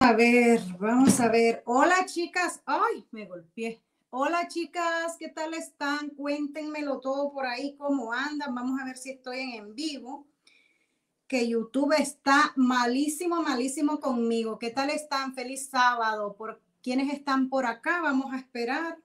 Vamos a ver. Hola, chicas. Ay, me golpeé. Hola, chicas, ¿qué tal están? Cuéntenmelo todo por ahí, cómo andan. Vamos a ver si estoy en vivo. Que YouTube está malísimo, malísimo conmigo. ¿Qué tal están? Feliz sábado. ¿Por quiénes están por acá? Vamos a esperar.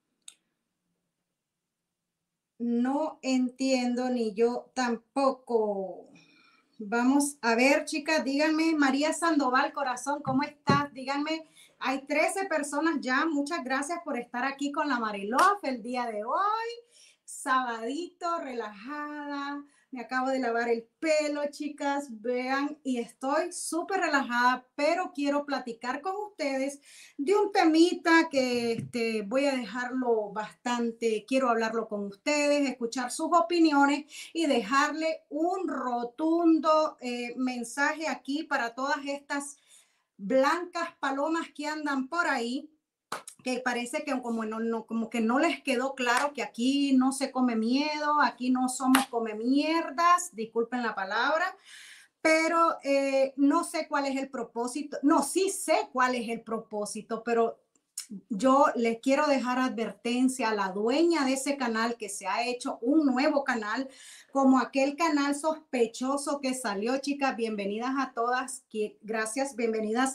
No entiendo ni yo tampoco. Vamos a ver, chicas, díganme, María Sandoval, corazón, ¿cómo estás? Díganme, hay 13 personas ya. Muchas gracias por estar aquí con la Marilof el día de hoy. Sabadito, relajada. Me acabo de lavar el pelo, chicas, vean, y estoy súper relajada, pero quiero platicar con ustedes de un temita que voy a dejarlo bastante, quiero hablarlo con ustedes, escuchar sus opiniones y dejarle un rotundo mensaje aquí para todas estas blancas palomas que andan por ahí, que parece que como que no les quedó claro que aquí no se come miedo, aquí no somos come mierdas, disculpen la palabra, pero no sé cuál es el propósito. No, sí sé cuál es el propósito, pero yo les quiero dejar advertencia a la dueña de ese canal que se ha hecho un nuevo canal, como aquel canal sospechoso que salió, chicas. Bienvenidas a todas. Gracias, bienvenidas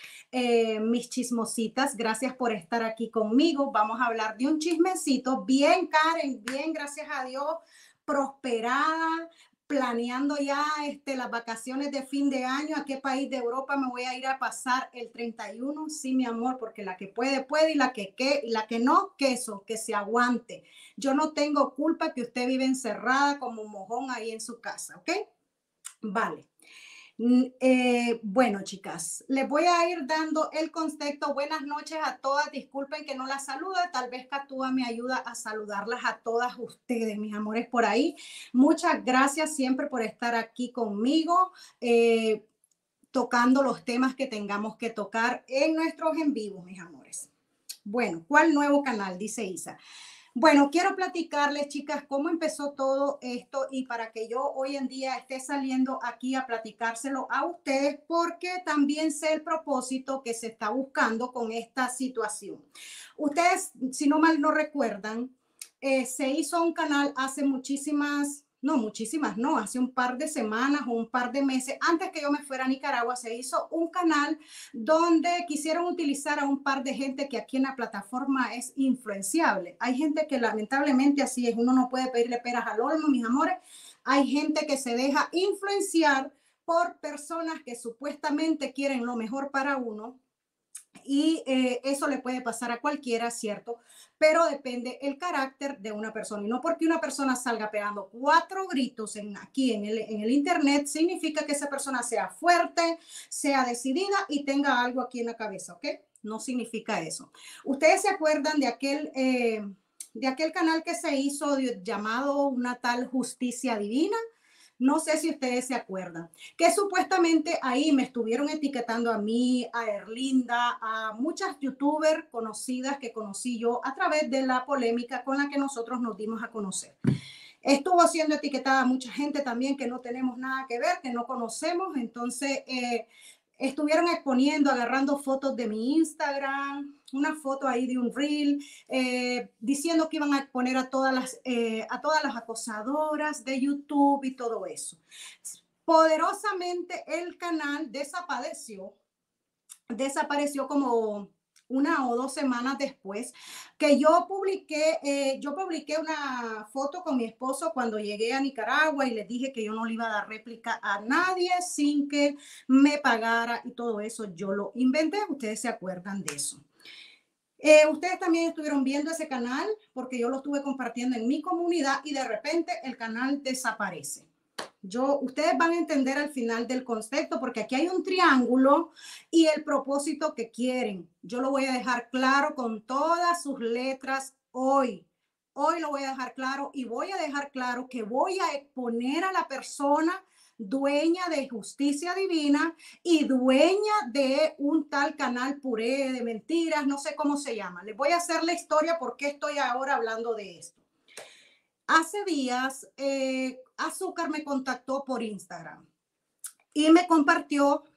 mis chismositas. Gracias por estar aquí conmigo. Vamos a hablar de un chismecito. Bien, Karen, bien, gracias a Dios, prosperada, planeando ya las vacaciones de fin de año, a qué país de Europa me voy a ir a pasar el 31. Sí, mi amor, porque la que puede, puede, y la que no, queso, que se aguante. Yo no tengo culpa que usted vive encerrada como un mojón ahí en su casa, ¿ok? Vale. Bueno, chicas, les voy a ir dando el contexto. Buenas noches a todas. Disculpen que no las salude. Tal vez Catúa me ayuda a saludarlas a todas ustedes, mis amores, por ahí. Muchas gracias siempre por estar aquí conmigo, tocando los temas que tengamos que tocar en nuestros en vivos, mis amores. Bueno, ¿cuál nuevo canal? Dice Isa. Bueno, quiero platicarles, chicas, cómo empezó todo esto y para que yo hoy en día esté saliendo aquí a platicárselo a ustedes, porque también sé el propósito que se está buscando con esta situación. Ustedes, si no mal no recuerdan, se hizo un canal hace hace un par de semanas o un par de meses, antes que yo me fuera a Nicaragua, se hizo un canal donde quisieron utilizar a un par de gente que aquí en la plataforma es influenciable. Hay gente que lamentablemente así es, uno no puede pedirle peras al olmo, mis amores. Hay gente que se deja influenciar por personas que supuestamente quieren lo mejor para uno, y eso le puede pasar a cualquiera, ¿cierto? Pero depende el carácter de una persona. Y no porque una persona salga pegando 4 gritos aquí en el internet, significa que esa persona sea fuerte, sea decidida y tenga algo aquí en la cabeza, ¿ok? No significa eso. ¿Ustedes se acuerdan de aquel canal que se hizo llamado una tal Justicia Divina? No sé si ustedes se acuerdan, que supuestamente ahí me estuvieron etiquetando a mí, a Erlinda, a muchas youtubers conocidas que conocí yo a través de la polémica con la que nosotros nos dimos a conocer. Estuvo siendo etiquetada mucha gente también que no tenemos nada que ver, que no conocemos. Entonces, estuvieron exponiendo, agarrando fotos de mi Instagram, una foto ahí de un reel, diciendo que iban a exponer a todas las acosadoras de YouTube y todo eso. Poderosamente el canal desapareció como 1 o 2 semanas después que yo publiqué una foto con mi esposo cuando llegué a Nicaragua y les dije que yo no le iba a dar réplica a nadie sin que me pagara y todo eso. Yo lo inventé, ustedes se acuerdan de eso. Ustedes también estuvieron viendo ese canal porque yo lo estuve compartiendo en mi comunidad y de repente el canal desaparece. Ustedes van a entender al final del concepto porque aquí hay un triángulo y el propósito que quieren. Yo lo voy a dejar claro con todas sus letras hoy. Hoy lo voy a dejar claro y voy a dejar claro que voy a exponer a la persona dueña de Justicia Divina y dueña de un tal canal Puré de Mentiras, no sé cómo se llama. Les voy a hacer la historia porque estoy ahora hablando de esto. Hace días, Azúcar me contactó por Instagram y me compartió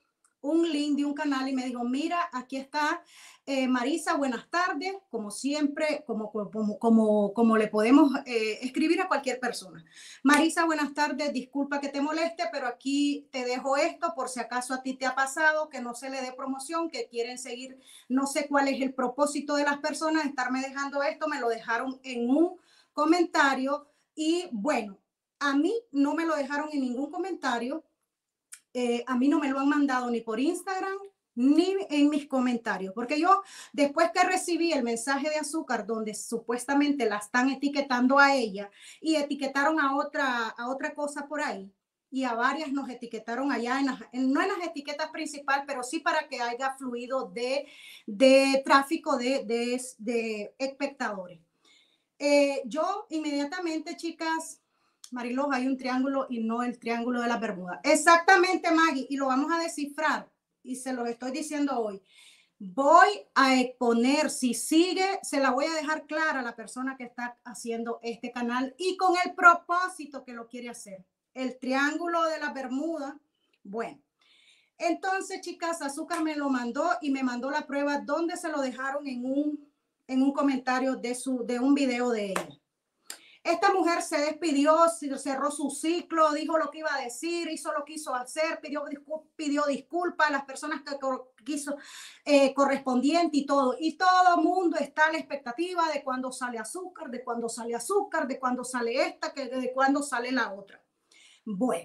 un link de un canal y me dijo, mira, aquí está Marisa, buenas tardes, como siempre, como le podemos escribir a cualquier persona. Marisa, buenas tardes, disculpa que te moleste, pero aquí te dejo esto por si acaso a ti te ha pasado, que no se le dé promoción, que quieren seguir, no sé cuál es el propósito de las personas de estarme dejando esto, me lo dejaron en un comentario y bueno, a mí no me lo dejaron en ningún comentario, a mí no me lo han mandado ni por Instagram ni en mis comentarios, porque yo después que recibí el mensaje de Azúcar donde supuestamente la están etiquetando a ella y etiquetaron a otra cosa por ahí y a varias nos etiquetaron allá, no en las etiquetas principales, pero sí para que haya fluido de tráfico de espectadores. Yo inmediatamente, chicas, Marilos, hay un triángulo y no el triángulo de la Bermuda. Exactamente, Maggie, y lo vamos a descifrar y se lo estoy diciendo hoy. Voy a exponer, si sigue, se la voy a dejar clara a la persona que está haciendo este canal y con el propósito que lo quiere hacer. El triángulo de la Bermuda, bueno. Entonces, chicas, Azúcar me lo mandó y me mandó la prueba donde se lo dejaron en un comentario de un video de ella. Esta mujer se despidió, cerró su ciclo, dijo lo que iba a decir, hizo lo que quiso hacer, pidió disculpas a las personas que quiso correspondiente y todo. Y todo el mundo está a la expectativa de cuándo sale Azúcar, de cuándo sale Azúcar, de cuándo sale esta, de cuándo sale la otra. Bueno.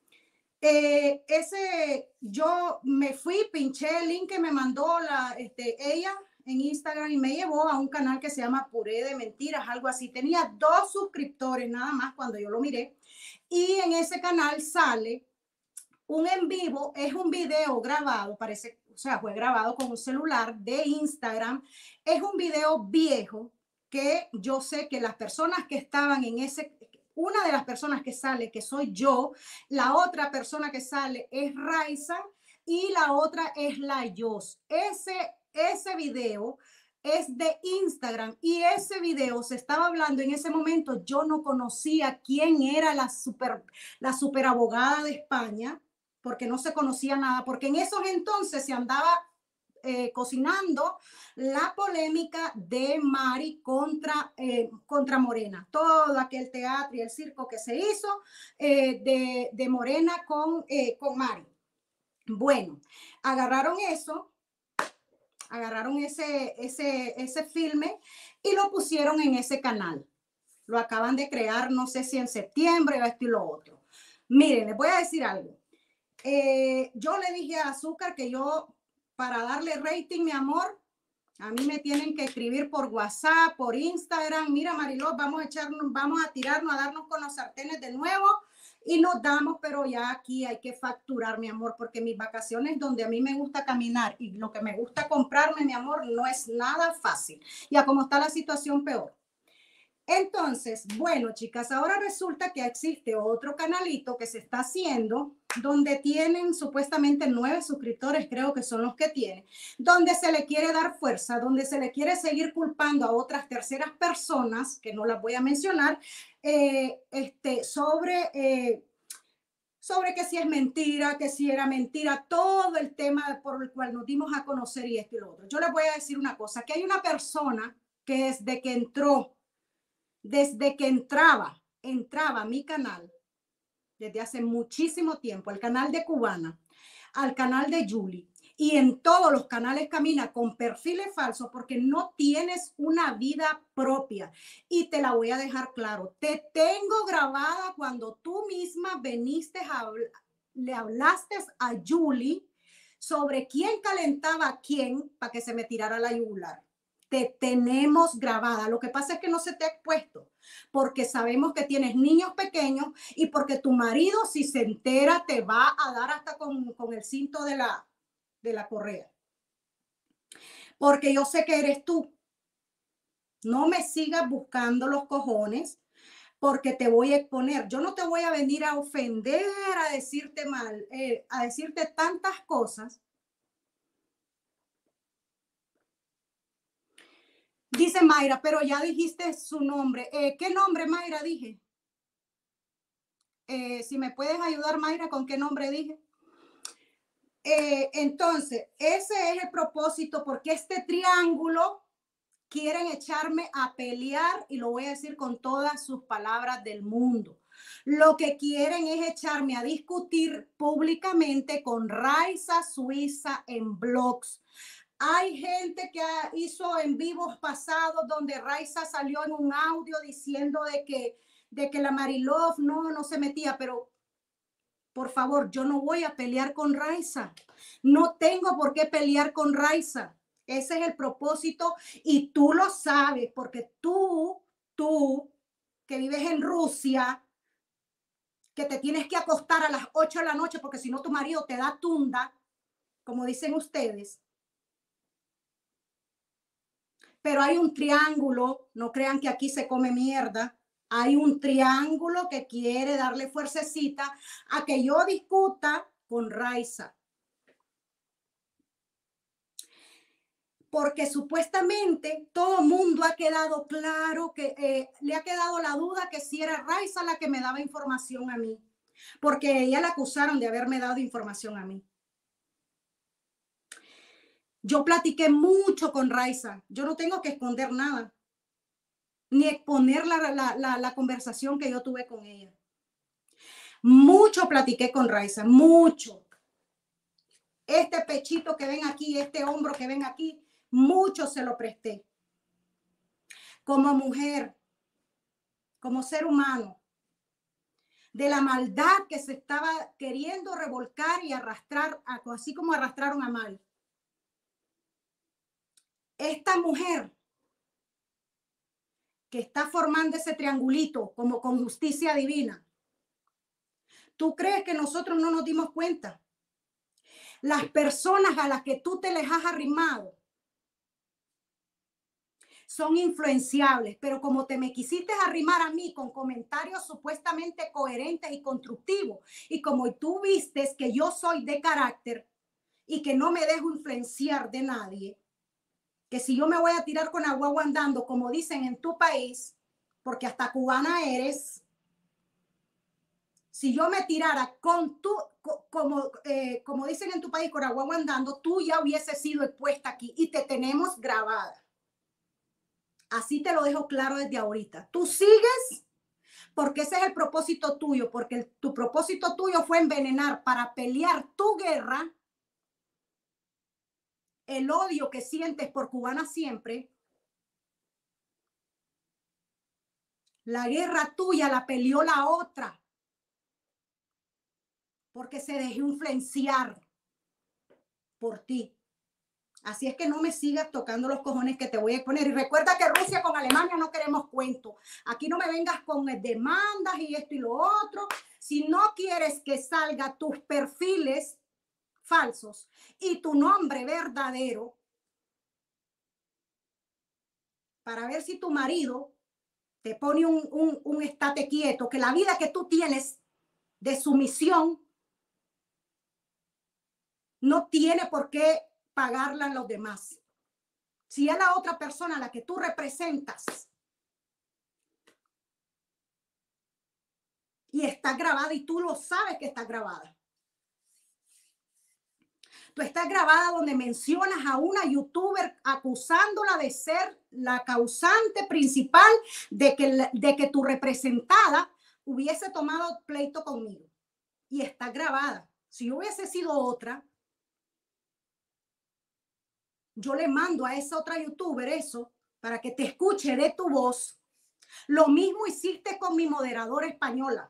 Yo me fui, pinché el link que me mandó ella en Instagram y me llevó a un canal que se llama Puré de Mentiras, algo así. Tenía 2 suscriptores nada más cuando yo lo miré. Y en ese canal sale un en vivo, es un video grabado, parece, o sea, fue grabado con un celular de Instagram. Es un video viejo que yo sé que las personas que estaban en ese, una de las personas que sale, que soy yo, la otra persona que sale es Raiza y la otra es la Yos. Ese video es de Instagram y ese video se estaba hablando en ese momento. Yo no conocía quién era la super abogada de España, porque no se conocía nada, porque en esos entonces se andaba cocinando la polémica de Mari contra Morena, todo aquel teatro y el circo que se hizo de Morena con Mari. Bueno, agarraron ese filme y lo pusieron en ese canal. Lo acaban de crear, no sé si en septiembre o esto y lo otro. Miren, les voy a decir algo. Yo le dije a Azúcar que yo, para darle rating, mi amor, a mí me tienen que escribir por WhatsApp, por Instagram. Mira, Mariló, vamos a tirarnos, a darnos con los sartenes de nuevo y nos damos, pero ya aquí hay que facturar, mi amor, porque mis vacaciones donde a mí me gusta caminar y lo que me gusta comprarme, mi amor, no es nada fácil. Ya como está la situación, peor. Entonces, bueno, chicas, ahora resulta que existe otro canalito que se está haciendo, donde tienen supuestamente 9 suscriptores, creo que son los que tienen, donde se le quiere dar fuerza, donde se le quiere seguir culpando a otras terceras personas, que no las voy a mencionar, sobre que si es mentira, que si era mentira, todo el tema por el cual nos dimos a conocer y esto y lo otro. Yo les voy a decir una cosa, que hay una persona que desde que entraba a mi canal, desde hace muchísimo tiempo, al canal de Cubana, al canal de Julie, y en todos los canales camina con perfiles falsos porque no tienes una vida propia. Y te la voy a dejar claro, te tengo grabada cuando tú misma le hablaste a Julie sobre quién calentaba a quién para que se me tirara la yugular. Te tenemos grabada. Lo que pasa es que no se te ha expuesto porque sabemos que tienes niños pequeños y porque tu marido, si se entera, te va a dar hasta con el cinto de la correa. Porque yo sé que eres tú. No me sigas buscando los cojones porque te voy a exponer. Yo no te voy a venir a ofender, a decirte mal, a decirte tantas cosas. Dice Mayra, pero ya dijiste su nombre. ¿Qué nombre, Mayra, dije? Si me puedes ayudar, Mayra, ¿con qué nombre dije? entonces, ese es el propósito, porque este triángulo quieren echarme a pelear, y lo voy a decir con todas sus palabras del mundo. Lo que quieren es echarme a discutir públicamente con Raiza Suiza en blogs. Hay gente que hizo en vivos pasados donde Raiza salió en un audio diciendo de que la Marilove no se metía, pero por favor, yo no voy a pelear con Raiza. No tengo por qué pelear con Raiza. Ese es el propósito y tú lo sabes porque tú que vives en Rusia, que te tienes que acostar a las 8 de la noche porque si no tu marido te da tunda, como dicen ustedes. Pero hay un triángulo, no crean que aquí se come mierda. Hay un triángulo que quiere darle fuercecita a que yo discuta con Raiza. Porque supuestamente todo el mundo ha quedado claro que le ha quedado la duda que si era Raiza la que me daba información a mí, porque ella la acusaron de haberme dado información a mí. Yo platiqué mucho con Raiza, yo no tengo que esconder nada, ni exponer la conversación que yo tuve con ella. Mucho platiqué con Raiza, mucho. Este pechito que ven aquí, este hombro que ven aquí, mucho se lo presté. Como mujer, como ser humano, de la maldad que se estaba queriendo revolcar y arrastrar, así como arrastraron a Mal. Esta mujer que está formando ese triangulito como con justicia divina, ¿tú crees que nosotros no nos dimos cuenta? Las personas a las que tú te les has arrimado son influenciables, pero como te me quisiste arrimar a mí con comentarios supuestamente coherentes y constructivos, y como tú vistes que yo soy de carácter y que no me dejo influenciar de nadie, que si yo me voy a tirar con agua andando, como dicen en tu país, porque hasta cubana eres, si yo me tirara con tu, como dicen en tu país, con agua andando, tú ya hubiese sido expuesta aquí y te tenemos grabada. Así te lo dejo claro desde ahorita. Tú sigues porque ese es el propósito tuyo, porque tu propósito tuyo fue envenenar para pelear tu guerra, el odio que sientes por Cubana Siempre. La guerra tuya la peleó la otra, porque se dejó influenciar por ti. Así es que no me sigas tocando los cojones que te voy a exponer. Y recuerda que Rusia con Alemania no queremos cuento. Aquí no me vengas con demandas y esto y lo otro. Si no quieres que salga tus perfiles falsos y tu nombre verdadero, para ver si tu marido te pone un estate quieto, que la vida que tú tienes de sumisión no tiene por qué pagarla a los demás. Si es la otra persona a la que tú representas y está grabada y tú lo sabes que está grabada. Tú estás grabada donde mencionas a una youtuber acusándola de ser la causante principal de que tu representada hubiese tomado pleito conmigo. Y está grabada. Si yo hubiese sido otra, yo le mando a esa otra youtuber eso para que te escuche de tu voz. Lo mismo hiciste con mi moderadora española.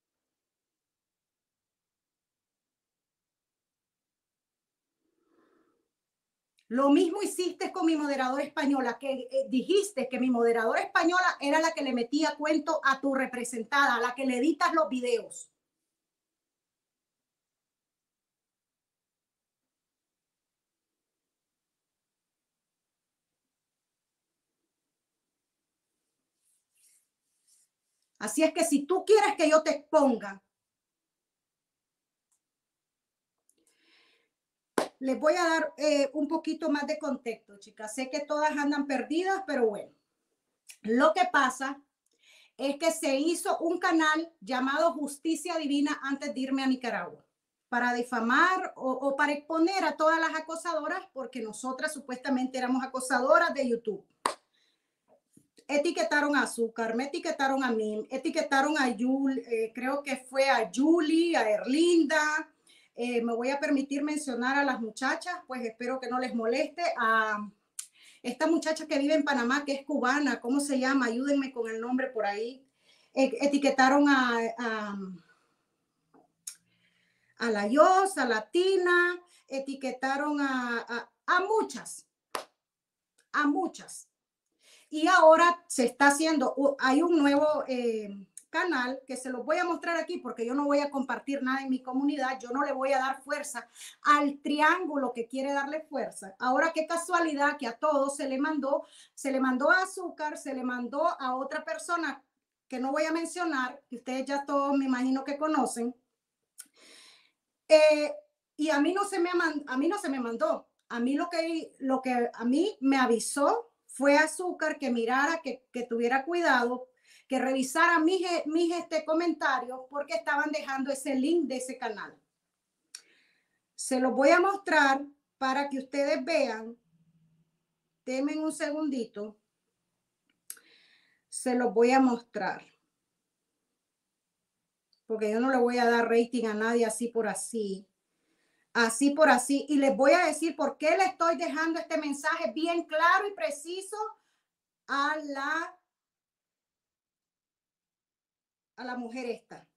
Lo mismo hiciste con mi moderadora española, que dijiste que mi moderadora española era la que le metía cuento a tu representada, a la que le editas los videos. Así es que si tú quieres que yo te exponga, les voy a dar un poquito más de contexto, chicas. Sé que todas andan perdidas, pero bueno. Lo que pasa es que se hizo un canal llamado Justicia Divina antes de irme a Nicaragua. para difamar o para exponer a todas las acosadoras, porque nosotras supuestamente éramos acosadoras de YouTube. Etiquetaron a Azúcar, me etiquetaron a mí, etiquetaron a Yul, creo que fue a Julie, a Erlinda. Me voy a permitir mencionar a las muchachas, pues espero que no les moleste. A esta muchacha que vive en Panamá, que es cubana, ¿cómo se llama? Ayúdenme con el nombre por ahí. Etiquetaron a la Yos, a la Tina, etiquetaron a muchas, a muchas. Y ahora se está haciendo, hay un nuevo canal que se los voy a mostrar aquí porque yo no voy a compartir nada en mi comunidad, yo no le voy a dar fuerza al triángulo que quiere darle fuerza. Ahora qué casualidad que a todos se le mandó a Azúcar, se le mandó a otra persona que no voy a mencionar, que ustedes ya todos me imagino que conocen. Y a mí no se me mandó. A mí lo que a mí me avisó fue Azúcar que mirara, que tuviera cuidado, que revisara mis comentarios porque estaban dejando ese link de ese canal. Se los voy a mostrar para que ustedes vean. Denme un segundito. Se los voy a mostrar. Porque yo no le voy a dar rating a nadie así por así. Así por así. Y les voy a decir por qué le estoy dejando este mensaje bien claro y preciso a la mujer esta.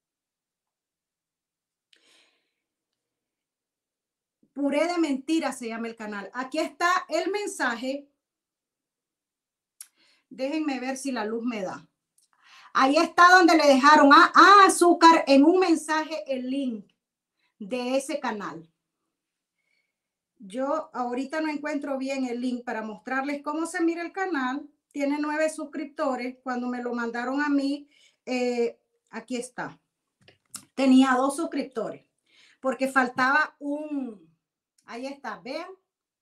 Puré de Mentiras se llama el canal. Aquí está el mensaje. Déjenme ver si la luz me da. Ahí está donde le dejaron a Azúcar en un mensaje el link de ese canal. Yo ahorita no encuentro bien el link para mostrarles cómo se mira el canal. Tiene 9 suscriptores. Cuando me lo mandaron a mí, aquí está. Tenía 2 suscriptores porque faltaba ahí está, vean.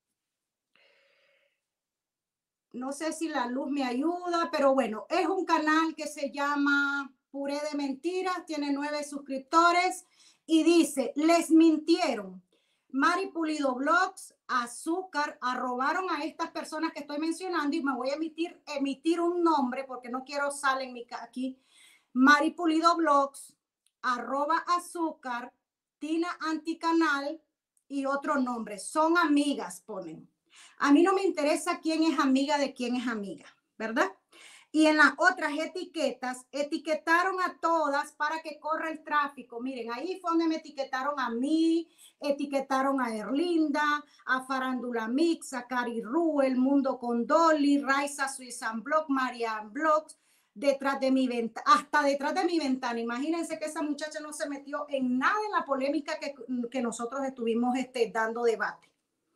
No sé si la luz me ayuda, pero bueno, es un canal que se llama Puré de Mentiras, tiene 9 suscriptores y dice, les mintieron. Mari Pulido Blogs, Azúcar, arrobaron a estas personas que estoy mencionando y me voy a emitir un nombre porque no quiero salir aquí. Mari Pulido Blogs, @Azúcar, Tina Anticanal y otro nombre. Son amigas, ponen. A mí no me interesa quién es amiga de quién es amiga, ¿verdad? Y en las otras etiquetas, etiquetaron a todas para que corra el tráfico. Miren, ahí fue donde me etiquetaron a mí, etiquetaron a Erlinda, a Farándula Mix, a Cari Ru, El Mundo con Dolly, Raiza Suizan Blog, Marian Blogs, detrás de mi ventana, hasta detrás de mi ventana. Imagínense que esa muchacha no se metió en nada en la polémica que nosotros estuvimos dando debate.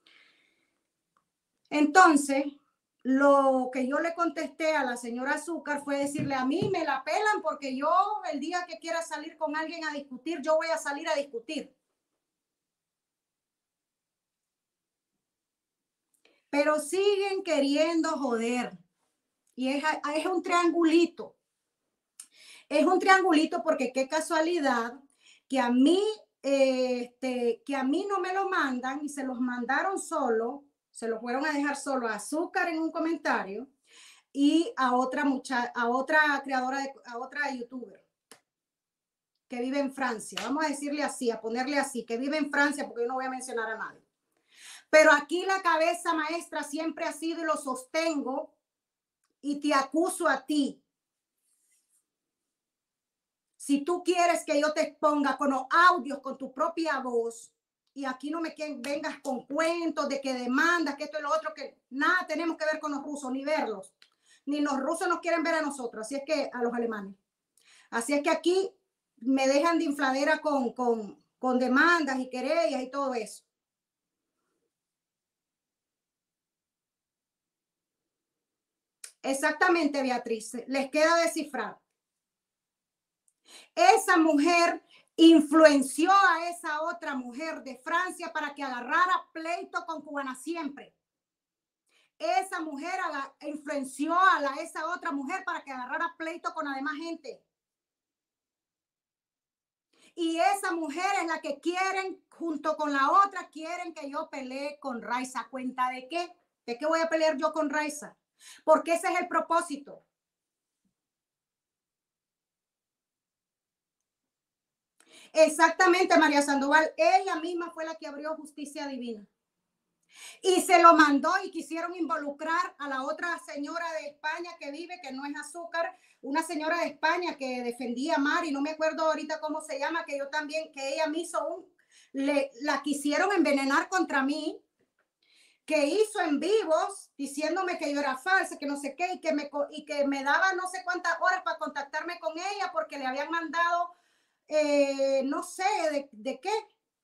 Entonces, lo que yo le contesté a la señora Azúcar fue decirle, a mí me la pelan porque yo el día que quiera salir con alguien a discutir, yo voy a salir a discutir. Pero siguen queriendo joder. Y es un triangulito. Es un triangulito porque qué casualidad que a mí, que a mí no me lo mandan y se los mandaron solo. Se lo fueron a dejar solo a Azúcar en un comentario y a otra creadora, a otra youtuber que vive en Francia. Vamos a decirle así, a ponerle así, que vive en Francia porque yo no voy a mencionar a nadie. Pero aquí la cabeza maestra siempre ha sido y lo sostengo y te acuso a ti. Si tú quieres que yo te exponga con los audios, con tu propia voz, y aquí no me vengas con cuentos de que demandas, que esto y lo otro, que nada tenemos que ver con los rusos, ni verlos. Ni los rusos nos quieren ver a nosotros, así es que a los alemanes. Así es que aquí me dejan de infladera con demandas y querellas y todo eso. Exactamente, Beatriz, les queda descifrar. Esa mujer influenció a esa otra mujer de Francia para que agarrara pleito con Cubana Siempre. Esa mujer influenció a esa otra mujer para que agarrara pleito con la demás gente. Y esa mujer es la que quieren, junto con la otra, quieren que yo pelee con Raiza. ¿Cuenta de qué? ¿De qué voy a pelear yo con Raiza? Porque ese es el propósito. Exactamente, María Sandoval. Ella misma fue la que abrió Justicia Divina. Y se lo mandó y quisieron involucrar a la otra señora de España que vive, que no es Azúcar, una señora de España que defendía a Mari, no me acuerdo ahorita cómo se llama, que yo también, que ella me hizo la quisieron envenenar contra mí, que hizo en vivos diciéndome que yo era falsa, que no sé qué, y que me daba no sé cuántas horas para contactarme con ella porque le habían mandado, no sé de qué.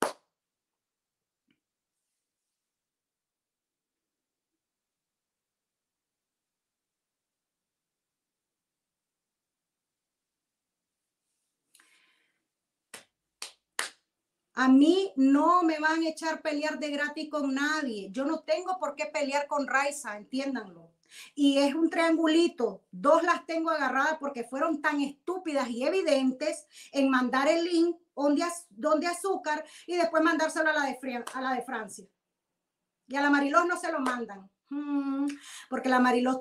A mí no me van a echar pelear de gratis con nadie. Yo no tengo por qué pelear con Raiza, entiéndanlo. Y es un triangulito. Dos las tengo agarradas porque fueron tan estúpidas y evidentes en mandar el link donde Azúcar y después mandárselo a la de Francia. Y a la Marilós no se lo mandan. Porque la Marilós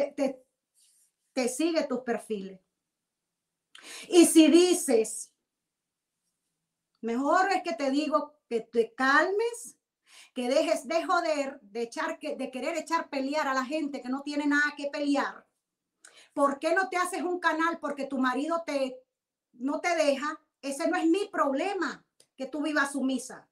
te sigue tus perfiles. Y si dices, mejor es que te digo que te calmes, que dejes de joder, de querer echar pelear a la gente que no tiene nada que pelear. ¿Por qué no te haces un canal? Porque tu marido no te deja. Ese no es mi problema, que tú vivas sumisa.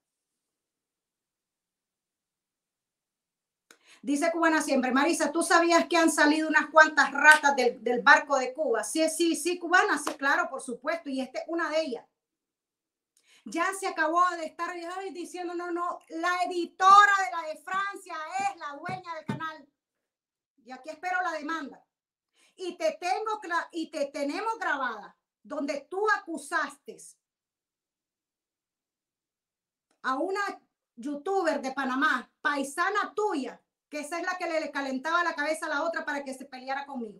Dice Cubana siempre, Marisa, ¿tú sabías que han salido unas cuantas ratas del barco de Cuba? Sí, Cubana, sí, claro, por supuesto, y esta es una de ellas. Ya se acabó de estar diciendo, no, la editora de la de Francia es la dueña del canal. Y aquí espero la demanda. Y te tenemos grabada, donde tú acusaste a una youtuber de Panamá, paisana tuya, que esa es la que le calentaba la cabeza a la otra para que se peleara conmigo.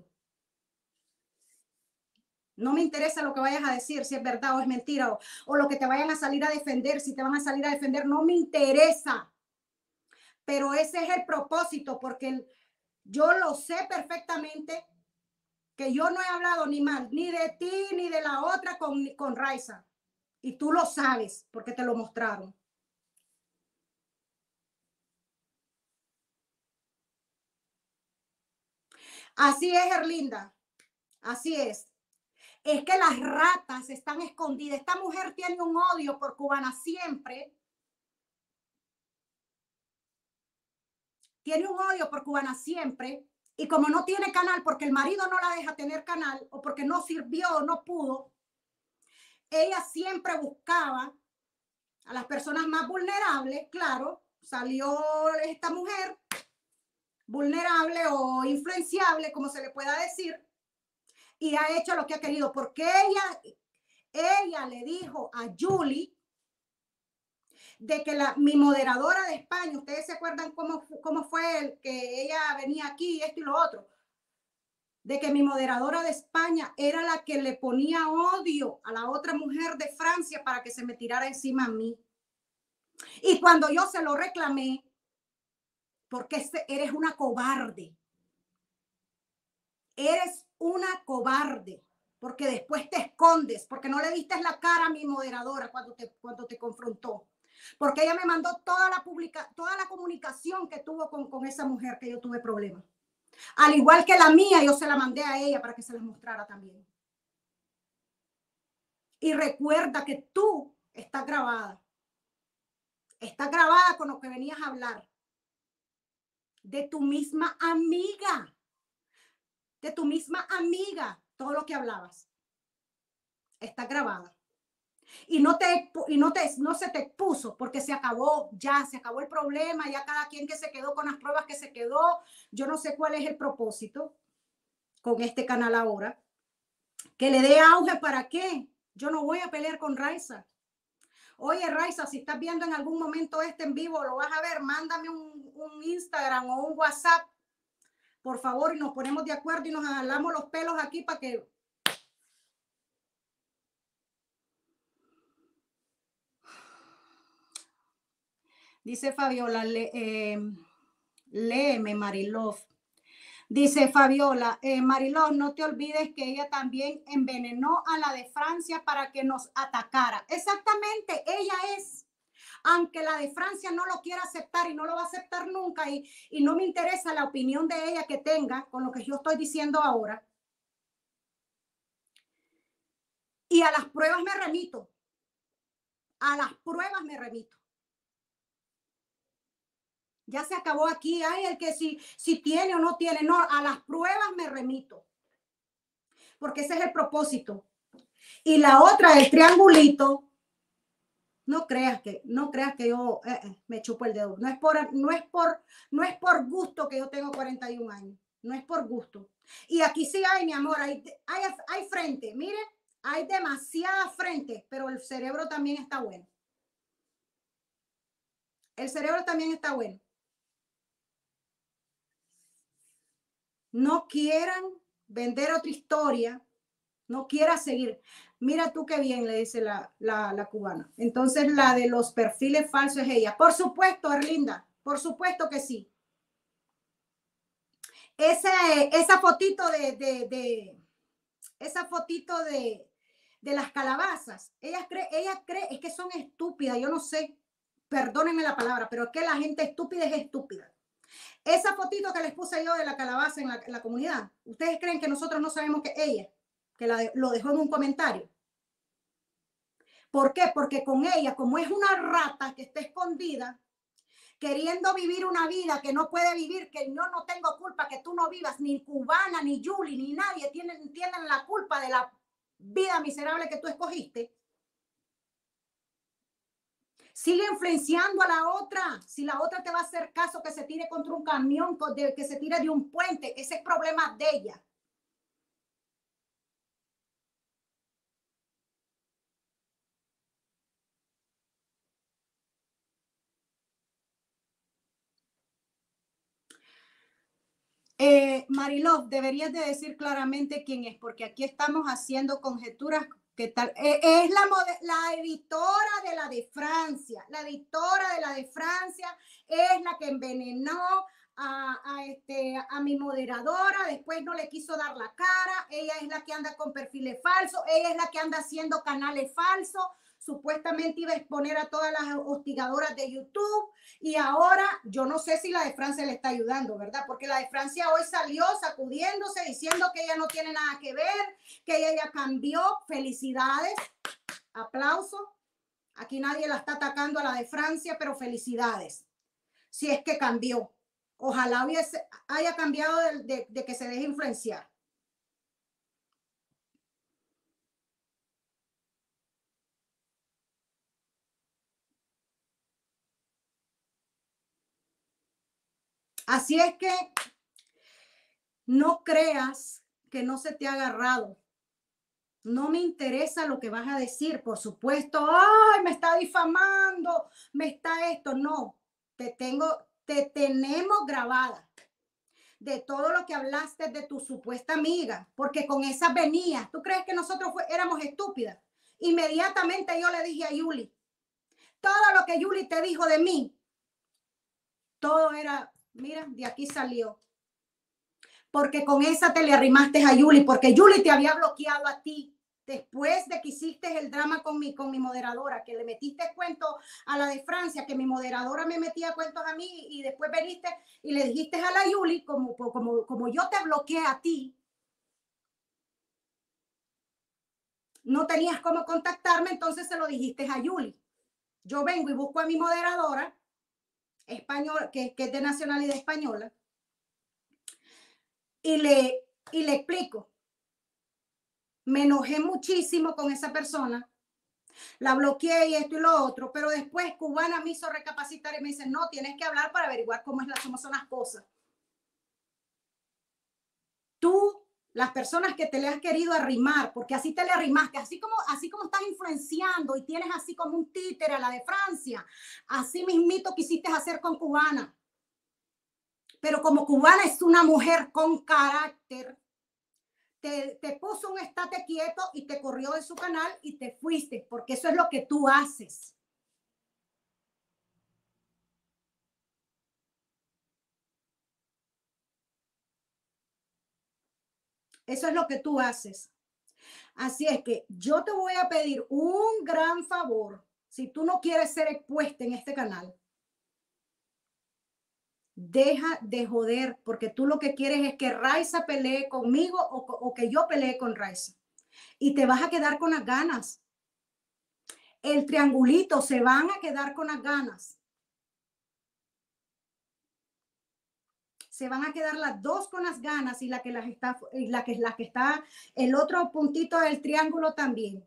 No me interesa lo que vayas a decir, si es verdad o es mentira, o lo que te vayan a salir a defender, si te van a salir a defender, no me interesa. Pero ese es el propósito, porque yo lo sé perfectamente, que yo no he hablado ni mal, ni de ti, ni de la otra con Raiza. Y tú lo sabes, porque te lo mostraron. Así es, Erlinda. Así es. Es que las ratas están escondidas. Esta mujer tiene un odio por Cubana siempre. Tiene un odio por Cubana siempre. Y como no tiene canal, porque el marido no la deja tener canal, o porque no sirvió, no pudo, ella siempre buscaba a las personas más vulnerables. Claro, salió esta mujer vulnerable o influenciable, como se le pueda decir, y ha hecho lo que ha querido, porque ella le dijo a Julie de que mi moderadora de España, ustedes se acuerdan cómo fue el que ella venía aquí, esto y lo otro, de que mi moderadora de España era la que le ponía odio a la otra mujer de Francia para que se me tirara encima a mí. Y cuando yo se lo reclamé, porque eres una cobarde, eres una cobarde, porque después te escondes, porque no le diste la cara a mi moderadora cuando te confrontó, porque ella me mandó toda la comunicación que tuvo con esa mujer que yo tuve problemas. Al igual que la mía, yo se la mandé a ella para que se las mostrara también. Y recuerda que tú estás grabada. Estás grabada con lo que venías a hablar. De tu misma amiga. De tu misma amiga. Todo lo que hablabas. Está grabada. Y no se te expuso porque se acabó, ya se acabó el problema, ya cada quien que se quedó con las pruebas que se quedó. Yo no sé cuál es el propósito con este canal ahora. Que le dé auge, ¿para qué? Yo no voy a pelear con Raiza. Oye, Raiza, si estás viendo en algún momento este en vivo, lo vas a ver, mándame un Instagram o un WhatsApp, por favor, y nos ponemos de acuerdo y nos jalamos los pelos aquí para que... Dice Fabiola, léeme, Marilov. Dice Fabiola, Marilov, no te olvides que ella también envenenó a la de Francia para que nos atacara. Exactamente, ella es. Aunque la de Francia no lo quiera aceptar y no lo va a aceptar nunca y no me interesa la opinión de ella que tenga con lo que yo estoy diciendo ahora. Y a las pruebas me remito. A las pruebas me remito. Ya se acabó aquí. Ay, el que si tiene o no tiene. No, a las pruebas me remito. Porque ese es el propósito. Y la otra, el triangulito. No creas que yo me chupo el dedo. No es por gusto que yo tengo 41 años. No es por gusto. Y aquí sí hay, mi amor, hay frente. Mire, hay demasiada frente, pero el cerebro también está bueno. El cerebro también está bueno. No quieran vender otra historia, no quiera seguir. Mira tú qué bien, le dice la cubana. Entonces la de los perfiles falsos es ella. Por supuesto, Erlinda, por supuesto que sí. Esa fotito esa fotito de las calabazas, ella cree, es que son estúpidas, yo no sé, perdónenme la palabra, pero es que la gente estúpida es estúpida. Esa fotito que les puse yo de la calabaza en la comunidad, ¿ustedes creen que nosotros no sabemos que ella, lo dejó en un comentario? ¿Por qué? Porque con ella, como es una rata que está escondida, queriendo vivir una vida que no puede vivir, que yo no tengo culpa que tú no vivas, ni cubana, ni Julie, ni nadie tienen la culpa de la vida miserable que tú escogiste. Sigue influenciando a la otra. Si la otra te va a hacer caso que se tire contra un camión, que se tire de un puente, ese es problema de ella. Marilov, deberías de decir claramente quién es, porque aquí estamos haciendo conjeturas. ¿Qué tal? Es la editora de la de Francia. La editora de la de Francia es la que envenenó a mi moderadora. Después no le quiso dar la cara. Ella es la que anda con perfiles falsos. Ella es la que anda haciendo canales falsos. Supuestamente iba a exponer a todas las hostigadoras de YouTube y ahora yo no sé si la de Francia le está ayudando, ¿verdad? Porque la de Francia hoy salió sacudiéndose, diciendo que ella no tiene nada que ver, que ella ya cambió. Felicidades, aplauso. Aquí nadie la está atacando a la de Francia, pero felicidades. Si es que cambió. Ojalá haya cambiado de que se deje influenciar. Así es que no creas que no se te ha agarrado. No me interesa lo que vas a decir, por supuesto. Ay, me está difamando, me está esto. No, te tenemos grabada de todo lo que hablaste de tu supuesta amiga, porque con esa venías. ¿Tú crees que nosotros éramos estúpidas? Inmediatamente yo le dije a Yuli, todo lo que Yuli te dijo de mí, todo era, mira, de aquí salió. Porque con esa te le arrimaste a Yuli, porque Yuli te había bloqueado a ti. Después de que hiciste el drama con mi moderadora, que le metiste cuento a la de Francia, que mi moderadora me metía cuentos a mí y después veniste y le dijiste a la Yuli, como yo te bloqueé a ti, no tenías cómo contactarme, entonces se lo dijiste a Yuli. Yo vengo y busco a mi moderadora, español, que es de nacionalidad española, y le explico. Me enojé muchísimo con esa persona, la bloqueé y esto y lo otro, pero después Cubana me hizo recapacitar y me dice, no, tienes que hablar para averiguar cómo son las cosas. Tú, las personas que te le has querido arrimar, porque así te le arrimaste, así como estás influenciando y tienes así como un títere a la de Francia, así mismito quisiste hacer con Cubana. Pero como Cubana es una mujer con carácter, te puso un estate quieto y te corrió de su canal y te fuiste, porque eso es lo que tú haces. Eso es lo que tú haces. Así es que yo te voy a pedir un gran favor. Si tú no quieres ser expuesta en este canal, deja de joder, porque tú lo que quieres es que Raiza pelee conmigo o que yo pelee con Raiza. Y te vas a quedar con las ganas. El triangulito se van a quedar con las ganas. Se van a quedar las dos con las ganas y la que está el otro puntito del triángulo también.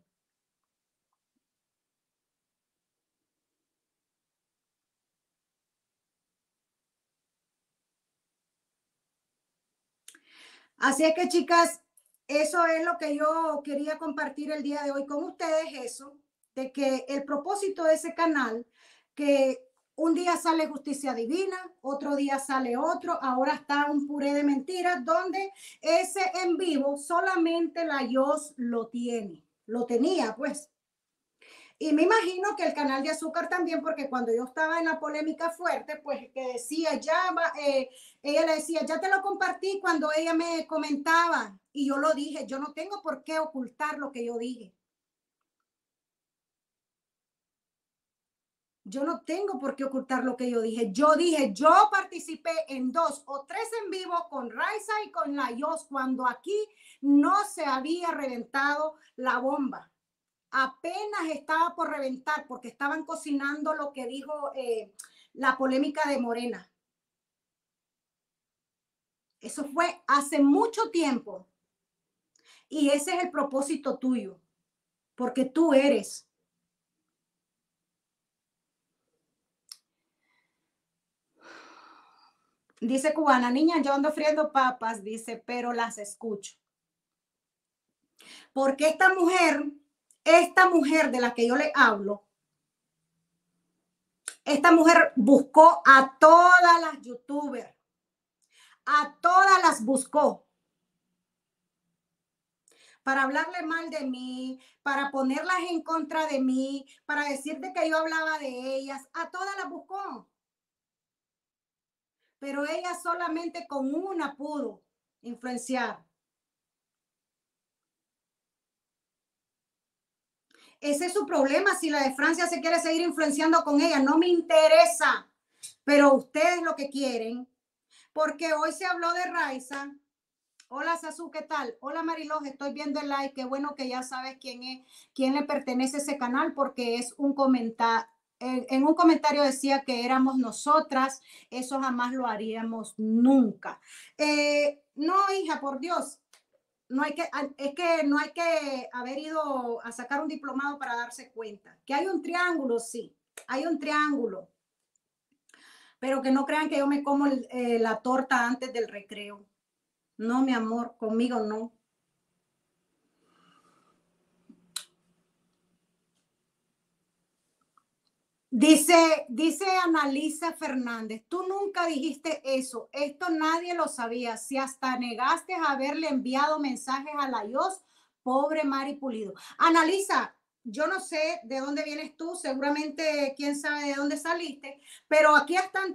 Así es que, chicas, eso es lo que yo quería compartir el día de hoy con ustedes, eso, de que el propósito de ese canal, que un día sale Justicia Divina, otro día sale otro, ahora está un puré de mentiras, donde ese en vivo solamente la Yos lo tiene, lo tenía, pues. Y me imagino que el canal de Azúcar también, porque cuando yo estaba en la polémica fuerte, pues que decía, ella le decía, ya te lo compartí cuando ella me comentaba. Y yo lo dije, yo no tengo por qué ocultar lo que yo dije. Yo no tengo por qué ocultar lo que yo dije. Yo dije, yo participé en 2 o 3 en vivo con Raiza y con la Yos cuando aquí no se había reventado la bomba. Apenas estaba por reventar porque estaban cocinando lo que dijo la polémica de Morena. Eso fue hace mucho tiempo. Y ese es el propósito tuyo, porque tú eres. Dice Cubana, niña, yo ando friendo papas, dice, pero las escucho. Porque esta mujer de la que yo le hablo, esta mujer buscó a todas las youtubers, a todas las buscó para hablarle mal de mí, para ponerlas en contra de mí, para decirte que yo hablaba de ellas, a todas las buscó. Pero ella solamente con una pudo influenciar. Ese es su problema. Si la de Francia se quiere seguir influenciando con ella, no me interesa. Pero ustedes lo que quieren, porque hoy se habló de Raiza. Hola Sasu, ¿qué tal? Hola Mariloj, estoy viendo el like. Qué bueno que ya sabes quién es, quién le pertenece a ese canal, porque es un comentario. En un comentario decía que éramos nosotras, eso jamás lo haríamos nunca. No, hija, por Dios, no hay que, es que no hay que haber ido a sacar un diplomado para darse cuenta. Que hay un triángulo, sí, hay un triángulo, pero que no crean que yo me como la torta antes del recreo. No, mi amor, conmigo no. Dice Analisa Fernández, tú nunca dijiste eso, esto nadie lo sabía, si hasta negaste a haberle enviado mensajes a la IOS, pobre Mari Pulido. Analisa, yo no sé de dónde vienes tú, seguramente quién sabe de dónde saliste, pero aquí están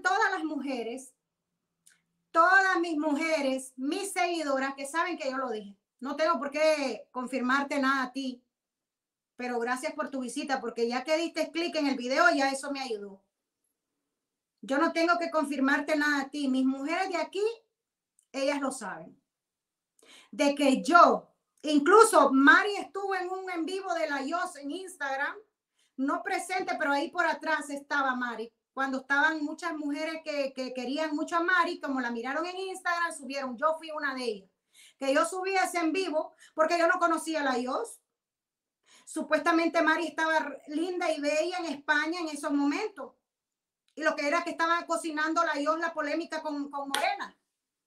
todas mis mujeres, mis seguidoras que saben que yo lo dije. No tengo por qué confirmarte nada a ti, pero gracias por tu visita, porque ya que diste clic en el video, ya eso me ayudó. Yo no tengo que confirmarte nada a ti. Mis mujeres de aquí, ellas lo saben. De que yo, incluso Mari estuvo en un en vivo de la IOS en Instagram, no presente, pero ahí por atrás estaba Mari. Cuando estaban muchas mujeres que querían mucho a Mari, como la miraron en Instagram, subieron. Yo fui una de ellas. Que yo subí ese en vivo porque yo no conocía la IOS. Supuestamente Mari estaba linda y bella en España en esos momentos. Y lo que era que estaba cocinando la IOS la polémica con Morena.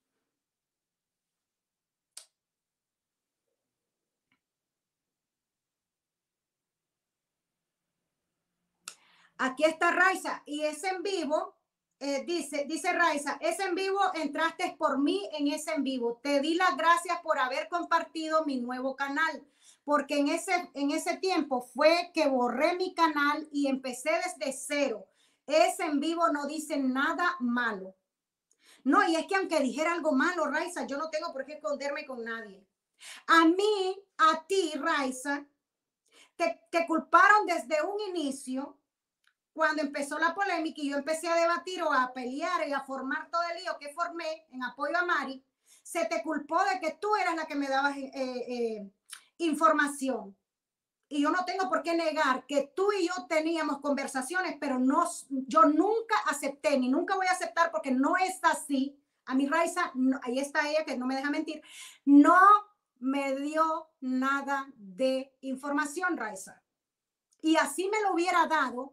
Aquí está Raiza y es en vivo. Dice Raiza, ese en vivo entraste por mí en ese en vivo. Te di las gracias por haber compartido mi nuevo canal, porque en ese tiempo fue que borré mi canal y empecé desde cero. Ese en vivo no dice nada malo. No, y es que aunque dijera algo malo, Raiza, yo no tengo por qué esconderme con nadie. A mí, a ti, Raiza, te culparon desde un inicio, cuando empezó la polémica y yo empecé a debatir o a pelear y a formar todo el lío que formé en apoyo a Mari, se te culpó de que tú eras la que me dabas información. Y yo no tengo por qué negar que tú y yo teníamos conversaciones, pero no, yo nunca acepté, ni nunca voy a aceptar porque no es así. A mi Raiza, no, ahí está ella que no me deja mentir, no me dio nada de información, Raiza. Y así me lo hubiera dado,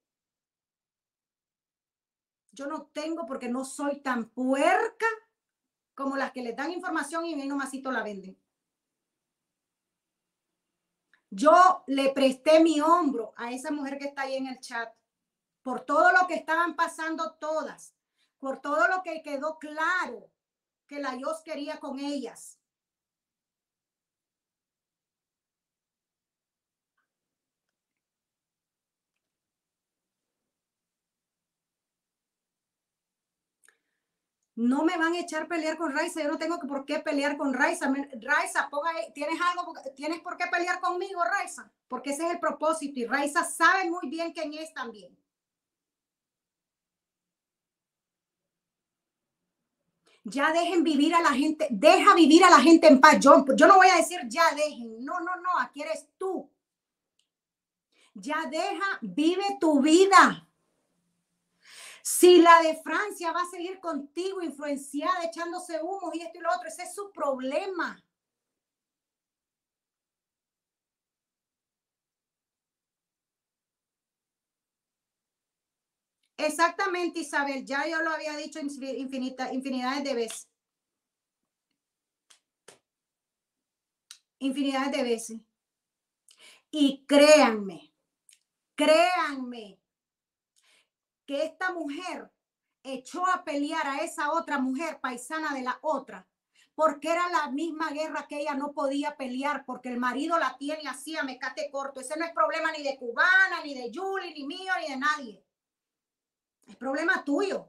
yo no tengo porque no soy tan puerca como las que les dan información y bien nomasito la venden. Yo le presté mi hombro a esa mujer que está ahí en el chat por todo lo que estaban pasando todas, por todo lo que quedó claro que la Dios quería con ellas. No me van a echar pelear con Raiza, yo no tengo por qué pelear con Raiza. Raiza, ponga ahí, tienes por qué pelear conmigo, Raiza, porque ese es el propósito y Raiza sabe muy bien quién es también. Ya dejen vivir a la gente, deja vivir a la gente en paz. Yo no voy a decir ya dejen, no, no, no, aquí eres tú. Ya deja, vive tu vida. Si la de Francia va a seguir contigo influenciada, echándose humo y esto y lo otro, ese es su problema. Exactamente, Isabel, ya yo lo había dicho infinidades de veces. Infinidades de veces. Y créanme, créanme, que esta mujer echó a pelear a esa otra mujer paisana de la otra, porque era la misma guerra que ella no podía pelear, porque el marido la tiene así a mecate corto. Ese no es problema ni de Cubana, ni de Julie, ni mío, ni de nadie. Es problema tuyo.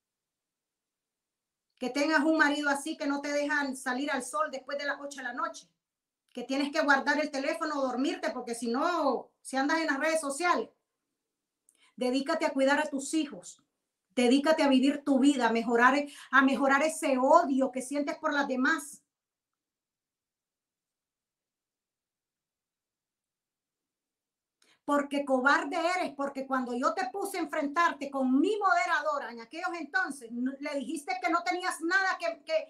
Que tengas un marido así que no te dejan salir al sol después de las 8 de la noche. Que tienes que guardar el teléfono o dormirte, porque si no, si andas en las redes sociales, dedícate a cuidar a tus hijos. Dedícate a vivir tu vida, a mejorar ese odio que sientes por las demás. Porque cobarde eres, porque cuando yo te puse a enfrentarte con mi moderadora en aquellos entonces, le dijiste que no tenías nada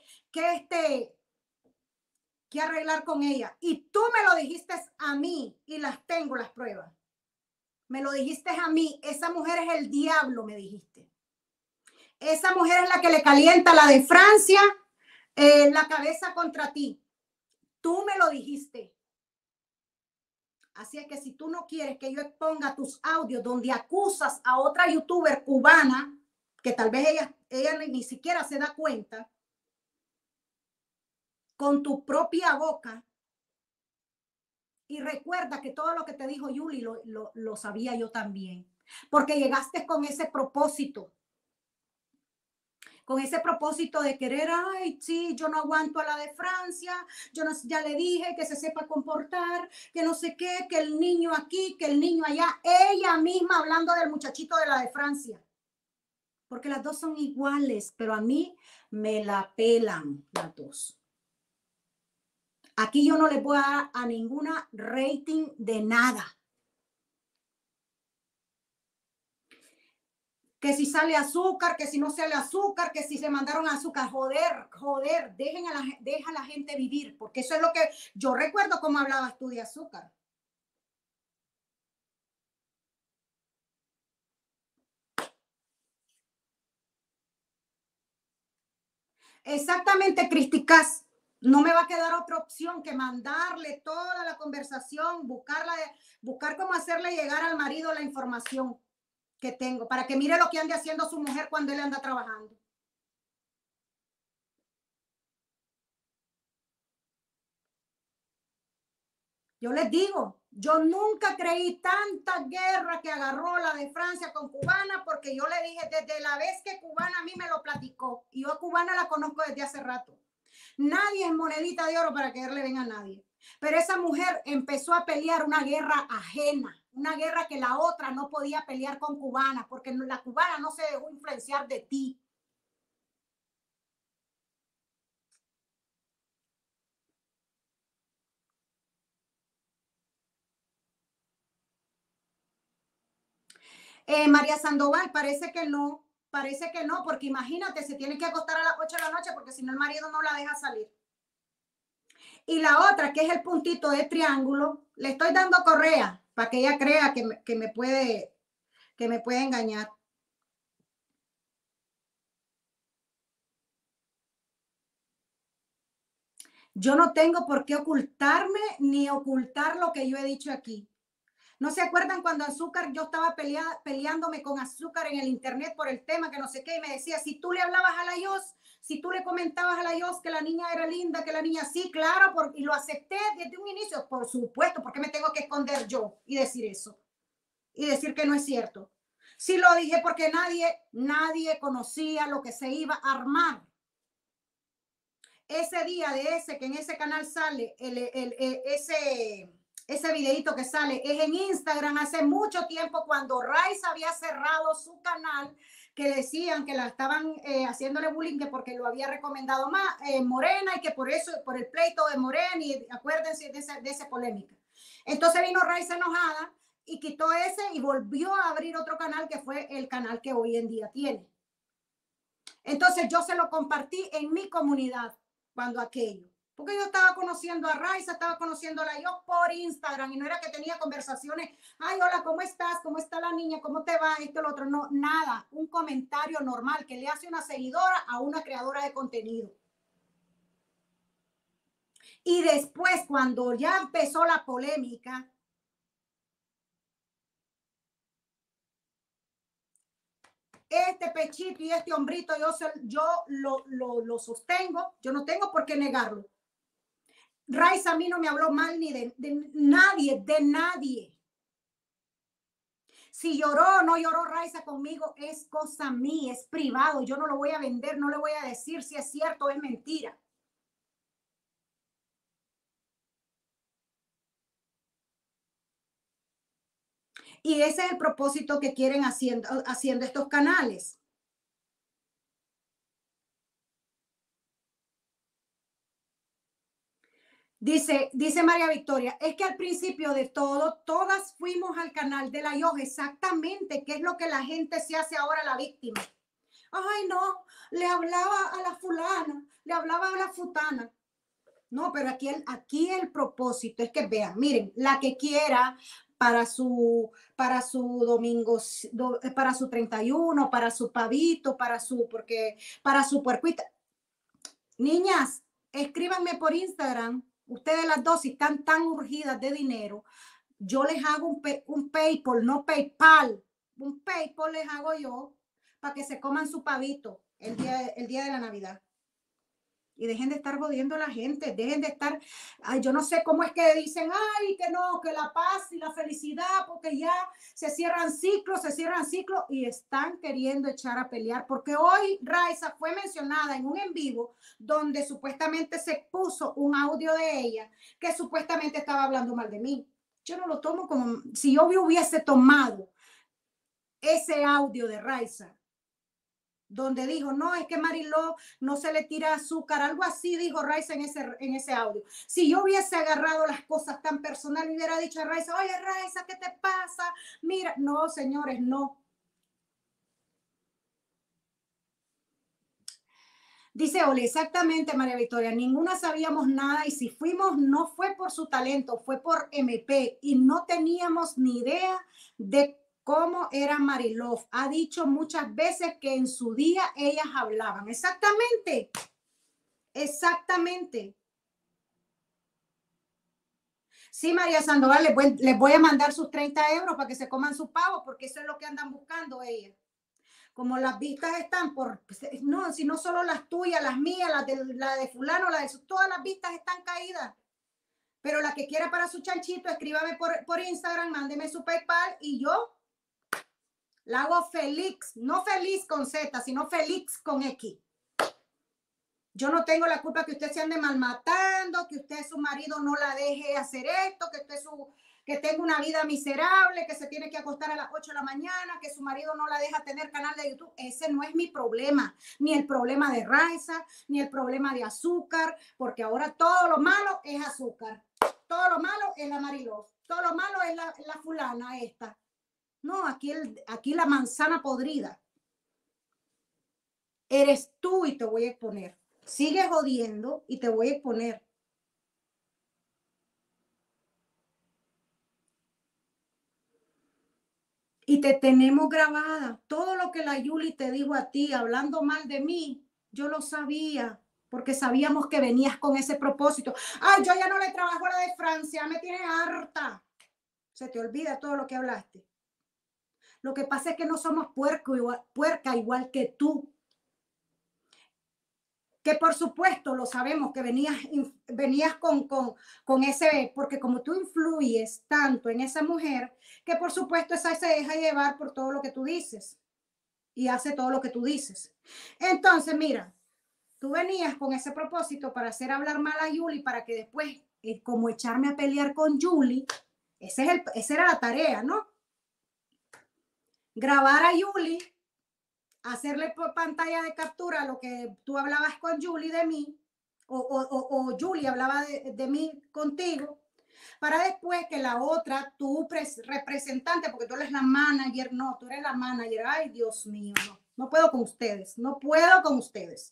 que arreglar con ella. Y tú me lo dijiste a mí y las tengo las pruebas. Me lo dijiste a mí, esa mujer es el diablo, me dijiste. Esa mujer es la que le calienta la de Francia la cabeza contra ti. Tú me lo dijiste. Así es que si tú no quieres que yo exponga tus audios donde acusas a otra youtuber cubana, que tal vez ella ni siquiera se da cuenta, con tu propia boca, y recuerda que todo lo que te dijo Yuli lo sabía yo también, porque llegaste con ese propósito de querer, ay, sí, yo no aguanto a la de Francia, yo no, ya le dije que se sepa comportar, que no sé qué, que el niño aquí, que el niño allá, ella misma hablando del muchachito de la de Francia, porque las dos son iguales, pero a mí me la pelan las dos. Aquí yo no le voy a dar a ninguna rating de nada. Que si sale azúcar, que si no sale azúcar, que si se mandaron azúcar, joder, deja a la gente vivir, porque eso es lo que yo recuerdo cómo hablabas tú de azúcar. Exactamente, Cristicás. No me va a quedar otra opción que mandarle toda la conversación, buscar cómo hacerle llegar al marido la información que tengo, para que mire lo que ande haciendo su mujer cuando él anda trabajando. Yo les digo, yo nunca creí tanta guerra que agarró la de Francia con Cubana, porque yo le dije desde la vez que Cubana a mí me lo platicó, y yo a Cubana la conozco desde hace rato. Nadie es monedita de oro para quererle bien a nadie. Pero esa mujer empezó a pelear una guerra ajena, una guerra que la otra no podía pelear con cubanas, porque la cubana no se dejó influenciar de ti. María Sandoval, parece que no, porque imagínate, se tiene que acostar a las 8 de la noche porque si no el marido no la deja salir. Y la otra, que es el puntito de triángulo, le estoy dando correa para que ella crea que me puede engañar. Yo no tengo por qué ocultarme ni ocultar lo que yo he dicho aquí. ¿No se acuerdan cuando Azúcar, yo estaba peleándome con Azúcar en el internet por el tema que no sé qué, y me decía, si tú le hablabas a la Yos, si tú le comentabas a la Yos que la niña era linda, que la niña sí, claro, y lo acepté desde un inicio, por supuesto, ¿por qué me tengo que esconder yo y decir eso? Y decir que no es cierto. Sí lo dije porque nadie conocía lo que se iba a armar. Ese día de ese, que en ese canal sale, ese videito que sale, es en Instagram hace mucho tiempo cuando Raiza había cerrado su canal, que decían que la estaban haciéndole bullying, que porque lo había recomendado más Morena y que por eso, por el pleito de Morena, y acuérdense de esa polémica. Entonces vino Raiza enojada y quitó ese y volvió a abrir otro canal que fue el canal que hoy en día tiene. Entonces yo se lo compartí en mi comunidad cuando aquello. Porque yo estaba conociendo a Raiza, estaba conociéndola yo por Instagram y no era que tenía conversaciones, ay, hola, ¿cómo estás? ¿Cómo está la niña? ¿Cómo te va? Esto, lo otro. No, nada. Un comentario normal que le hace una seguidora a una creadora de contenido. Y después, cuando ya empezó la polémica, este pechito y este hombrito yo lo sostengo, yo no tengo por qué negarlo. Raiza a mí no me habló mal ni de nadie, de nadie. Si lloró o no lloró Raiza conmigo es cosa mía, es privado. Yo no lo voy a vender, no le voy a decir si es cierto o es mentira. Y ese es el propósito que quieren haciendo estos canales. Dice María Victoria, es que al principio de todo, todas fuimos al canal de la Yoga, exactamente, que es lo que la gente se hace ahora la víctima. Ay, no, le hablaba a la fulana, le hablaba a la futana. No, pero aquí el propósito es que vean, miren, la que quiera para su domingo, para su 31, para su pavito, para su puerquita. Niñas, escríbanme por Instagram, ustedes las dos, si están tan urgidas de dinero, yo les hago un PayPal, no PayPal, un PayPal les hago yo para que se coman su pavito el día de la Navidad. Y dejen de estar jodiendo a la gente, dejen de estar, ay, yo no sé cómo es que dicen, ay, que no, que la paz y la felicidad, porque ya se cierran ciclos y están queriendo echar a pelear, porque hoy Raiza fue mencionada en un en vivo donde supuestamente se puso un audio de ella que supuestamente estaba hablando mal de mí. Yo no lo tomo como, si yo hubiese tomado ese audio de Raiza donde dijo, no, es que Mariló no se le tira azúcar, algo así dijo Raiza en ese audio. Si yo hubiese agarrado las cosas tan personal y hubiera dicho a Raiza, oye Raiza, ¿qué te pasa? Mira, no, señores, no. Dice Oli, exactamente, María Victoria, ninguna sabíamos nada y si fuimos no fue por su talento, fue por MP y no teníamos ni idea de cómo era Marilov. Ha dicho muchas veces que en su día ellas hablaban. Exactamente, exactamente. Sí, María Sandoval, les voy a mandar sus 30 euros para que se coman su pavo, porque eso es lo que andan buscando ellas. Como las vistas están por, no, si no solo las tuyas, las mías, la de fulano, todas las vistas están caídas. Pero la que quiera para su chanchito, escríbame por Instagram, mándeme su PayPal y yo la hago feliz, no feliz con Z, sino feliz con X. Yo no tengo la culpa que usted se ande malmatando, que usted su marido no la deje hacer esto, que usted que tenga una vida miserable, que se tiene que acostar a las 8 de la mañana, que su marido no la deja tener canal de YouTube. Ese no es mi problema, ni el problema de Raiza, ni el problema de azúcar, porque ahora todo lo malo es azúcar, todo lo malo es la Mariló, todo lo malo es la fulana esta. No, aquí la manzana podrida eres tú y te voy a exponer. Sigues jodiendo y te voy a exponer. Y te tenemos grabada. Todo lo que la Yuli te dijo a ti, hablando mal de mí, yo lo sabía, porque sabíamos que venías con ese propósito. Ay, yo ya no le trabajo a la de Francia, me tiene harta. Se te olvida todo lo que hablaste. Lo que pasa es que no somos puerca igual que tú. Que por supuesto lo sabemos, que venías con ese, porque como tú influyes tanto en esa mujer, que por supuesto esa se deja llevar por todo lo que tú dices y hace todo lo que tú dices. Entonces, mira, tú venías con ese propósito para hacer hablar mal a Yuli, para que después, como echarme a pelear con Yuli, esa era la tarea, ¿no? Grabar a Yuli, hacerle por pantalla de captura lo que tú hablabas con Julie de mí, o Julie hablaba de mí contigo, para después que la otra, tu representante, porque tú eres la manager, no, tú eres la manager, ay Dios mío, no, no puedo con ustedes, no puedo con ustedes.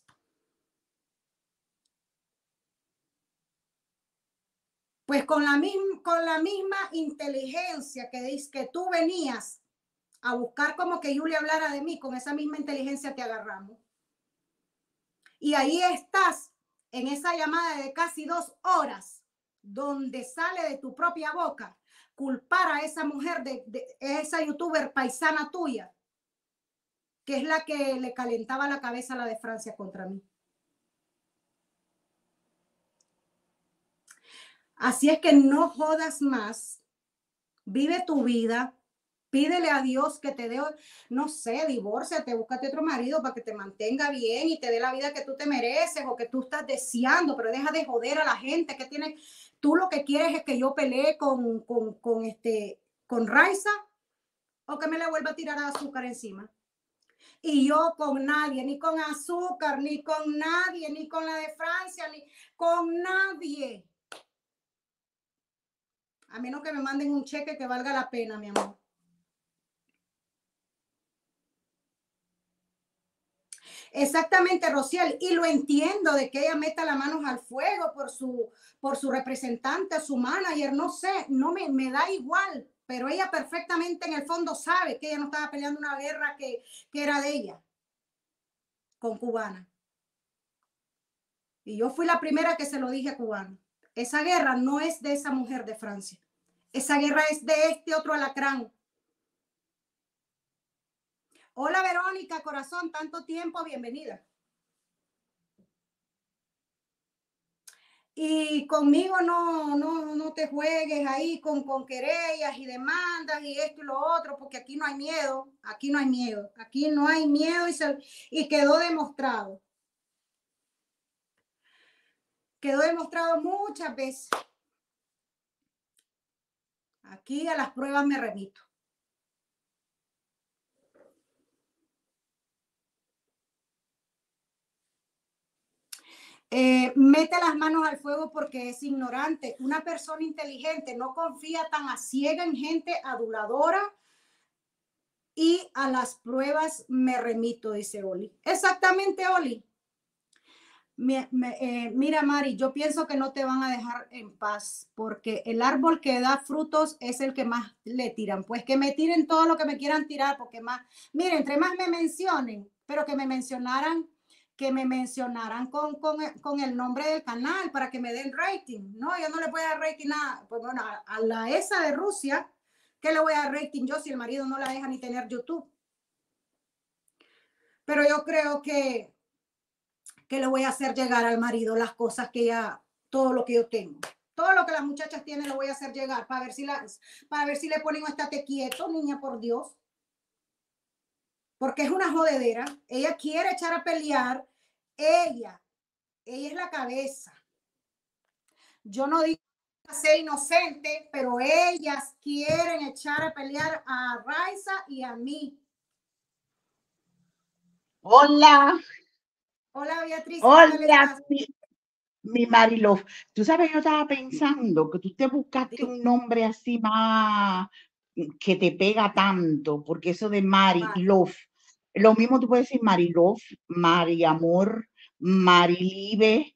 Pues con la misma inteligencia que tú venías a buscar como que Julie hablara de mí, con esa misma inteligencia te agarramos. Y ahí estás en esa llamada de casi 2 horas, donde sale de tu propia boca culpar a esa mujer, de esa youtuber paisana tuya, que es la que le calentaba la cabeza a la de Francia contra mí. Así es que no jodas más, vive tu vida, pídele a Dios que te dé, no sé, divórciate, búscate otro marido para que te mantenga bien y te dé la vida que tú te mereces o que tú estás deseando, pero deja de joder a la gente que tiene. Tú lo que quieres es que yo pelee con Raiza o que me le vuelva a tirar azúcar encima. Y yo con nadie, ni con azúcar, ni con nadie, ni con la de Francia, ni con nadie. A menos que me manden un cheque que valga la pena, mi amor. Exactamente, Rociel, y lo entiendo de que ella meta las manos al fuego por su representante, su manager, no sé, no me da igual, pero ella perfectamente en el fondo sabe que ella no estaba peleando una guerra que era de ella, con Cubana. Y yo fui la primera que se lo dije a Cubana. Esa guerra no es de esa mujer de Francia, esa guerra es de este otro alacrán. Hola Verónica, corazón, tanto tiempo, bienvenida. Y conmigo no te juegues ahí con querellas y demandas y esto y lo otro, porque aquí no hay miedo, aquí no hay miedo, aquí no hay miedo y quedó demostrado. Quedó demostrado muchas veces. Aquí a las pruebas me remito. Mete las manos al fuego porque es ignorante. Una persona inteligente no confía tan a ciega en gente aduladora y a las pruebas me remito, dice Oli. Exactamente, Oli. Mira, Mari, yo pienso que no te van a dejar en paz porque el árbol que da frutos es el que más le tiran. Pues que me tiren todo lo que me quieran tirar porque más, mire, entre más me mencionen, pero que me mencionaran con el nombre del canal para que me den rating. No, yo no le voy a dar rating nada. Pues bueno, a la esa de Rusia, ¿qué le voy a dar rating yo si el marido no la deja ni tener YouTube? Pero yo creo que le voy a hacer llegar al marido las cosas que ya, todo lo que yo tengo. Todo lo que las muchachas tienen lo voy a hacer llegar para ver si le ponen estate quieto, niña, por Dios. Porque es una jodedera. Ella quiere echar a pelear. Ella ella es la cabeza. Yo no digo que sea inocente, pero ellas quieren echar a pelear a Raiza y a mí. Hola, Hola Beatriz, ¿qué tal hola, estás? mi Marilov. Tú sabes, yo estaba pensando que tú te buscaste Dime. un nombre así más que te pega tanto, porque eso de Marilov, lo mismo tú puedes decir Marilov, Mariamor, Marilibe,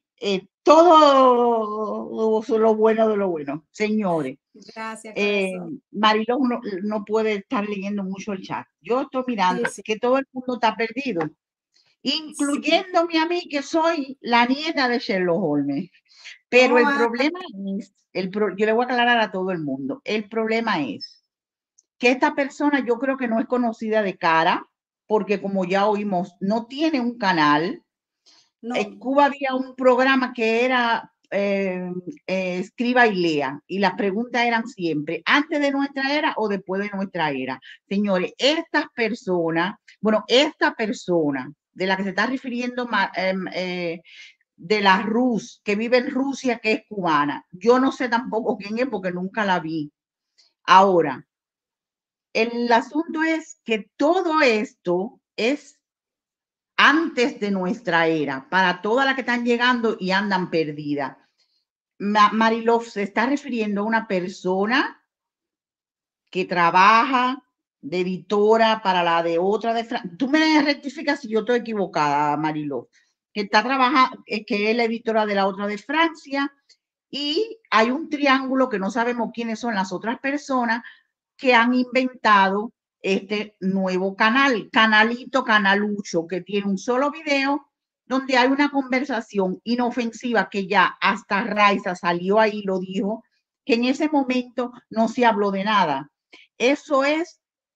todo lo bueno de lo bueno. Señores, Gracias, corazón. Marilov no puede estar leyendo mucho el chat. Yo estoy mirando Sí, sí, que todo el mundo está perdido, sí. incluyéndome a mí, que soy la nieta de Sherlock Holmes. Pero ¿Cómo el va? problema es, yo le voy a aclarar a todo el mundo, el problema es que esta persona yo creo que no es conocida de cara, porque como ya oímos, no tiene un canal. No, En Cuba había un programa que era Escriba y Lea, y las preguntas eran siempre, antes de nuestra era o después de nuestra era. Señores, estas personas, bueno, esta persona de la que se está refiriendo de la Rus, que vive en Rusia, que es cubana. Yo no sé tampoco quién es porque nunca la vi. Ahora, el asunto es que todo esto es antes de nuestra era, para todas las que están llegando y andan perdidas. Marilov se está refiriendo a una persona que trabaja de editora para la de otra de Francia. Tú me rectificas si yo estoy equivocada, Marilov. Que está trabajando, que es la editora de la otra de Francia, y hay un triángulo que no sabemos quiénes son las otras personas que han inventado este nuevo canal, Canalucho, que tiene un solo video donde hay una conversación inofensiva que ya hasta Raiza salió ahí y lo dijo, que en ese momento no se habló de nada. Eso es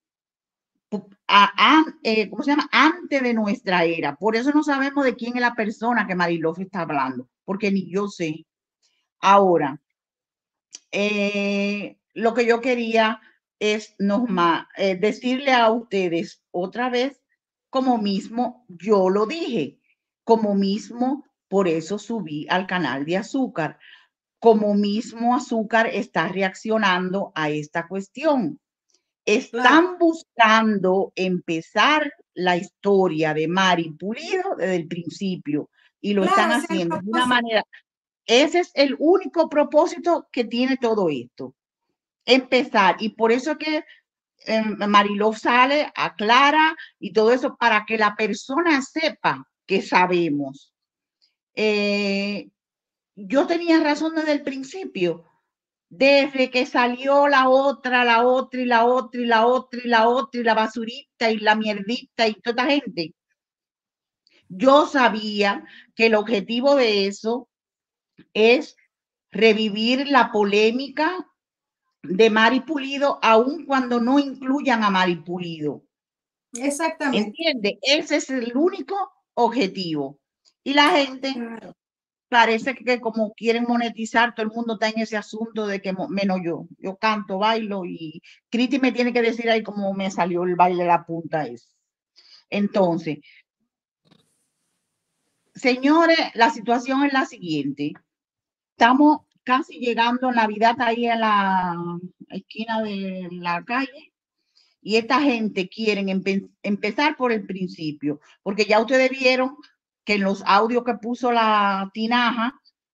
¿cómo se llama? Antes de nuestra era. Por eso no sabemos de quién es la persona que Marilof está hablando, porque ni yo sé. Ahora, lo que yo quería es decirle a ustedes otra vez, como mismo yo lo dije, como mismo por eso subí al canal de Azúcar, como mismo Azúcar está reaccionando a esta cuestión. claro. Están buscando empezar la historia de Mari Pulido desde el principio y lo Claro, están ese es el haciendo de una propósito. manera. Ese es el único propósito que tiene todo esto, empezar. Y por eso que Mariló sale, aclara y todo eso para que la persona sepa que sabemos. Yo tenía razón desde el principio, desde que salió la otra, la otra y la otra y la otra y la otra y la basurita y la mierdita y toda esta gente. Yo sabía que el objetivo de eso es revivir la polémica de Mari Pulido, aun cuando no incluyan a Mari Pulido. Exactamente. ¿Entiende? Ese es el único objetivo. Y la gente Claro. parece que como quieren monetizar, todo el mundo está en ese asunto de que menos yo. Yo canto, bailo y Criti me tiene que decir ahí cómo me salió el baile de la punta ese. Entonces, señores, la situación es la siguiente. Estamos casi llegando a Navidad ahí en la esquina de la calle y esta gente quiere empezar por el principio, porque ya ustedes vieron que en los audios que puso la Tinaja,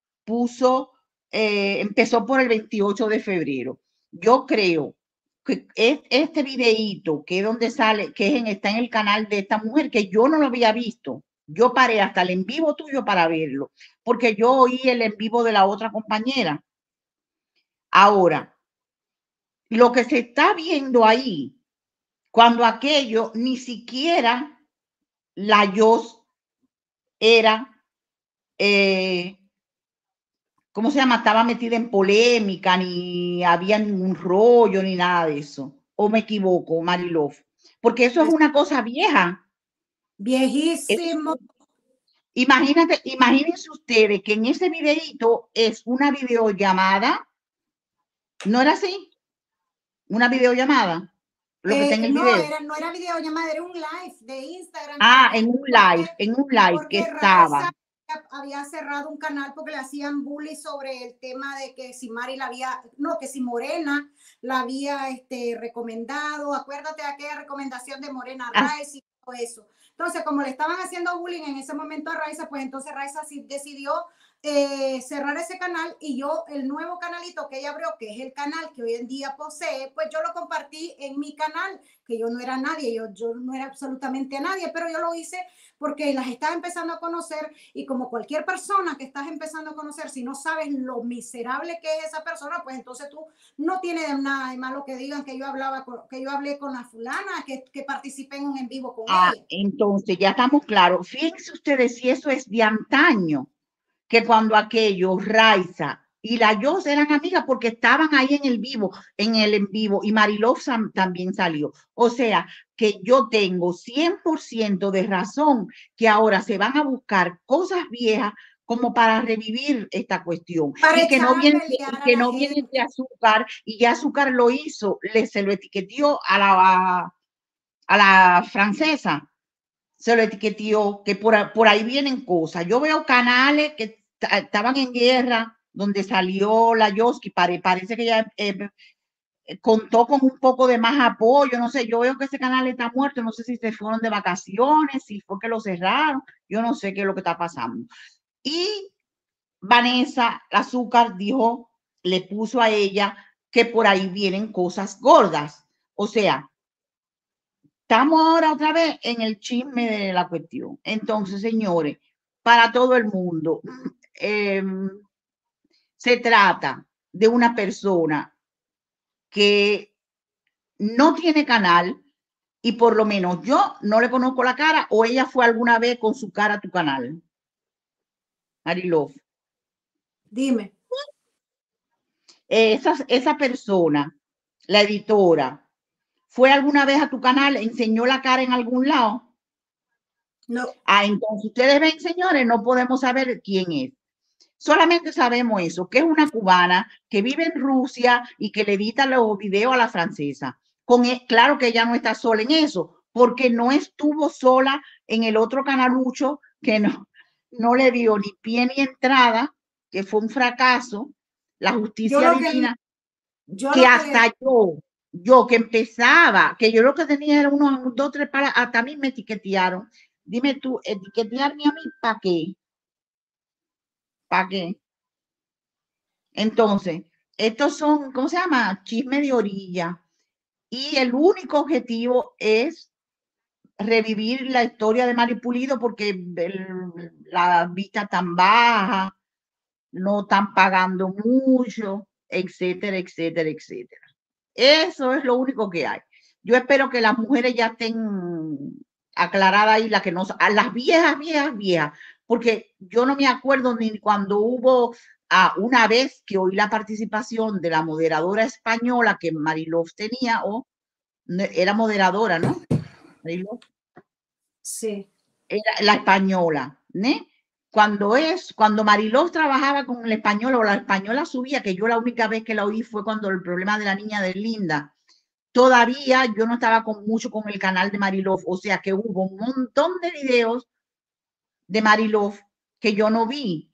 empezó por el 28 de febrero. Yo creo que este videíto, que es donde sale, está en el canal de esta mujer, que yo no lo había visto. Yo paré hasta el en vivo tuyo para verlo, porque yo oí el en vivo de la otra compañera. Ahora, lo que se está viendo ahí, cuando aquello ni siquiera la Yos era, eh, ¿cómo se llama? Estaba metida en polémica, ni había ningún rollo, ni nada de eso. ¿O me equivoco, Marilov? Porque eso es Es una cosa vieja. Es, viejísimo. imagínense ustedes que en ese videito es una videollamada. ¿No era así? Una videollamada. Lo que está en el No, video. no era videollamada, era un live de Instagram En un live que porque estaba. había cerrado un canal porque le hacían bullying sobre el tema de que si Mari la había, no, que si Morena la había recomendado. Acuérdate de aquella recomendación de Morena Ah, Rice y todo eso. Entonces, como le estaban haciendo bullying en ese momento a Raiza, pues entonces Raiza sí decidió cerrar ese canal, y yo el nuevo canalito que ella abrió, que es el canal que hoy en día posee, pues yo lo compartí en mi canal, que yo no era nadie, yo no era absolutamente nadie, pero yo lo hice porque las estás empezando a conocer, y como cualquier persona que estás empezando a conocer, si no sabes lo miserable que es esa persona, pues entonces tú no tienes nada de malo que digan que yo hablé con la fulana, que participé en un en vivo con ella. entonces ya estamos claros. Fíjense ustedes si eso es de antaño, que cuando aquello, Raiza y la Yos eran amigas porque estaban ahí en el en vivo, y Marilov también salió. O sea, que yo tengo 100% de razón que ahora se van a buscar cosas viejas como para revivir esta cuestión, Para y que no echar a viene, pelear a que la no viene de gente. Azúcar, y ya Azúcar lo hizo, se lo etiquetó a la francesa, se lo etiquetó, que por ahí vienen cosas. Yo veo canales que estaban en guerra, donde salió la Yoski, parece que ya contó con un poco de más apoyo, no sé, yo veo que ese canal está muerto, no sé si se fueron de vacaciones, si fue que lo cerraron, yo no sé qué es lo que está pasando. Y Vanessa Azúcar dijo, le puso a ella que por ahí vienen cosas gordas, o sea, estamos ahora otra vez en el chisme de la cuestión. Entonces, señores, para todo el mundo, eh, se trata de una persona que no tiene canal, y por lo menos yo no le conozco la cara, o ella fue alguna vez con su cara a tu canal, Marilov. Dime. Esa persona, la editora, ¿fue alguna vez a tu canal? ¿Enseñó la cara en algún lado? No. Entonces ustedes ven, señores, no podemos saber quién es. Solamente sabemos eso, que es una cubana que vive en Rusia y que le edita los videos a la francesa. Claro que ella no está sola en eso, porque no estuvo sola en el otro canalucho que no le dio ni pie ni entrada, que fue un fracaso, la Yo justicia lo que, divina, yo que lo que hasta le, yo que empezaba, que yo lo que tenía era unos 2, 3 para, hasta a mí me etiquetearon. Dime tú, etiquetearme a mí, ¿para qué? ¿Para qué? Entonces, estos son, ¿cómo se llama? Chisme de orilla. Y el único objetivo es revivir la historia de Mari Pulido, porque la vista tan baja, no están pagando mucho, etcétera, etcétera, etcétera. Eso es lo único que hay. Yo espero que las mujeres ya estén aclaradas ahí, las que no, a las viejas, viejas, viejas, porque yo no me acuerdo ni cuando hubo una vez que oí la participación de la moderadora española que Marilov tenía, o era moderadora, ¿no? Marilov sí. era la española, ¿no? Cuando Marilov trabajaba con la española, o la española subía, que yo la única vez que la oí fue cuando el problema de la niña de Linda. Todavía yo no estaba mucho con el canal de Marilov, o sea que hubo un montón de videos de Marilov que yo no vi,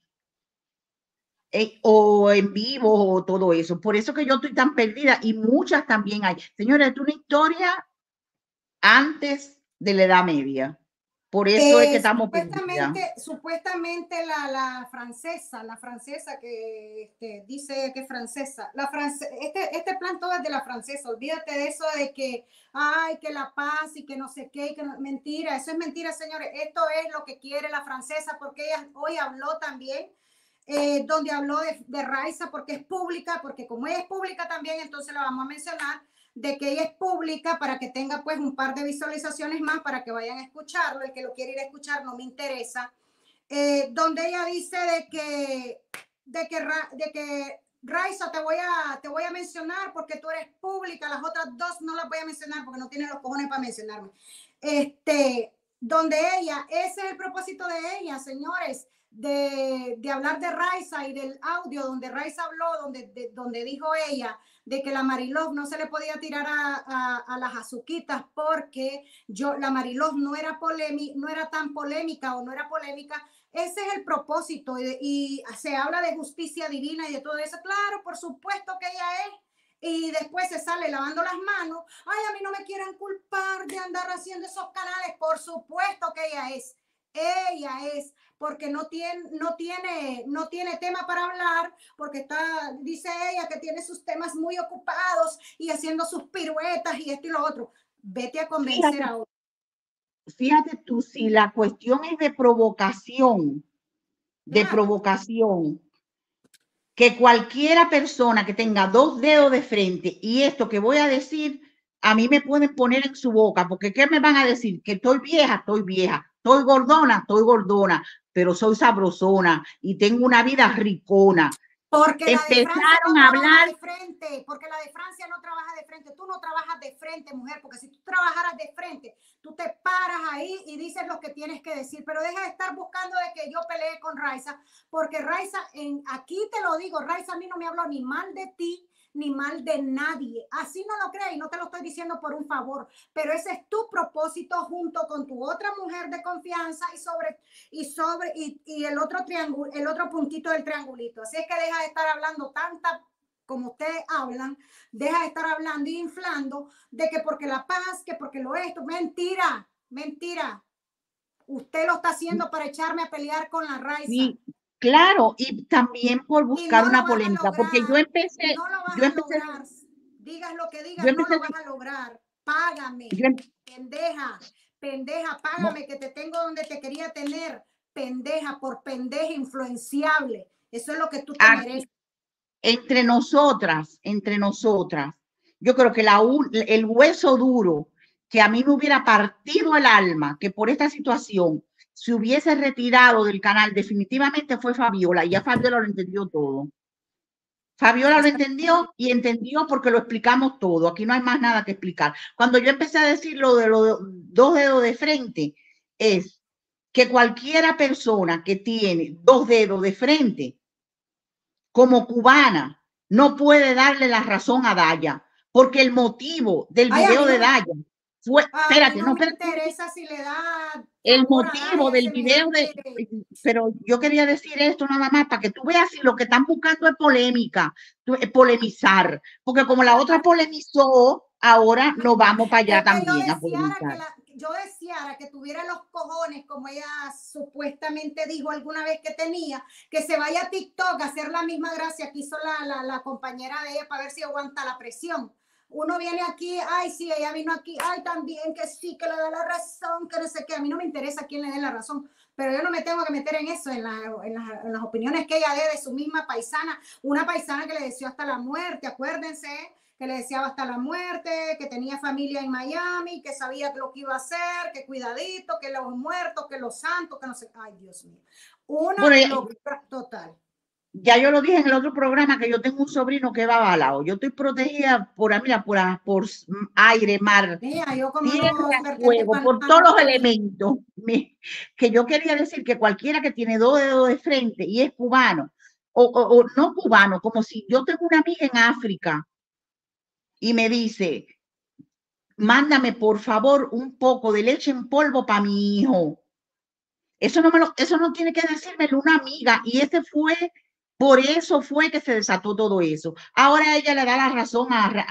o en vivo, o todo eso. Por eso que yo estoy tan perdida, y muchas también hay. Señores, es una historia antes de la Edad Media. Por eso es que estamos perdidas. Supuestamente la francesa que dice que es francesa, este plan todo es de la francesa, olvídate de eso de que, ay, que la paz y que no sé qué, que no, mentira, eso es mentira, señores, esto es lo que quiere la francesa, porque ella hoy habló también, donde habló de Raiza, porque es pública, porque como ella es pública también, entonces la vamos a mencionar, de que ella es pública para que tenga pues un par de visualizaciones más para que vayan a escucharlo. El que lo quiere ir a escuchar no me interesa. Donde ella dice de que Raiza te voy a mencionar porque tú eres pública, las otras dos no las voy a mencionar porque no tienen los cojones para mencionarme. Donde ella, ese es el propósito de ella, señores, de hablar de Raiza y del audio donde Raiza habló, donde dijo ella de que la Marilov no se le podía tirar a las azuquitas porque la Marilov no era tan polémica o no era polémica. Ese es el propósito y se habla de justicia divina y de todo eso. Claro, por supuesto que ella es. Y después se sale lavando las manos. Ay, a mí no me quieren culpar de andar haciendo esos canales. Por supuesto que ella es. Ella es, porque no tiene tema para hablar, porque dice ella que tiene sus temas muy ocupados y haciendo sus piruetas y esto y lo otro. Vete a convencer a otro. Fíjate tú, si la cuestión es de provocación, que cualquiera persona que tenga 2 dedos de frente y esto que voy a decir, a mí me pueden poner en su boca, porque ¿qué me van a decir? Que estoy vieja, estoy gordona, pero soy sabrosona y tengo una vida ricona. Porque la de Francia no trabaja de frente, tú no trabajas de frente, mujer, porque si tú trabajaras de frente, tú te paras ahí y dices lo que tienes que decir, pero deja de estar buscando de que yo pelee con Raiza, porque Raiza, aquí te lo digo, Raiza a mí no me habló ni mal de ti, ni mal de nadie. Así no lo crees y no te lo estoy diciendo por un favor, pero ese es tu propósito junto con tu otra mujer de confianza y el otro triángulo, el otro puntito del triangulito. Así es que deja de estar hablando tanta como ustedes hablan, deja de estar hablando y inflando de que porque la paz, que porque lo esto, mentira, mentira. Usted lo está haciendo para echarme a pelear con la Raiza. Sí, claro, y también por buscar una polémica, porque yo empecé, no lo vas a lograr, digas lo que digas, no lo vas a lograr, págame, pendeja, págame, que te tengo donde te quería tener, pendeja, por pendeja, influenciable, eso es lo que tú te mereces. Entre nosotras, yo creo que el hueso duro que a mí me hubiera partido el alma, que por esta situación se hubiese retirado del canal, definitivamente fue Fabiola, y ya Fabiola lo entendió todo. Fabiola lo entendió y entendió porque lo explicamos todo. Aquí no hay más nada que explicar. Cuando yo empecé a decir lo de los 2 dedos de frente, es que cualquiera persona que tiene 2 dedos de frente, como cubana, no puede darle la razón a Daya, porque el motivo del video de Daya fue, espérate, no me interesa si le da el motivo del video pero yo quería decir esto nada más para que tú veas si lo que están buscando es polémica, polemizar, porque como la otra polemizó, ahora nos vamos para allá también a polemizar. Yo deseara que tuviera los cojones, como ella supuestamente dijo alguna vez que tenía, que se vaya a TikTok a hacer la misma gracia que hizo la compañera de ella para ver si aguanta la presión. Uno viene aquí, ay, sí, ella vino aquí, ay, también, que sí, que le da la razón, que no sé qué. A mí no me interesa quién le dé la razón, pero yo no me tengo que meter en eso, en las opiniones que ella dé de su misma paisana, una paisana que le deseó hasta la muerte, acuérdense, que le deseaba hasta la muerte, que tenía familia en Miami, que sabía lo que iba a hacer, que cuidadito, que los muertos, que los santos, que no sé, ay, Dios mío. Una locura total. Ya yo lo dije en el otro programa que yo tengo un sobrino que va abalado. Yo estoy protegida por aire, mar, tierra, fuego, por todos los elementos. Que yo quería decir que cualquiera que tiene 2 dedos de frente y es cubano, o no cubano, como si yo tengo una amiga en África y me dice, mándame por favor un poco de leche en polvo para mi hijo. Eso no tiene que decírmelo una amiga, y por eso fue que se desató todo eso. Ahora ella le da la razón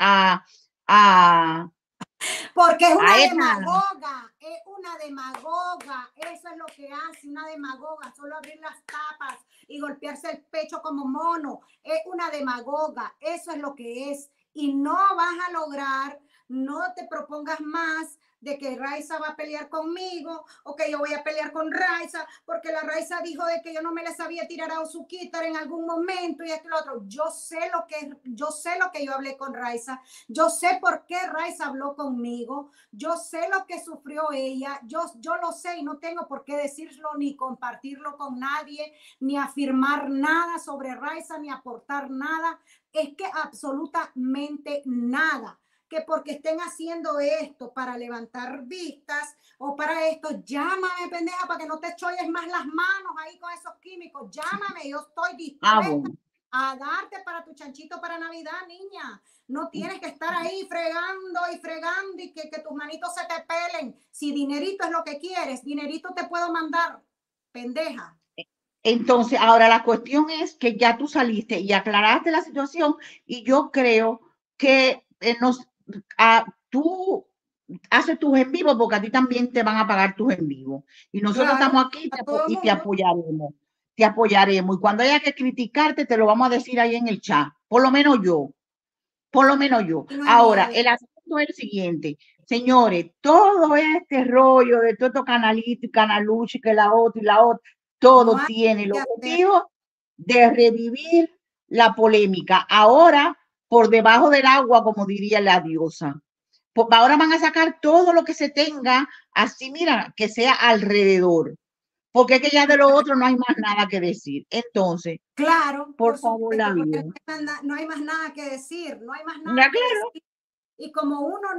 porque es una demagoga, eso es lo que hace una demagoga, solo abrir las tapas y golpearse el pecho como mono, es una demagoga, eso es lo que es, y no vas a lograr, no te propongas más de que Raiza va a pelear conmigo o que yo voy a pelear con Raiza porque la Raiza dijo de que yo no me la sabía tirar a su guitarra en algún momento y esto y lo otro. Yo sé lo que yo hablé con Raiza, yo sé por qué Raiza habló conmigo, yo sé lo que sufrió ella, yo lo sé y no tengo por qué decirlo ni compartirlo con nadie, ni afirmar nada sobre Raiza, ni aportar nada, es que absolutamente nada. que porque estén haciendo esto para levantar vistas o para esto, llámame, pendeja, para que no te cholles más las manos ahí con esos químicos. Llámame, yo estoy Ah, dispuesta bueno. a darte para tu chanchito para Navidad, niña. No tienes que estar ahí fregando y fregando y que tus manitos se te pelen. Si dinerito es lo que quieres, dinerito te puedo mandar, pendeja. Entonces, ahora la cuestión es que ya tú saliste y aclaraste la situación y yo creo que tú haces tus en vivo porque a ti también te van a pagar tus en vivo. Y nosotros Claro, estamos aquí a todo el y te mundo. apoyaremos. Te apoyaremos. Y cuando haya que criticarte, te lo vamos a decir ahí en el chat. Por lo menos yo. Por lo menos yo. Y no hay Ahora, miedo. el asunto es el siguiente. Señores, todo este rollo de todo canalito y canaluchi, que la otra y la otra, No todo hay tiene el que hacer. objetivo de revivir la polémica. Ahora, por debajo del agua, como diría la diosa. Ahora van a sacar todo lo que se tenga, así, mira, que sea alrededor. Porque es que ya de lo otro no hay más nada que decir. Entonces, Claro, por por favor, la supuesto, porque vida. no hay más nada que decir, no hay más Ya nada que claro. decir. Y como uno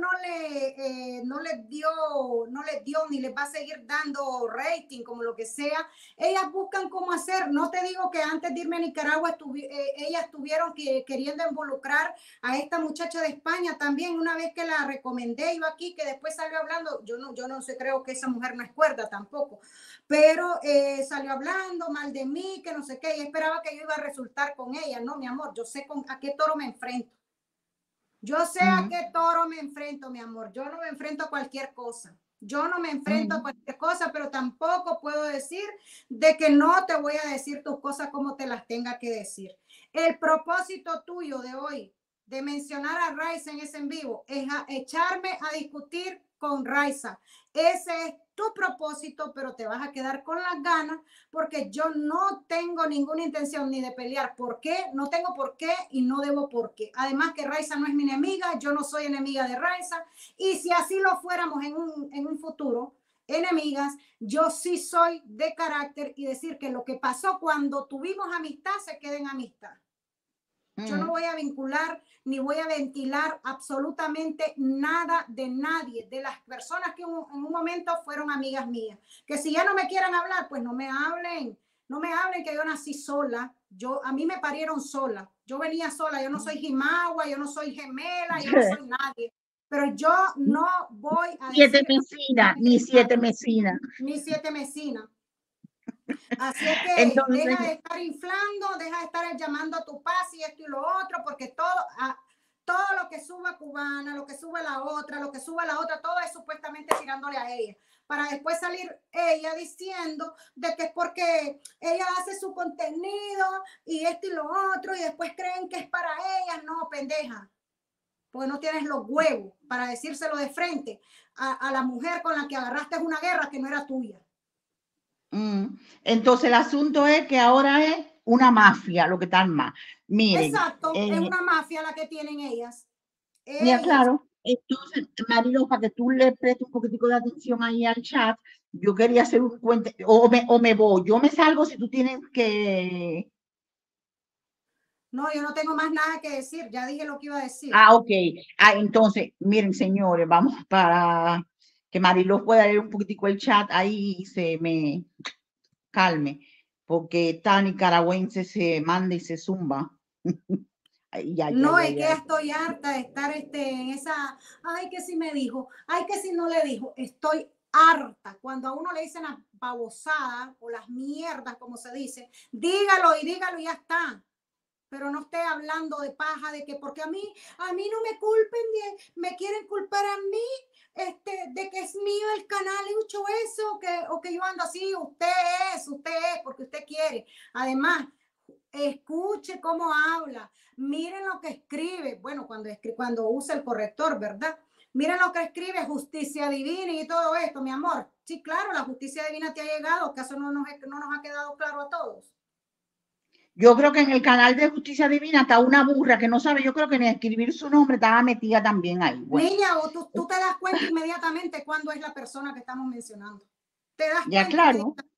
no les dio ni les va a seguir dando rating, como lo que sea, ellas buscan cómo hacer. No te digo que antes de irme a Nicaragua, ellas estuvieron queriendo involucrar a esta muchacha de España también, una vez que la recomendé, iba aquí, que después salió hablando, yo no sé, creo que esa mujer no es cuerda tampoco, pero salió hablando mal de mí, que no sé qué, y esperaba que yo iba a resultar con ella. No, mi amor, yo sé a qué toro me enfrento. Yo sé a Mm, qué toro me enfrento, mi amor. Yo no me enfrento a cualquier cosa. Yo no me enfrento a mm. cualquier cosa, pero tampoco puedo decir de que no te voy a decir tus cosas como te las tenga que decir. El propósito tuyo de hoy, de mencionar a Raiza en ese en vivo, es echarme a discutir con Raiza. Ese es tu propósito, pero te vas a quedar con las ganas porque yo no tengo ninguna intención ni de pelear. ¿Por qué? No tengo por qué y no debo por qué. Además que Raiza no es mi enemiga, yo no soy enemiga de Raiza. Y si así lo fuéramos en un futuro, enemigas, yo sí soy de carácter y decir que lo que pasó cuando tuvimos amistad se quede en amistad. Yo no voy a vincular ni voy a ventilar absolutamente nada de nadie, de las personas que en un momento fueron amigas mías. Que si ya no me quieran hablar, pues no me hablen. No me hablen que yo nací sola. A mí me parieron sola. Yo venía sola. Yo no soy Jimagua, yo no soy gemela, yo no soy nadie. Pero yo no voy a Siete decir mesinas, absolutamente ni siete nada. mesinas. Ni siete mesinas. Así es que Entonces, deja de estar inflando, deja de estar llamando a tu paz y esto y lo otro, porque todo lo que suba cubana, lo que sube la otra, lo que suba la otra, todo es supuestamente tirándole a ella. Para después salir ella diciendo de que es porque ella hace su contenido y esto y lo otro, y después creen que es para ella. No, pendeja, porque no tienes los huevos para decírselo de frente a la mujer con la que agarraste una guerra que no era tuya. entonces el asunto es que ahora es una mafia lo que están más. Miren, Exacto, es una mafia la que tienen ellas. ya Ellas. claro, entonces, Marilo, para que tú le prestes un poquitico de atención ahí al chat, yo quería hacer un cuento, o me voy, yo me salgo si tú tienes que... No, yo no tengo más nada que decir, ya dije lo que iba a decir. Ah, ok. Ah, entonces, miren, señores, vamos para que Marilo pueda leer un poquitico el chat ahí y se me calme, porque esta nicaragüense se manda y se zumba. Ay, ay, No, ay, es ay, que ya ay. estoy harta de estar en esa, ay, que si me dijo, ay, que si no le dijo, estoy harta. Cuando a uno le dicen las babosadas o las mierdas, como se dice, dígalo y ya está. Pero no esté hablando de paja, de que porque a mí no me culpen, me quieren culpar a mí, de que es mío el canal y mucho eso, o que yo ando así, usted es, porque usted quiere. Además, escuche cómo habla, miren lo que escribe, bueno, cuando usa el corrector, ¿verdad? Miren lo que escribe, justicia divina y todo esto, mi amor. Sí, claro, la justicia divina te ha llegado, ¿acaso no nos ha quedado claro a todos? Yo creo que en el canal de Justicia Divina está una burra que no sabe, yo creo que ni escribir su nombre estaba metida también ahí. Bueno, Niña, o tú te das cuenta inmediatamente cuándo es la persona que estamos mencionando. Te das ya cuenta claro. inmediatamente.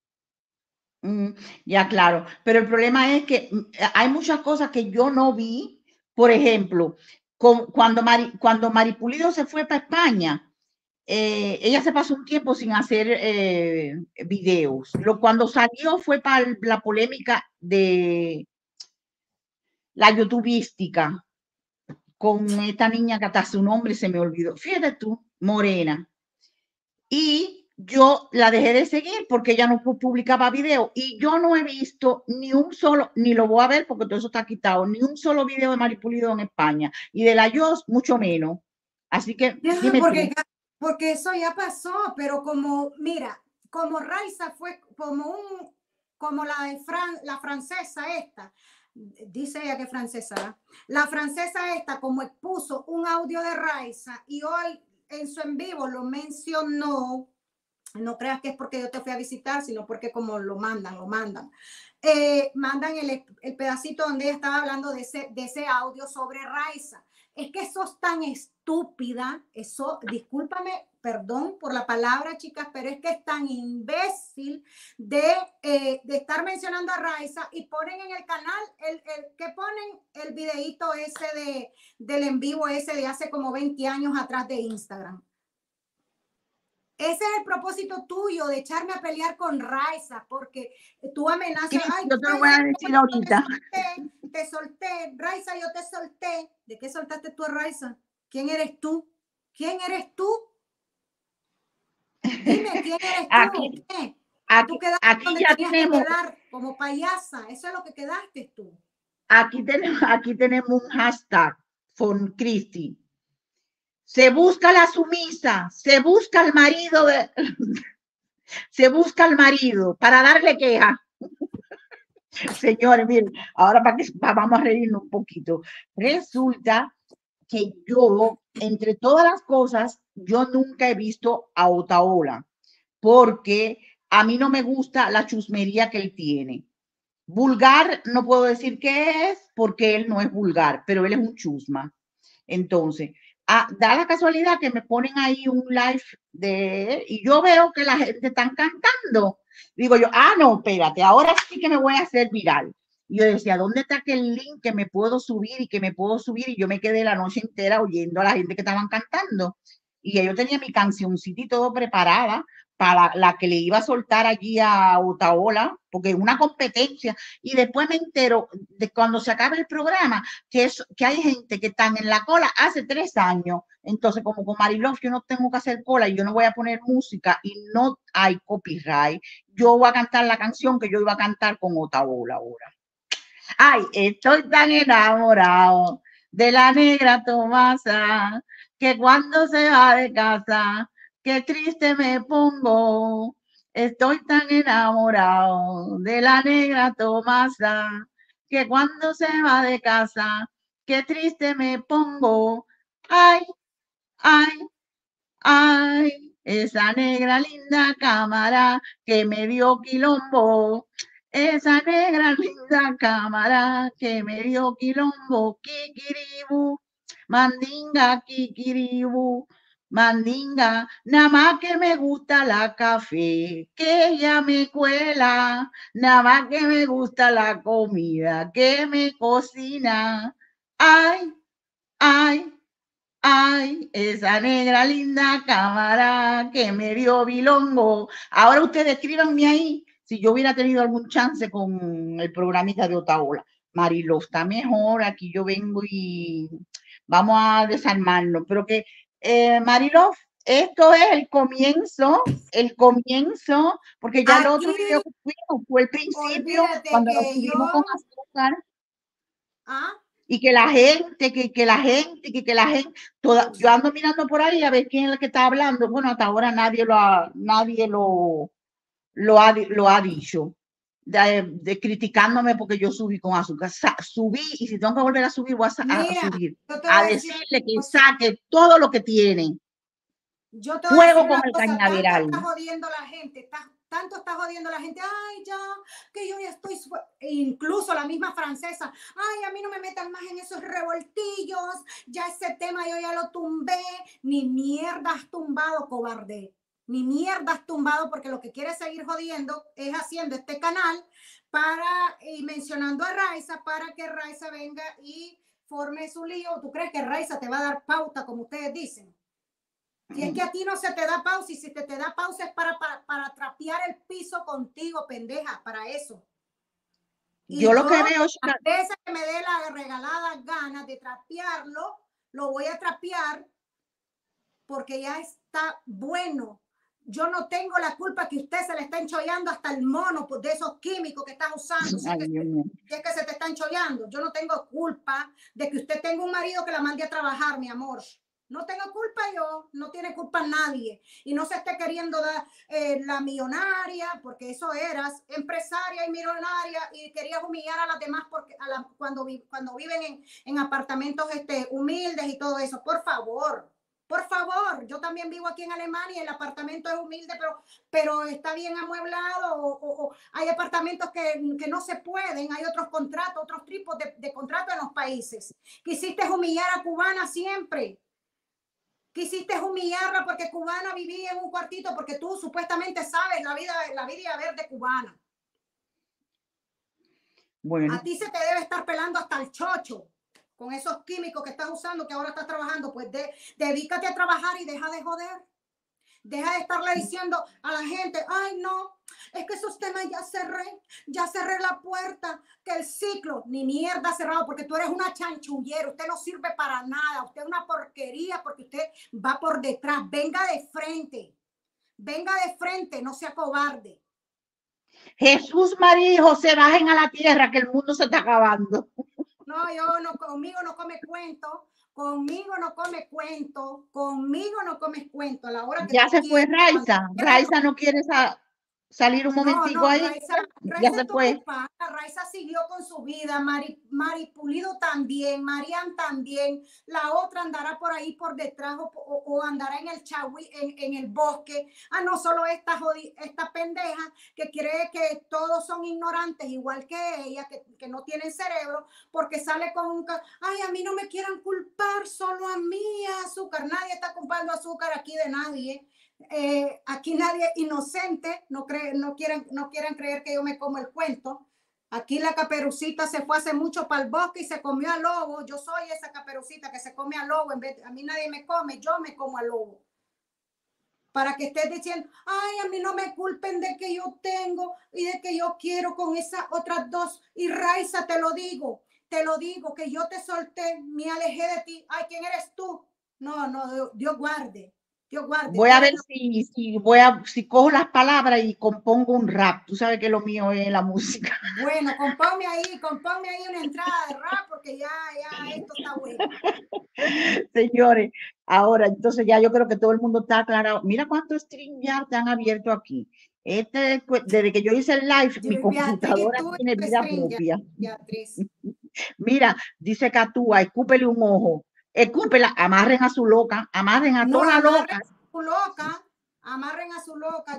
Ya claro, pero el problema es que hay muchas cosas que yo no vi. Por ejemplo, cuando Mari Pulido se fue para España, ella se pasó un tiempo sin hacer videos. Cuando salió fue para la polémica de la youtubística con esta niña que hasta su nombre se me olvidó. Fíjate tú, Morena. Y yo la dejé de seguir porque ella no publicaba video y yo no he visto ni un solo, ni lo voy a ver porque todo eso está quitado, ni un solo video de Mari Pulido en España y de la Yos mucho menos. Así que dime porque eso ya pasó, pero como, mira, como Raiza fue como la francesa esta, dice ella que es francesa, la francesa esta como expuso un audio de Raiza y hoy en su en vivo lo mencionó, no creas que es porque yo te fui a visitar, sino porque como lo mandan. Mandan el pedacito donde ella estaba hablando de ese audio sobre Raiza. Es que eso es tan estúpida, eso, discúlpame, perdón por la palabra, chicas, pero es que es tan imbécil de estar mencionando a Raiza y ponen en el canal, que ponen el videíto ese del en vivo ese de hace como 20 años atrás de Instagram. Ese es el propósito tuyo, de echarme a pelear con Raiza, porque tú amenazas. Ay, yo te lo voy a decir ahorita. Te solté, Raiza, yo te solté. ¿De qué soltaste tú a Raiza? ¿Quién eres tú? ¿Quién eres tú? Dime, ¿quién eres tú? ¿Qué? Tú quedaste aquí donde ya tenías tenemos, que quedar, como payasa. Eso es lo que quedaste tú. Aquí tenemos un hashtag, von Christi. Se busca la sumisa, se busca el marido se busca el marido para darle queja. Señores, miren, ahora vamos a reírnos un poquito. Resulta que yo, entre todas las cosas, yo nunca he visto a Otaola, porque a mí no me gusta la chusmería que él tiene. Vulgar, no puedo decir qué es, porque él no es vulgar, pero él es un chusma. Entonces, da la casualidad que me ponen ahí un live de él y yo veo que la gente está cantando. Digo yo, no, espérate, ahora sí que me voy a hacer viral. Y yo decía, ¿dónde está aquel link que me puedo subir y que me puedo subir? Y yo me quedé la noche entera oyendo a la gente que estaban cantando. Y yo tenía mi cancioncita y todo preparada para la que le iba a soltar allí a Otaola, porque es una competencia. Y después me entero de cuando se acaba el programa que hay gente que están en la cola hace 3 años. Entonces, como con Marilove yo no tengo que hacer cola y yo no voy a poner música y no hay copyright, yo voy a cantar la canción que yo iba a cantar con Otaola ahora. Ay, estoy tan enamorado de la negra Tomasa que cuando se va de casa, qué triste me pongo. Estoy tan enamorado de la negra Tomasa que cuando se va de casa, qué triste me pongo. Ay, ay, ay, esa negra linda cámara que me dio quilombo. Esa negra linda cámara que me dio quilombo, kikiribu, mandinga, kikiribu, mandinga, nada más que me gusta la café, que ella me cuela, nada más que me gusta la comida, que me cocina. Ay, ay, ay, esa negra linda cámara que me dio bilongo. Ahora ustedes escríbanme ahí si yo hubiera tenido algún chance con el programita de Otaola. Marilo está mejor, aquí yo vengo y vamos a desarmarlo. Pero que, Marilo, esto es el comienzo, porque ya el otro video que fue el principio, cuando nos subimos con azúcar. Y que la gente, yo ando mirando por ahí a ver quién es el que está hablando. Bueno, hasta ahora nadie lo ha dicho, de criticándome porque yo subí con azúcar. Subí y si tengo que volver a subir, voy a subir, a decirle que saque todo lo que tiene. Yo te Fuego con el cañaveral. Tanto está jodiendo la gente, ay, ya, que yo ya estoy, incluso la misma francesa, ay, a mí no me metan más en esos revoltillos, ya ese tema yo ya lo tumbé, ni mierda has tumbado, cobarde, ni mierda has tumbado, porque lo que quiere seguir jodiendo es haciendo este canal y mencionando a Raiza para que Raiza venga y forme su lío. ¿Tú crees que Raiza te va a dar pauta, como ustedes dicen? Si es que a ti no se te da pausa, y si te da pausa es para trapear el piso contigo, pendeja, para eso. Y Yo lo que veo, a veces que me dé la regalada ganas de trapearlo, lo voy a trapear porque ya está bueno. Yo no tengo la culpa que usted se le está enchollando hasta el mono de esos químicos que estás usando. Si es que se te está enchollando. Yo no tengo culpa de que usted tenga un marido que la mande a trabajar, mi amor. No tengo culpa yo, no tiene culpa nadie. Y no se esté queriendo dar la millonaria, porque eso eras, empresaria y millonaria, y querías humillar a las demás porque cuando viven en apartamentos humildes y todo eso. Por favor, yo también vivo aquí en Alemania, el apartamento es humilde, pero está bien amueblado, o hay apartamentos que no se pueden, hay otros contratos, otros tipos de contratos en los países. Quisiste humillar a Cubana siempre. Quisiste humillarla porque Cubana vivía en un cuartito, porque tú supuestamente sabes la vida y haber de Cubana. Bueno. A ti se te debe estar pelando hasta el chocho con esos químicos que estás usando, que ahora estás trabajando. Pues dedícate a trabajar y deja de joder. Deja de estarle diciendo a la gente, ay no, es que esos temas ya cerré la puerta, que el ciclo, ni mierda cerrado, porque tú eres una chanchullera, usted no sirve para nada, usted es una porquería porque usted va por detrás. Venga de frente, no sea cobarde. Jesús, María y José, bajen a la tierra que el mundo se está acabando. No, conmigo no come cuento. Conmigo no comes cuento. A la hora que ya se fue Raiza. Raiza no quiere salir un momentico ahí. Raiza ya se fue. Raiza siguió con su vida. Mari Pulido también. Marian también. La otra andará por ahí por detrás o andará en el chagüí, en el bosque. No solo esta pendeja que cree que todos son ignorantes igual que ella, que no tienen cerebro, porque sale con un... Ay, a mí no me quieran culpar, solo a mí, Azúcar. Nadie está culpando Azúcar aquí de nadie. Aquí nadie inocente, no quieran creer que yo me como el cuento. Aquí la Caperucita se fue hace mucho para el bosque y se comió al lobo. Yo soy esa Caperucita que se come al lobo. A mí nadie me come, yo me como al lobo. Para que estés diciendo, ay, a mí no me culpen de que yo tengo y de que yo quiero con esas otras dos. Y Raiza, te lo digo, que yo te solté, me alejé de ti. Ay, ¿quién eres tú? No, Dios guarde. Voy a ver si cojo las palabras y compongo un rap. Tú sabes que lo mío es la música. Bueno, componme ahí una entrada de rap porque ya esto está bueno. Señores, ahora entonces ya yo creo que todo el mundo está aclarado. Mira cuántos StreamYard te han abierto aquí. Desde que yo hice el live, mi computadora tiene vida propia. Mira, dice Catúa, escúpele un ojo. Escúpela, amarren a su loca, amarren a toda la loca. Amarren a su loca.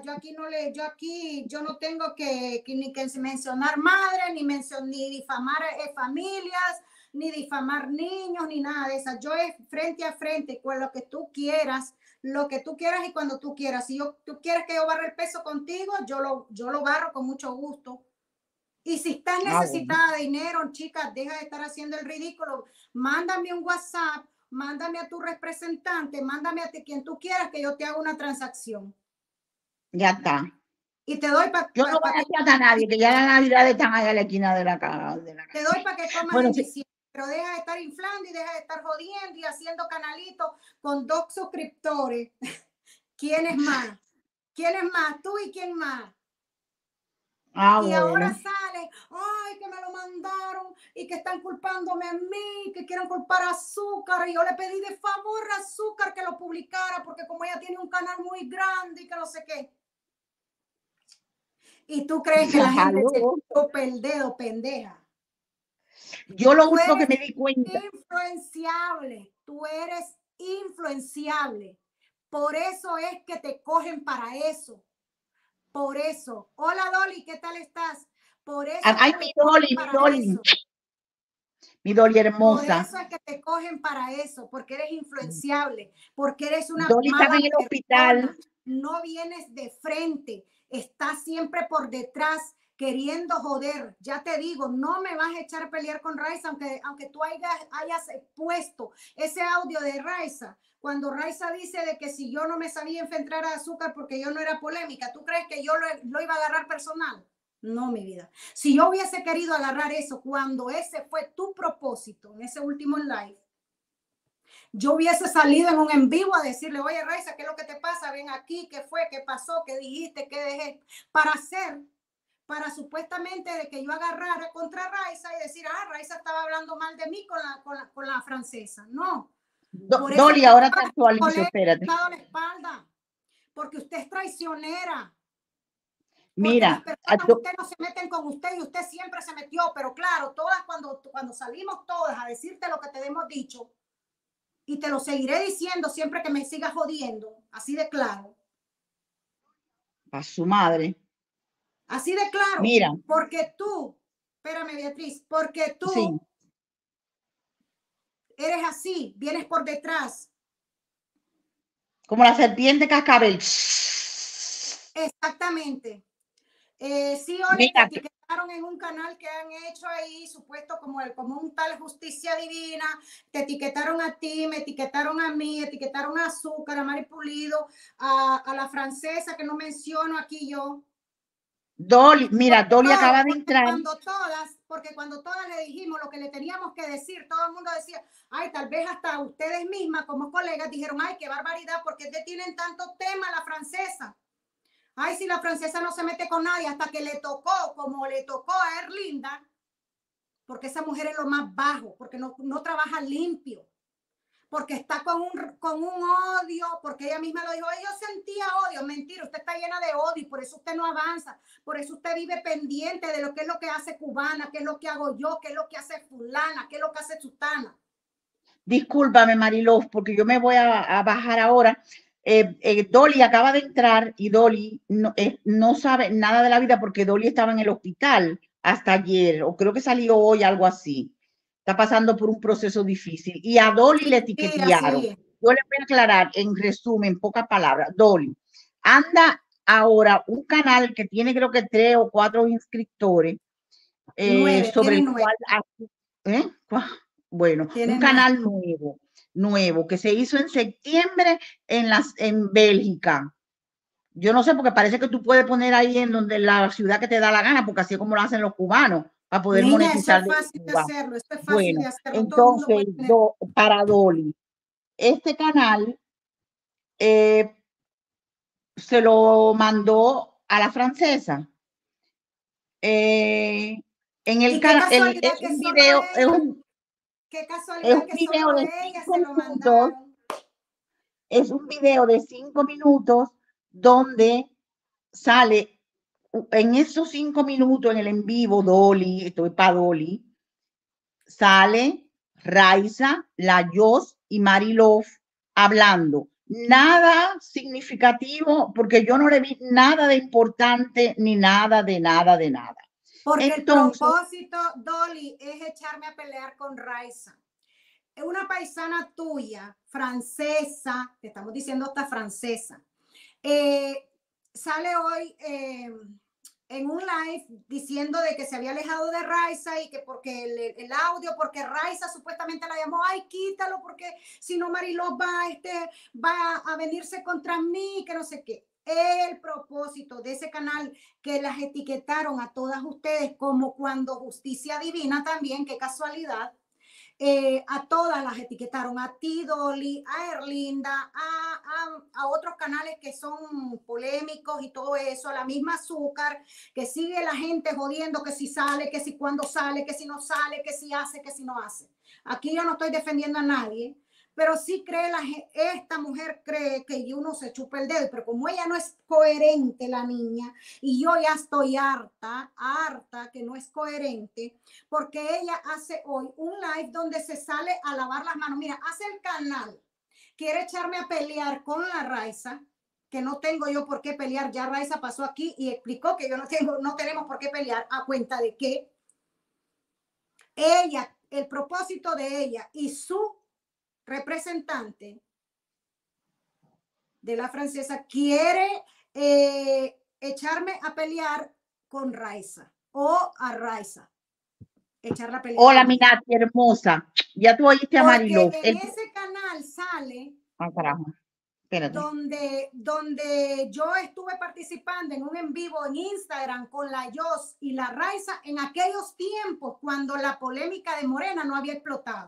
Yo no tengo que ni que mencionar madre, ni difamar familias, ni difamar niños, ni nada de eso. Yo es frente a frente con lo que tú quieras y cuando tú quieras. Si tú quieres que yo barre el peso contigo, yo lo barro con mucho gusto. Y si estás necesitada de dinero, chicas, deja de estar haciendo el ridículo. Mándame un WhatsApp, mándame a tu representante, mándame a quien tú quieras que yo te haga una transacción. Ya está. Y te doy para... Yo no voy a echar a nadie, que ya la Navidad están allá a la esquina de la casa. Te doy para que comas en diciembre, pero deja de estar inflando y deja de estar jodiendo y haciendo canalitos con 2 suscriptores. ¿Quién es más? ¿Tú y quién más? Y ahora sale, ay, que me lo mandaron y que están culpándome a mí, que quieren culpar a Azúcar. Y yo le pedí de favor a Azúcar que lo publicara porque como ella tiene un canal muy grande y que no sé qué. ¿Y tú crees que la gente se tope el dedo, pendeja? Yo lo único que me di cuenta. Tú eres influenciable. Por eso es que te cogen para eso. Por eso. Hola, Dolly, ¿qué tal estás? Por eso. Ay, mi Dolly. Mi Dolly hermosa. Por eso es que te cogen para eso, porque eres influenciable, porque eres una Dolly estaba en el hospital. No vienes de frente, estás siempre por detrás, queriendo joder. Ya te digo, no me vas a echar a pelear con Raiza, aunque tú hayas puesto ese audio de Raiza, cuando Raiza dice de que si yo no me sabía enfrentar a Azúcar porque yo no era polémica, ¿tú crees que yo lo iba a agarrar personal? No, mi vida. Si yo hubiese querido agarrar eso cuando ese fue tu propósito en ese último live, yo hubiese salido en un en vivo a decirle, oye, Raiza, ¿qué es lo que te pasa? Ven aquí, ¿qué fue? ¿Qué pasó? ¿Qué dijiste? ¿Qué dejé? Para supuestamente de que yo agarrara contra Raiza y decir, Raiza estaba hablando mal de mí con la francesa. No. Por eso Dolly, ahora te actualizo, espérate. la espalda, porque usted es traicionera. Porque Mira, las personas usted no se meten con usted y usted siempre se metió, pero claro, todas cuando salimos todas a decirte lo que te hemos dicho, y te lo seguiré diciendo siempre que me sigas jodiendo, así de claro. A su madre. Así de claro. Mira. Porque tú, espérame Beatriz, porque tú sí. eres así, vienes por detrás. Como la serpiente cascabel. Exactamente. Sí, Oli, te etiquetaron en un canal que han hecho ahí, supuesto como un tal Justicia Divina, te etiquetaron a ti, me etiquetaron a mí, etiquetaron a Azúcar, a Mari Pulido, a la francesa que no menciono aquí yo. Dolly, mira, Dolly acaba de entrar. Porque cuando todas le dijimos lo que le teníamos que decir, todo el mundo decía, ay, tal vez hasta ustedes mismas como colegas dijeron, ay, qué barbaridad, porque tienen tanto tema la francesa. Ay, si la francesa no se mete con nadie, hasta que le tocó, como le tocó a Erlinda, porque esa mujer es lo más bajo, porque no trabaja limpio, porque está con un odio, porque ella misma lo dijo, yo sentía odio. Mentira, usted está llena de odio y por eso usted no avanza, por eso usted vive pendiente de lo que es lo que hace Cubana, qué es lo que hago yo, qué es lo que hace fulana, qué es lo que hace Sutana. Discúlpame, Mariluz, porque yo me voy a bajar ahora. Dolly acaba de entrar y Dolly no sabe nada de la vida porque Dolly estaba en el hospital hasta ayer, o creo que salió hoy, algo así. Está pasando por un proceso difícil. Y a Dolly le etiquetaron. Sí, yo le voy a aclarar, en resumen, en pocas palabras. Dolly, anda ahora un canal que tiene creo que 3 o 4 inscriptores, 9, sobre el 9. cual... Bueno, un canal nuevo que se hizo en septiembre en Bélgica. Yo no sé, porque parece que tú puedes poner ahí en donde la ciudad que te da la gana, porque así es como lo hacen los cubanos, para poder monetizar. Eso es fácil de hacerlo, esto es fácil bueno, de hacerlo. Entonces, para Dolly, este canal se lo mandó a la francesa. En el canal, es un video, qué casualidad que solo ella se lo mandaron. Es un video de 5 minutos donde sale en esos 5 minutos en el en vivo Dolly, estoy para Dolly, sale Raiza, La Yos y Marilov hablando. Nada significativo porque yo no le vi nada de importante ni nada de nada de nada. Porque entonces, el propósito, Dolly, es echarme a pelear con Raiza. Una paisana tuya, francesa, te estamos diciendo hasta francesa, sale hoy en un live diciendo de que se había alejado de Raiza y que porque el audio, porque Raiza supuestamente la llamó, ay, quítalo, porque si no Mariló va a venirse contra mí, que no sé qué. El propósito de ese canal que las etiquetaron a todas ustedes, como cuando Justicia Divina también, qué casualidad, a todas las etiquetaron, a ti, Dolly, a Erlinda, a otros canales que son polémicos y todo eso, a la misma Azúcar, que sigue la gente jodiendo que si sale, que si cuando sale, que si no sale, que si hace, que si no hace. Aquí yo no estoy defendiendo a nadie, pero sí esta mujer cree que uno se chupa el dedo, pero como ella no es coherente, la niña, y yo ya estoy harta que no es coherente, porque ella hace hoy un live donde se sale a lavar las manos. Mira, hace el canal, quiere echarme a pelear con la Raiza, que no tengo yo por qué pelear, ya Raiza pasó aquí y explicó que yo no tenemos por qué pelear, a cuenta de que ella, el propósito de ella y su representante de la francesa quiere echarme a pelear con Raiza. o a Raiza. Echar la pelea. Hola, mi Nati hermosa. Ya tú oíste a Porque Mariló. en ese canal sale Carajo. Espérate. donde yo estuve participando en un en vivo en Instagram con la Yos y la Raiza en aquellos tiempos cuando la polémica de Morena no había explotado.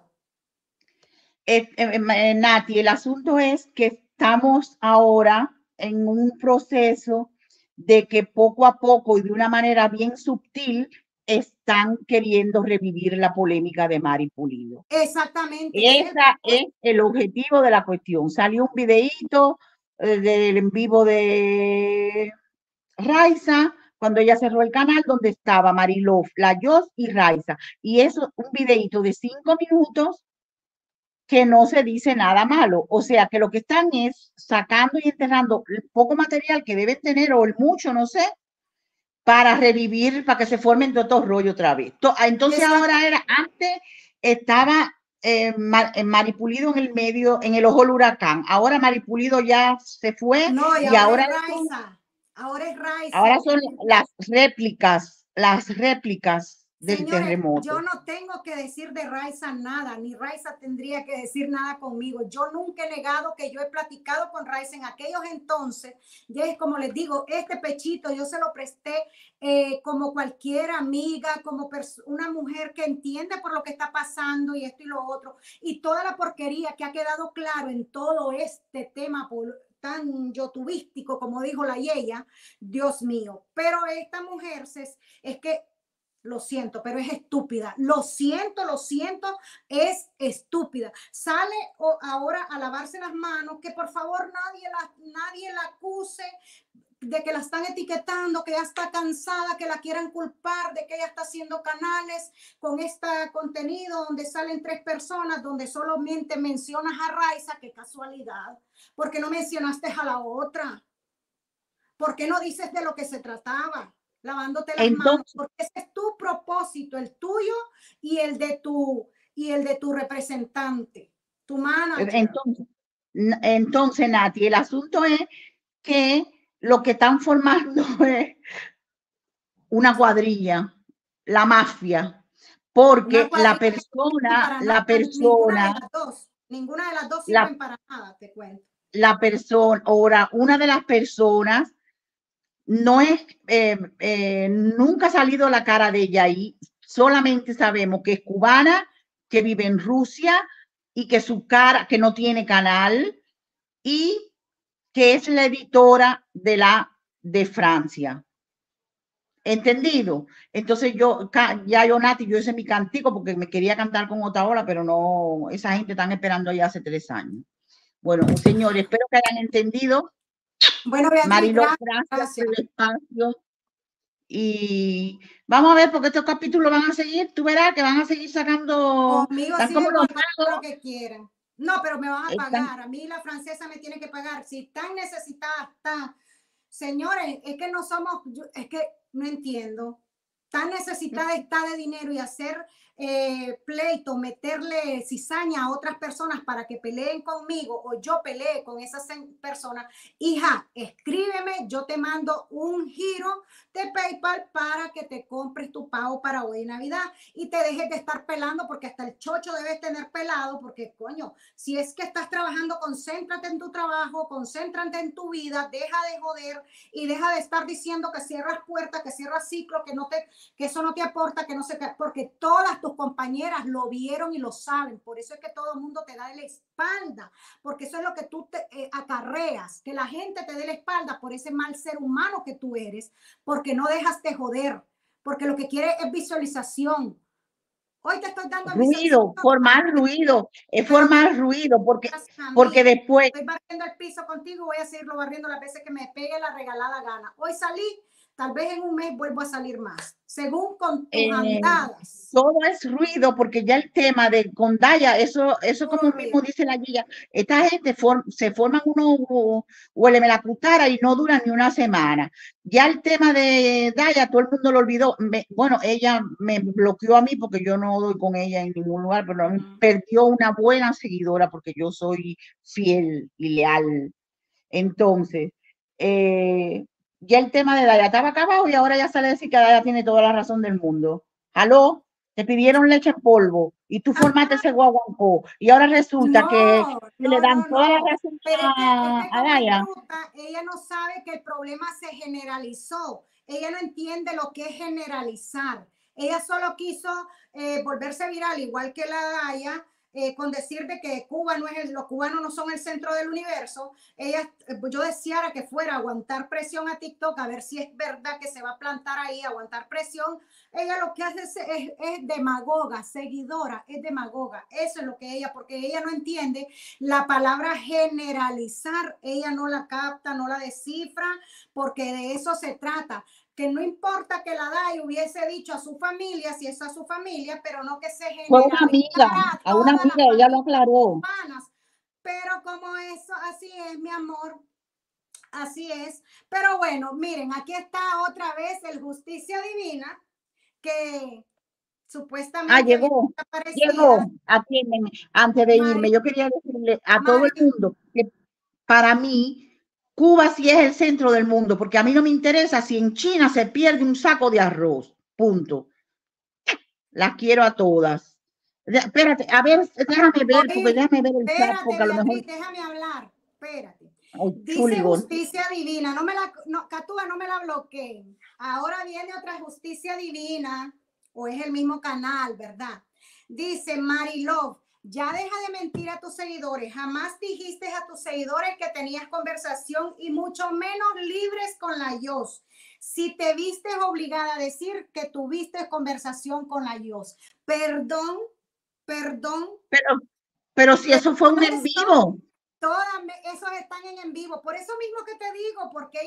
Nati, el asunto es que estamos ahora en un proceso de que poco a poco y de una manera bien sutil están queriendo revivir la polémica de Mari Pulido. Exactamente. Ese es el objetivo de la cuestión. Salió un videíto del en vivo de Raiza cuando ella cerró el canal donde estaba Mariló, la Yos y Raiza. Y eso, un videíto de 5 minutos que no se dice nada malo. O sea, que lo que están es sacando y enterrando el poco material que deben tener o el mucho, no sé, para revivir, para que se formen todos estos rollos otra vez. Entonces ahora era, antes estaba Maripulido en el medio, en el ojo del huracán. Ahora Maripulido ya se fue no, y ahora es Raiza. Ahora es Raiza. Ahora son las réplicas del Señores, terremoto. yo no tengo que decir de Raiza nada, ni Raiza tendría que decir nada conmigo. Yo nunca he negado que yo he platicado con Raiza en aquellos entonces. Ya es como les digo, este pechito yo se lo presté como cualquier amiga, como una mujer que entiende por lo que está pasando y esto y lo otro. Y toda la porquería que ha quedado claro en todo este tema tan youtubístico, como dijo la Yeya, Dios mío. Pero esta mujer es que lo siento, pero es estúpida. Lo siento, es estúpida. Sale ahora a lavarse las manos, que por favor nadie la acuse de que la están etiquetando, que ya está cansada, que la quieran culpar, de que ella está haciendo canales con este contenido donde salen 3 personas, donde solamente mencionas a Raiza, qué casualidad. ¿Por qué no mencionaste a la otra? ¿Por qué no dices de lo que se trataba? Lavándote las manos, porque ese es tu propósito, el tuyo y el de tu representante, tu manager. Entonces, Nati, el asunto es que lo que están formando es una cuadrilla, la mafia, porque la persona, ninguna de las dos sirven para nada, te cuento. La persona, ahora, una de las personas no es, nunca ha salido la cara de ella ahí, solamente sabemos que es cubana, que vive en Rusia y que su cara, que no tiene canal y que es la editora de Francia. ¿Entendido? Entonces yo, Nati, yo hice mi cantico porque me quería cantar con otra hora, pero no, esa gente están esperando ya hace 3 años. Bueno, señores, espero que hayan entendido. Bueno, Beatriz, Mariló, gracias por el espacio. Y vamos a ver, porque estos capítulos van a seguir, tú verás que van a seguir sacando. Conmigo Están como los magos. lo que quieran. No, pero me van a pagar. A mí la francesa me tiene que pagar. Si están necesitadas, están. Señores, es que no somos, es que no entiendo. Tan necesitada está de dinero y hacer pleito, meterle cizaña a otras personas para que peleen conmigo o yo pelee con esas personas. Hija, escríbeme, yo te mando un giro de PayPal para que te compres tu pavo para hoy en Navidad y te dejes de estar pelando, porque hasta el chocho debes tener pelado, porque coño, si es que estás trabajando, concéntrate en tu trabajo, concéntrate en tu vida, deja de joder y deja de estar diciendo que cierras puertas, que cierras ciclos, que eso no te aporta, que no sé qué, porque todas tus compañeras lo vieron y lo saben. Por eso es que todo el mundo te da la espalda, porque eso es lo que tú te acarreas, que la gente te dé la espalda por ese mal ser humano que tú eres, porque no dejas de joder, porque lo que quiere es visualización. Hoy te estoy dando ruido, formar ruido, es formar ruido, porque después. Estoy barriendo el piso contigo, voy a seguirlo barriendo las veces que me pegue la regalada gana. Hoy salí, tal vez en un mes vuelvo a salir más, según con tus andadas. Todo es ruido, porque ya el tema de Condaya, eso como mismo dice la guía, esta gente se forman uno, huele la cuchara y no duran ni una semana. Ya el tema de Daya, todo el mundo lo olvidó. Bueno, ella me bloqueó a mí porque yo no doy con ella en ningún lugar, pero perdió una buena seguidora porque yo soy fiel y leal. Entonces, Ya el tema de Daya estaba acabado y ahora ya sale a decir que Daya tiene toda la razón del mundo. Aló, te pidieron leche en polvo y tú formaste ese guaguancó y ahora resulta que No, le no, dan no, toda la no. razón Pero es que a como es Daya. bruta, ella no sabe que el problema se generalizó. Ella no entiende lo que es generalizar. Ella solo quiso volverse viral, igual que la Daya, con decir de que Cuba no es los cubanos no son el centro del universo. Ella, yo deseara que fuera a aguantar presión a TikTok, a ver si es verdad que se va a plantar ahí, aguantar presión. Ella lo que hace es demagoga, seguidora, es demagoga. Eso es lo que ella, porque ella no entiende la palabra generalizar, ella no la capta, no la descifra, porque de eso se trata. Que no importa que la DAI hubiese dicho a su familia, si es a su familia, pero no que se Fue una amiga, generalizara a a una todas las amiga, ella lo familias aclaró. cubanas. Pero como eso, así es, mi amor, así es. Pero bueno, miren, aquí está otra vez el Justicia Divina, que Ah, supuestamente había llegó, desaparecido. llegó, atiéndeme. Antes de irme, Mari, yo quería decirle a todo el Mari, mundo que para mí Cuba sí es el centro del mundo, porque a mí no me interesa si en China se pierde un saco de arroz, punto. Las quiero a todas. Espérate, a ver, oye, déjame ver el chat, espérate, porque a lo mejor, Beatriz, déjame hablar. Espérate. oh, Dice chuligón. justicia divina, no me la, no, Catúa, no me la bloqueen. Ahora viene otra justicia divina, o es el mismo canal, ¿verdad? Dice Marilov, ya deja de mentir a tus seguidores. Jamás dijiste a tus seguidores que tenías conversación y mucho menos libres con la Yos. Si te viste obligada a decir que tuviste conversación con la Yos. Perdón, perdón, Pero, pero si pero eso fue un en eso vivo. todas esos están en vivo. Por eso mismo que te digo, porque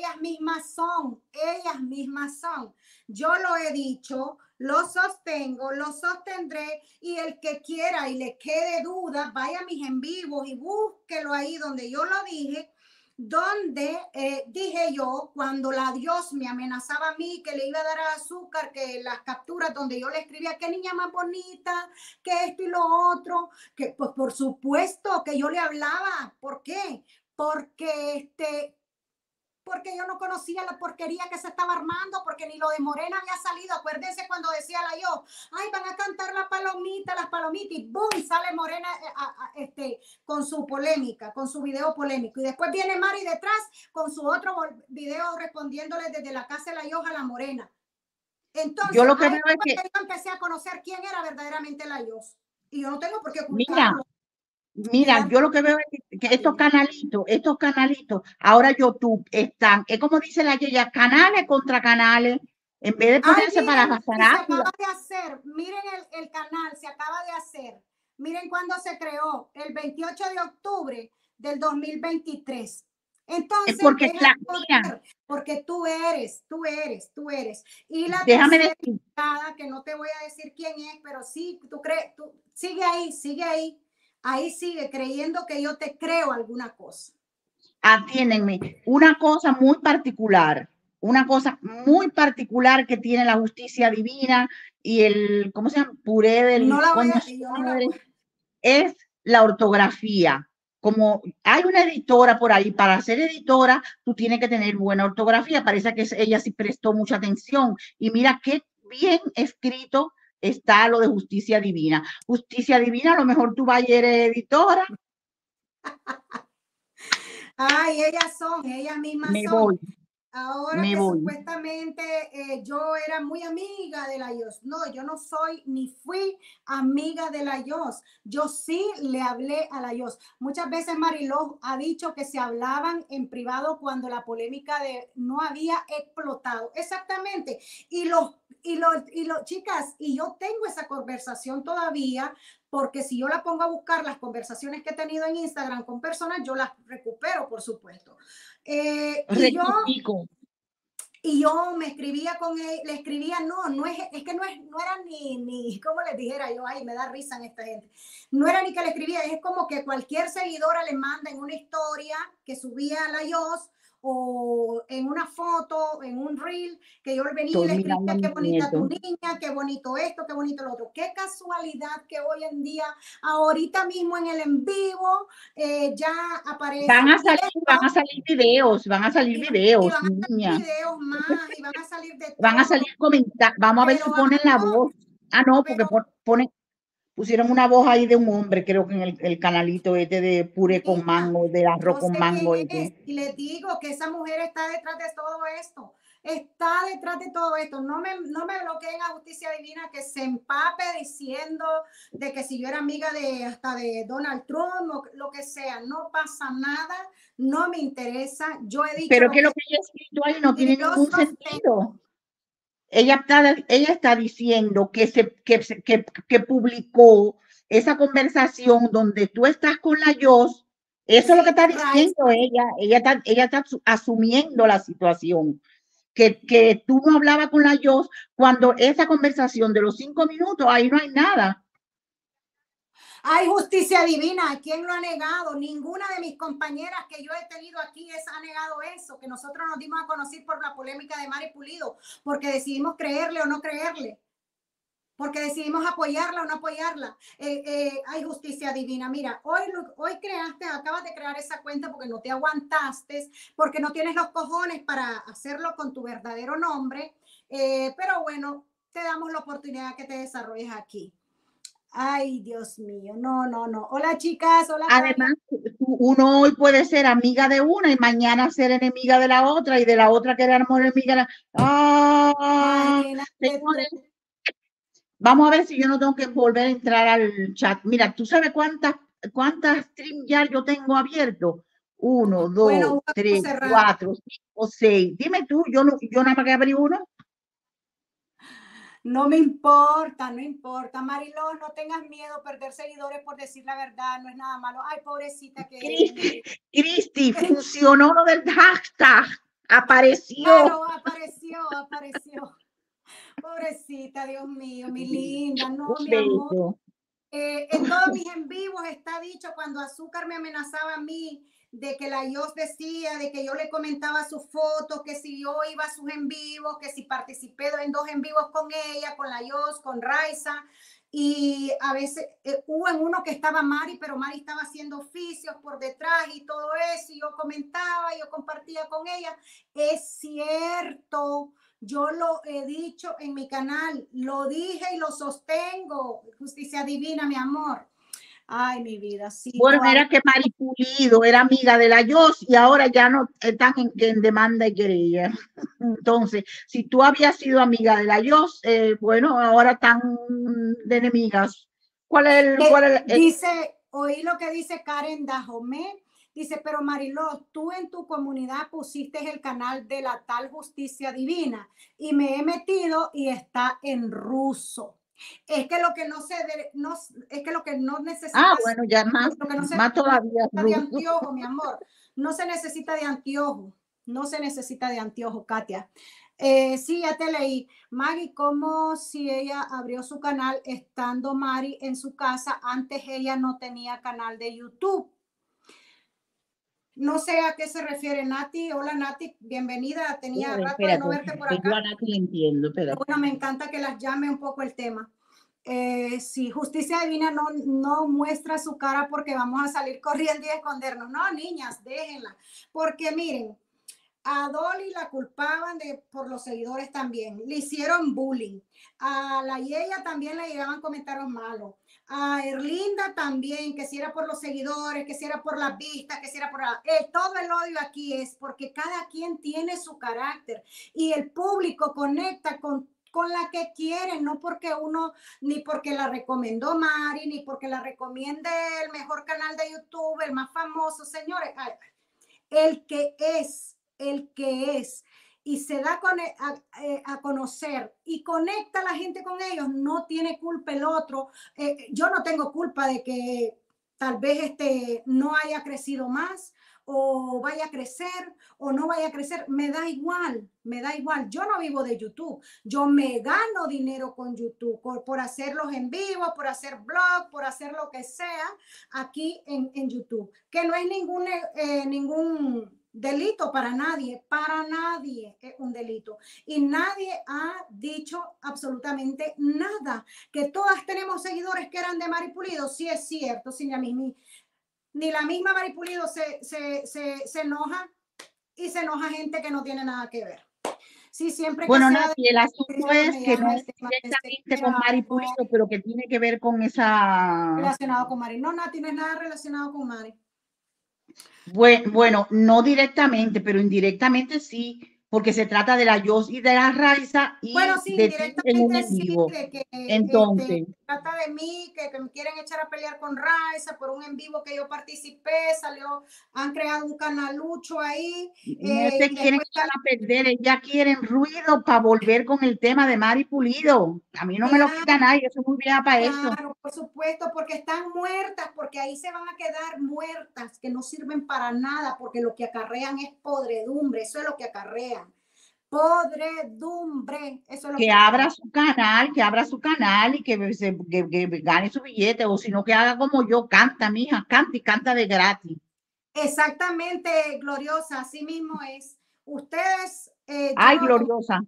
ellas mismas son. Yo lo he dicho, lo sostengo, lo sostendré y el que quiera y le quede duda, vaya a mis en vivos y búsquelo ahí donde yo lo dije, donde dije yo, cuando la Dios me amenazaba a mí que le iba a dar azúcar, que las capturas donde yo le escribía, qué niña más bonita, que esto y lo otro, que pues por supuesto que yo le hablaba. ¿Por qué? Porque yo no conocía la porquería que se estaba armando, porque ni lo de Morena había salido. Acuérdense cuando decía la yo, ay, van a cantar la palomita, las palomitas, y boom, sale Morena con su polémica, con su video polémico. Y después viene Mari detrás con su otro video respondiéndole desde la casa de la yo a la Morena. Yo Entonces, lo que ahí veo es que, yo empecé a conocer quién era verdaderamente la yo. Y yo no tengo por qué mira, ocultarlo. mira, yo lo que veo es que estos canalitos, ahora YouTube están, es como dice la Yeya, canales contra canales, en vez de Ay, ponerse para miren, y se parársela. acaba de hacer, miren el canal, se acaba de hacer. Miren cuándo se creó, el 28 de octubre del 2023. Es Entonces, porque, deja de mira, joder, porque tú eres. Y la déjame tercera, decir, que no te voy a decir quién es, pero sí, tú crees, tú, sigue ahí, ahí sigue creyendo que yo te creo alguna cosa. atiéndenme, una cosa muy particular que tiene la justicia divina y el, ¿cómo se llama? Puré No del la voy coño a, su yo no la madre, voy. es la ortografía. Como hay una editora por ahí, para ser editora, tú tienes que tener buena ortografía. Parece que ella sí prestó mucha atención. Y mira qué bien escrito está lo de justicia divina. Justicia divina, a lo mejor tú vas y eres editora. Ay, ellas mismas Me son. voy, Ahora me que voy. supuestamente yo era muy amiga de la Yos. No, yo no soy ni fui amiga de la Yos. Yo sí le hablé a la Yos. Muchas veces Mariló ha dicho que se hablaban en privado cuando la polémica de no había explotado. Exactamente. Chicas, y yo tengo esa conversación todavía, porque si yo la pongo a buscar las conversaciones que he tenido en Instagram con personas, yo las recupero, por supuesto. Eh, y yo Rectifico. y yo me escribía con él, le escribía, no es que no era ni, como les dijera yo, ay, me da risa en esta gente. No era ni que le escribía, es como que cualquier seguidora le manda en una historia que subía a la Yos o en una foto, en un reel, que yo venía y Estoy le mirando a escribía, qué mi bonita tu nieto. niña, qué bonito esto, qué bonito lo otro. Qué casualidad que hoy en día, ahorita mismo en el en vivo, ya aparece Van esto a salir videos, y van a salir niña. videos más y van a salir de Van a todo, salir comentarios. Vamos a ver si pero ponen la algo, voz. Ah, no, porque pero pusieron una voz ahí de un hombre, creo que en el canalito este de puré con mira, mango, del arroz yo con sé quién mango es este. y les digo que esa mujer está detrás de todo esto. Está detrás de todo esto. No me bloqueen a Justicia Divina que se empape diciendo de que si yo era amiga de hasta de Donald Trump o lo que sea. No pasa nada. No me interesa. Yo he dicho Pero lo que lo que que ella ha escrito ahí no y tiene yo ningún sostengo. sentido. Ella está diciendo que publicó esa conversación donde tú estás con la Yos. Eso es lo que Sí, está Rice, diciendo ella. Ella está asumiendo la situación. Que tú no hablabas con la Yos cuando esa conversación de los 5 minutos, ahí no hay nada. hay justicia divina. ¿Quién lo ha negado? Ninguna de mis compañeras que yo he tenido aquí ha negado eso, que nosotros nos dimos a conocer por la polémica de Mari Pulido, porque decidimos creerle o no creerle, porque decidimos apoyarla o no apoyarla. Hay justicia divina. Mira, hoy acabas de crear esa cuenta porque no te aguantaste, porque no tienes los cojones para hacerlo con tu verdadero nombre, pero bueno, te damos la oportunidad que te desarrolles aquí. Ay, Dios mío, no, no, no. Hola chicas, hola Tania. Además, uno hoy puede ser amiga de una y mañana ser enemiga de la otra y de la otra querer ser enemiga de la... ¡Ah! Imagínate tú. Señores, vamos a ver si yo no tengo que volver a entrar al chat. Mira, ¿tú sabes cuántas StreamYard yo tengo abierto? Uno, Bueno, dos, voy a tres, cerrar. cuatro, cinco, seis. Dime tú, yo nada más que abrí uno. No me importa, no importa. Mariló, no tengas miedo, perder seguidores por decir la verdad, no es nada malo. Ay, pobrecita que es, mi Cristi, vida. Cristi, funcionó lo del hashtag. Apareció. Claro, apareció. Pobrecita, Dios mío, mi linda, no, Un mi amor. beso. En todos mis en vivos está dicho cuando Azúcar me amenazaba a mí de que la Yos decía, de que yo le comentaba sus fotos, que si yo iba a sus en vivos, que si participé en 2 en vivos con ella, con la Yos, con Raiza. Y a veces hubo en uno que estaba Mari, pero Mari estaba haciendo oficios por detrás y todo eso, y yo comentaba, yo compartía con ella. Es cierto, yo lo he dicho en mi canal, lo dije y lo sostengo. Justicia divina, mi amor. Ay, mi vida, sí, Bueno, todavía. era que Mari Pulido era amiga de la Yos y ahora ya no están en demanda y querella. Entonces, si tú habías sido amiga de la Yos, bueno, ahora están de enemigas. ¿Cuál es Dice, oí lo que dice Karen Dajomé. Dice, pero Mariló, tú en tu comunidad pusiste el canal de la tal Justicia Divina y me he metido y está en ruso. Es que lo que no se no, es que lo que no necesitas, bueno, ya lo que no se más todavía necesita de ruso. anteojo, mi amor. No se necesita de anteojo. No se necesita de anteojo, Katia. Sí, ya te leí. Maggie, como si ella abrió su canal estando Mari en su casa, antes ella no tenía canal de YouTube. No sé a qué se refiere Nati. Hola Nati, bienvenida. Tenía rato de no Espérate, verte por que yo acá. a Nati entiendo, Pero espérate. bueno, me encanta que las llame un poco el tema. Sí, Justicia Divina no muestra su cara porque vamos a salir corriendo y escondernos. No, niñas, déjenla. Porque miren, a Dolly la culpaban por los seguidores también. Le hicieron bullying. A la Yeya también le llegaban comentarios malos. A Erlinda también, que si era por los seguidores, que si era por las vistas, que si era por todo el odio aquí es porque cada quien tiene su carácter y el público conecta con la que quieren, no porque uno, ni porque la recomendó Mari, ni porque la recomiende el mejor canal de YouTube, el más famoso, señores. El que es y se da a conocer y conecta a la gente con ellos, no tiene culpa el otro. Yo no tengo culpa de que tal vez no haya crecido más o vaya a crecer o no vaya a crecer, me da igual, me da igual. Yo no vivo de YouTube, yo me gano dinero con YouTube por hacerlos en vivo, por hacer blog, por hacer lo que sea aquí en YouTube, que no es ningún delito para nadie es un delito. Y nadie ha dicho absolutamente nada. Que todas tenemos seguidores que eran de Mari Pulido, sí es cierto, sin ni la misma Mari Pulido se enoja y se enoja gente que no tiene nada que ver. Sí, siempre que Bueno, sea Nati, el asunto es me que no llama el es tema de directamente con Mari algo Pulido, pero que tiene que ver con esa. relacionado con Mari. No, Nati, no es nada relacionado con Mari. Bueno, no directamente, pero indirectamente sí, porque se trata de la Yos y de la Raiza Bueno, y sí, de ti en un indirectamente en sí, vivo. de que Entonces, trata de mí, que me quieren echar a pelear con Raiza por un en vivo que yo participé, salió, han creado un canalucho ahí, no te y quieren después echar a perder, ya quieren ruido para volver con el tema de Mari Pulido. A mí no me lo quita claro, nadie, yo soy muy vieja para eso. claro, por supuesto, porque están muertas, porque ahí se van a quedar muertas, que no sirven para nada, porque lo que acarrean es podredumbre, eso es lo que acarrean. Podredumbre, eso es lo que acarrean. Que abra su canal y que gane su billete, o si no, que haga como yo, canta, mija, canta y canta de gratis. Exactamente, Gloriosa, así mismo es. Ustedes, Ay, gloriosa.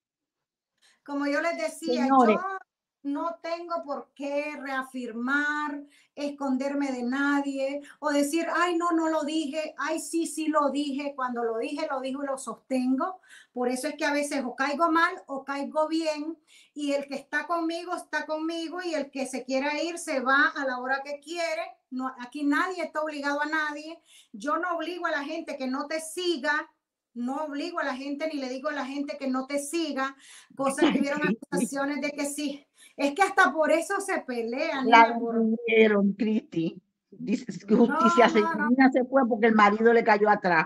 como yo les decía, yo Señores, no tengo por qué reafirmar, esconderme de nadie o decir, ay, no, no lo dije, ay, sí, sí lo dije. Cuando lo dije y lo sostengo. Por eso es que a veces o caigo mal o caigo bien, y el que está conmigo, y el que se quiera ir se va a la hora que quiere. No, aquí nadie está obligado a nadie. Yo no obligo a la gente que no te siga. No obligo a la gente ni le digo a la gente que no te siga, cosas que ay, hubieron Cristi, acusaciones de que sí. Es que hasta por eso se pelean, la niña, por... vendieron, Cristi. Dice que No, justicia no, no, se fue porque el marido le cayó atrás.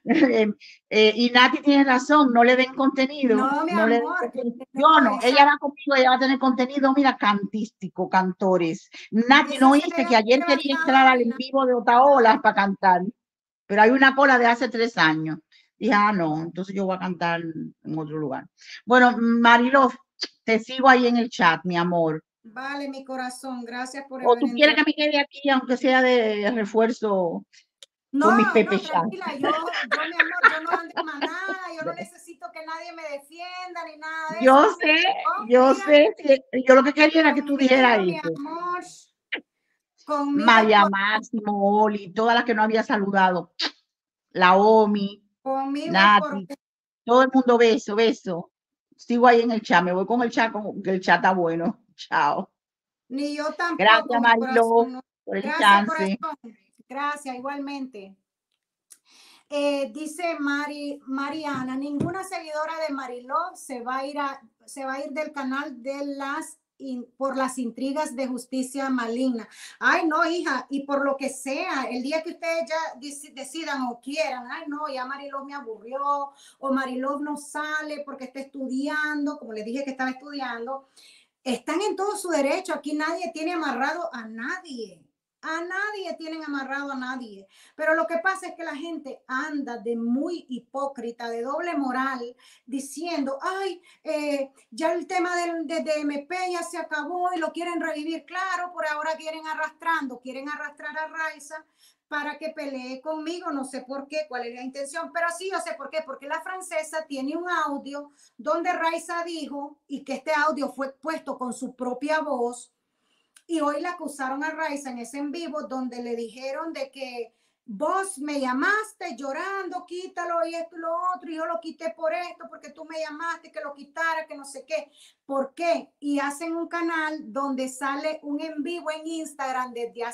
Y Nati tiene razón, no le den contenido, no, mi no le den amor, que contenido. Yo no, no, ella va conmigo, ella va a tener contenido, mira, cantístico, cantores. Nati, esa no se oíste debe que ayer haber quería levantado entrar al hoy, en ¿no? vivo de Otaola para cantar, pero hay una cola de hace 3 años. Dije, ah, no, entonces yo voy a cantar en otro lugar. Bueno, Mariló, te sigo ahí en el chat, mi amor. Vale, mi corazón, gracias por O haber tú quieres entrado. que me quede aquí, aunque sea de refuerzo No, con mis no, pepechas. tranquila, mi amor, yo no ando en manada, yo no necesito que nadie me defienda ni nada de eso. Yo Mira, sé, yo lo que quería era que tú dijeras conmigo, mi eso. amor, conmigo, María Máximo, Oli, todas las que no había saludado, la Omi, conmigo es Nati, porque todo el mundo beso, beso. Sigo ahí en el chat, me voy con el chat, que el chat está bueno. Chao. ni yo tampoco, Gracias, mi Marilo, corazón. No. por el Gracias, chance. corazón. Gracias, igualmente. Dice Mariana, ninguna seguidora de Mariló se va a ir del canal de por las intrigas de justicia maligna. Ay, no, hija, y por lo que sea, el día que ustedes ya decidan o quieran, ay, no, ya Mariló me aburrió, o Mariló no sale porque está estudiando, como les dije que estaba estudiando, están en todo su derecho. Aquí nadie tiene amarrado a nadie. A nadie tienen amarrado a nadie. Pero lo que pasa es que la gente anda de muy hipócrita, de doble moral, diciendo, ay, ya el tema de DMP ya se acabó y lo quieren revivir. Claro, por ahora quieren arrastrar a Raiza para que pelee conmigo. No sé por qué, cuál es la intención, pero sí yo sé por qué, porque la francesa tiene un audio donde Raiza dijo, y que este audio fue puesto con su propia voz, y hoy la acusaron a Raiza en ese en vivo donde le dijeron de que vos me llamaste llorando, quítalo y esto y lo otro, y yo lo quité por esto, porque tú me llamaste que lo quitara, que no sé qué. ¿Por qué? Y hacen un canal donde sale un en vivo en Instagram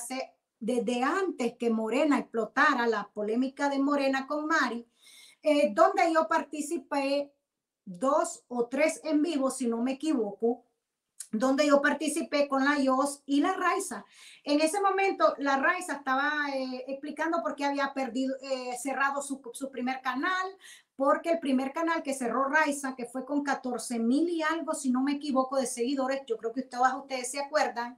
desde antes que Morena explotara la polémica de Morena con Mari, donde yo participé 2 o 3 en vivo, si no me equivoco, donde yo participé con la Yos y la Raiza. En ese momento, la Raiza estaba explicando por qué había cerrado su primer canal, porque el primer canal que cerró Raiza, que fue con 14,000 y algo, si no me equivoco, de seguidores, yo creo que ustedes se acuerdan,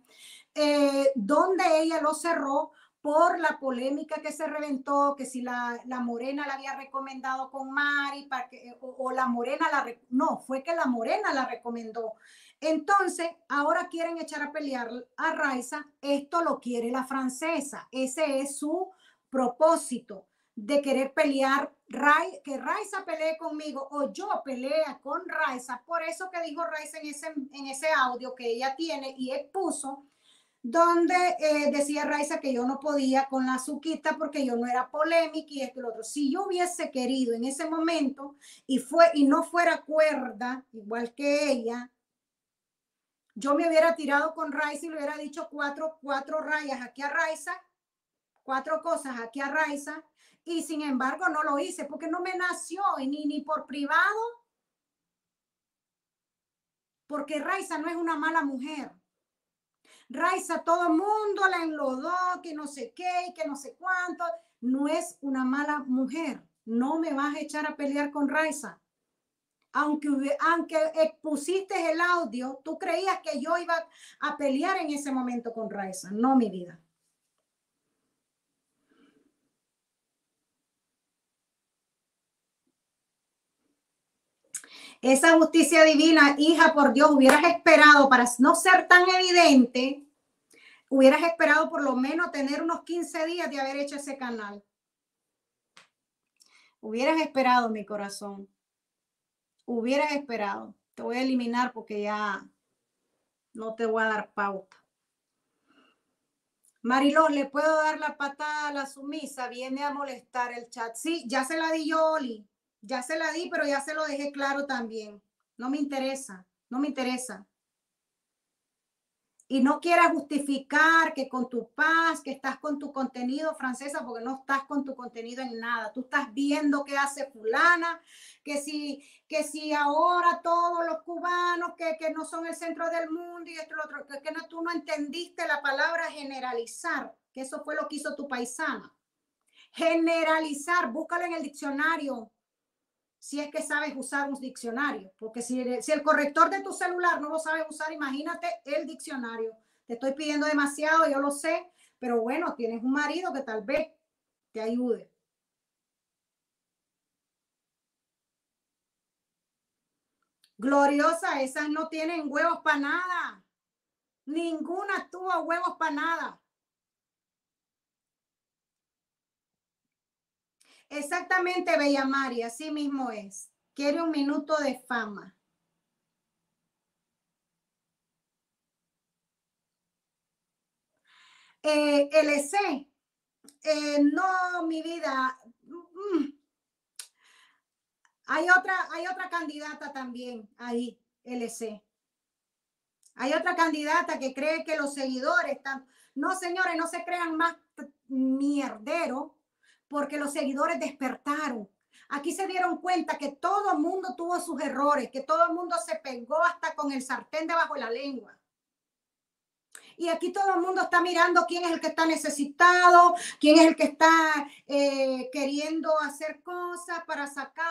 donde ella lo cerró por la polémica que se reventó, que si la Morena la había recomendado con Mari, o la Morena no, fue que la Morena la recomendó. Entonces, ahora quieren echar a pelear a Raiza, esto lo quiere la francesa, ese es su propósito. de querer pelear, que Raiza pelee conmigo o yo pelea con Raiza. Por eso que dijo Raiza en ese audio que ella tiene y expuso, donde decía Raiza que yo no podía con la Azuquita porque yo no era polémica y esto y lo otro. Si yo hubiese querido en ese momento y no fuera cuerda, igual que ella, yo me hubiera tirado con Raiza y le hubiera dicho cuatro rayas aquí a Raiza, 4 cosas aquí a Raiza, y sin embargo no lo hice porque no me nació ni por privado, porque Raiza no es una mala mujer. Raiza, todo el mundo la enlodó, que no sé qué, que no sé cuánto. No es una mala mujer. No me vas a echar a pelear con Raiza. Aunque expusiste el audio, tú creías que yo iba a pelear en ese momento con Raiza. No, mi vida. Esa justicia divina, hija, por Dios, hubieras esperado para no ser tan evidente, hubieras esperado por lo menos tener unos 15 días de haber hecho ese canal. Hubieras esperado, mi corazón. Hubieras esperado. Te voy a eliminar porque ya no te voy a dar pauta. Mariló, ¿le puedo dar la patada a la sumisa? Viene a molestar el chat. Sí, ya se la di yo, Oli. Ya se la di, pero ya se lo dejé claro también. No me interesa, no me interesa. Y no quieras justificar que con tu paz, que estás con tu contenido, Francesa, porque no estás con tu contenido en nada. Tú estás viendo qué hace fulana, que si ahora todos los cubanos que no son el centro del mundo y esto y lo otro, que no, tú no entendiste la palabra generalizar, que eso fue lo que hizo tu paisana. Generalizar, búscalo en el diccionario, si es que sabes usar un diccionario, porque si el corrector de tu celular no lo sabes usar, imagínate el diccionario. Te estoy pidiendo demasiado, yo lo sé, pero bueno, tienes un marido que tal vez te ayude. Gloriosa, esas no tienen huevos para nada. Ninguna tuvo huevos para nada. Exactamente, Bella María, así mismo es. Quiere un minuto de fama. LC, no, mi vida. Hay otra candidata también ahí, LC. Hay otra candidata que cree que los seguidores están... No, señores, no se crean más mierdero porque los seguidores despertaron. Aquí se dieron cuenta que todo el mundo tuvo sus errores, que todo el mundo se pegó hasta con el sartén debajo de la lengua. Y aquí todo el mundo está mirando quién es el que está necesitado, quién es el que está queriendo hacer cosas para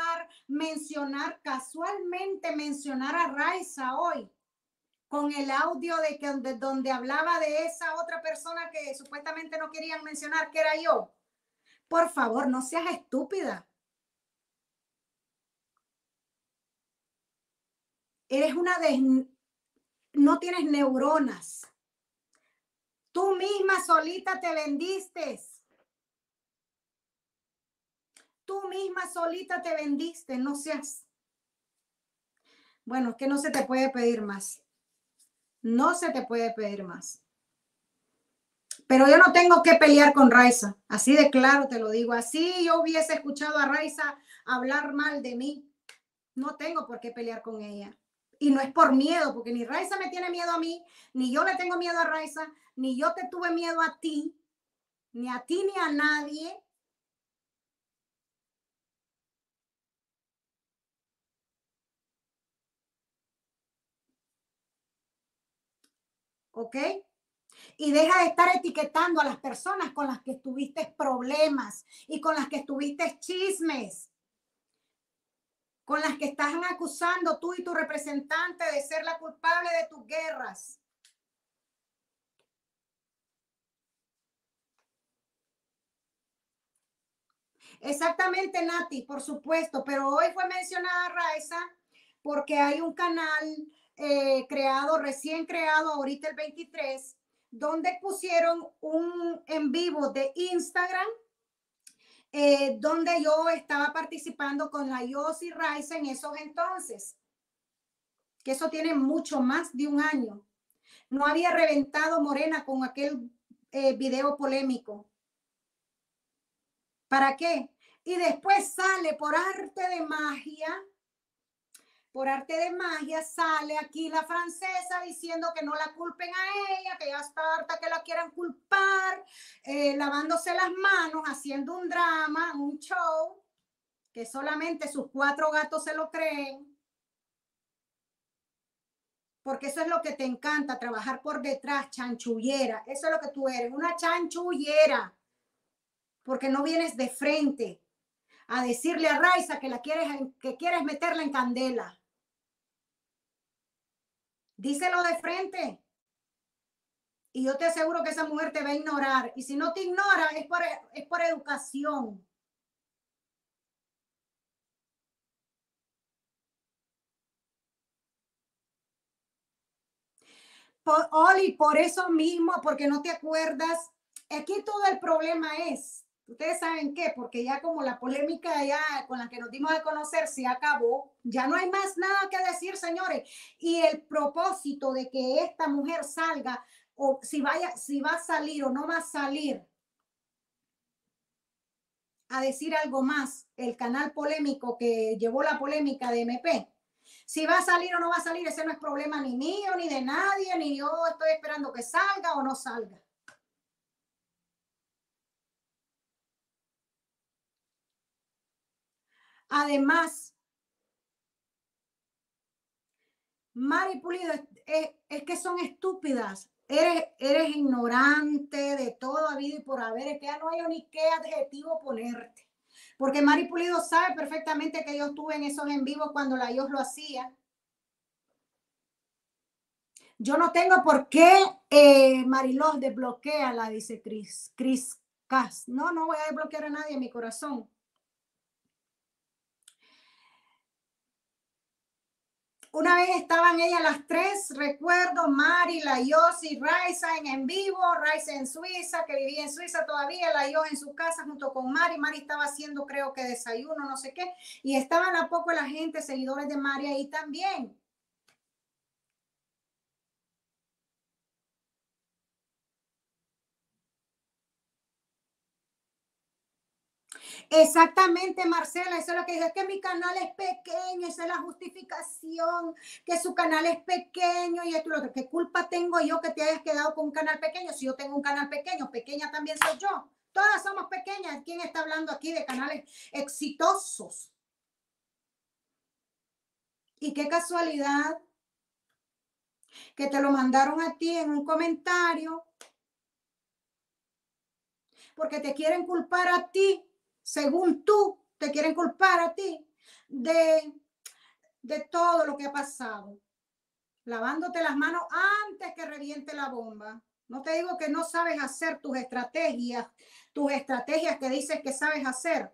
casualmente mencionar a Raiza hoy, con el audio donde hablaba de esa otra persona que supuestamente no querían mencionar, que era yo. Por favor, no seas estúpida. No tienes neuronas. Tú misma solita te vendiste. Tú misma solita te vendiste, no seas. Bueno, es que no se te puede pedir más. No se te puede pedir más. Pero yo no tengo que pelear con Raiza. Así de claro te lo digo. Así yo hubiese escuchado a Raiza hablar mal de mí. No tengo por qué pelear con ella. Y no es por miedo, porque ni Raiza me tiene miedo a mí, ni yo le tengo miedo a Raiza, ni yo te tuve miedo a ti, ni a ti ni a nadie. ¿Ok? Y deja de estar etiquetando a las personas con las que tuviste problemas y con las que tuviste chismes, con las que están acusando tú y tu representante de ser la culpable de tus guerras. Exactamente, Nati, por supuesto, pero hoy fue mencionada Raiza porque hay un canal recién creado, ahorita el 23, donde pusieron un en vivo de Instagram donde yo estaba participando con la Yossi Raiza en esos entonces, que eso tiene mucho más de un año. No había reventado Morena con aquel video polémico. ¿Para qué? Y después sale por arte de magia sale aquí la francesa diciendo que no la culpen a ella, que ya está harta que la quieran culpar, lavándose las manos, haciendo un drama, un show, que solamente sus 4 gatos se lo creen. Porque eso es lo que te encanta, trabajar por detrás, chanchullera. Eso es lo que tú eres, una chanchullera. Porque no vienes de frente a decirle a Raiza que quieres meterla en candela. Díselo de frente. Y yo te aseguro que esa mujer te va a ignorar. Y si no te ignora, es por educación. Oli, por eso mismo, porque no te acuerdas. Aquí todo el problema es, ustedes saben qué, porque ya como la polémica ya con la que nos dimos a conocer se acabó, ya no hay más nada que decir, señores. Y el propósito de que esta mujer salga, o si va a salir o no va a salir a decir algo más, el canal polémico que llevó la polémica de MP. Si va a salir o no va a salir, ese no es problema ni mío, ni de nadie, ni yo estoy esperando que salga o no salga. Además, Mari Pulido, es que son estúpidas. Eres ignorante de todo habido y por haber. Es que ya no hay ni qué adjetivo ponerte. Porque Mari Pulido sabe perfectamente que yo estuve en esos en vivo cuando la Dios lo hacía. Yo no tengo por qué Marilós desbloqueala, dice Cris Cas. No, no voy a desbloquear a nadie en mi corazón. Una vez estaban ellas las 3, recuerdo, Mari, la Yossi, Raiza en vivo, Raiza en Suiza, que vivía en Suiza todavía, la Yossi en su casa junto con Mari. Mari estaba haciendo, creo que desayuno, no sé qué, y estaban a poco la gente, seguidores de Mari ahí también. Exactamente, Marcela, eso es lo que dice, es que mi canal es pequeño, esa es la justificación, que su canal es pequeño y esto y lo otro. ¿Qué culpa tengo yo que te hayas quedado con un canal pequeño? Si yo tengo un canal pequeño, pequeña también soy yo. Todas somos pequeñas. ¿Quién está hablando aquí de canales exitosos? Y qué casualidad que te lo mandaron a ti en un comentario porque te quieren culpar a ti, según tú, te quieren culpar a ti de todo lo que ha pasado, lavándote las manos antes que reviente la bomba. No te digo que no sabes hacer tus estrategias que dices que sabes hacer.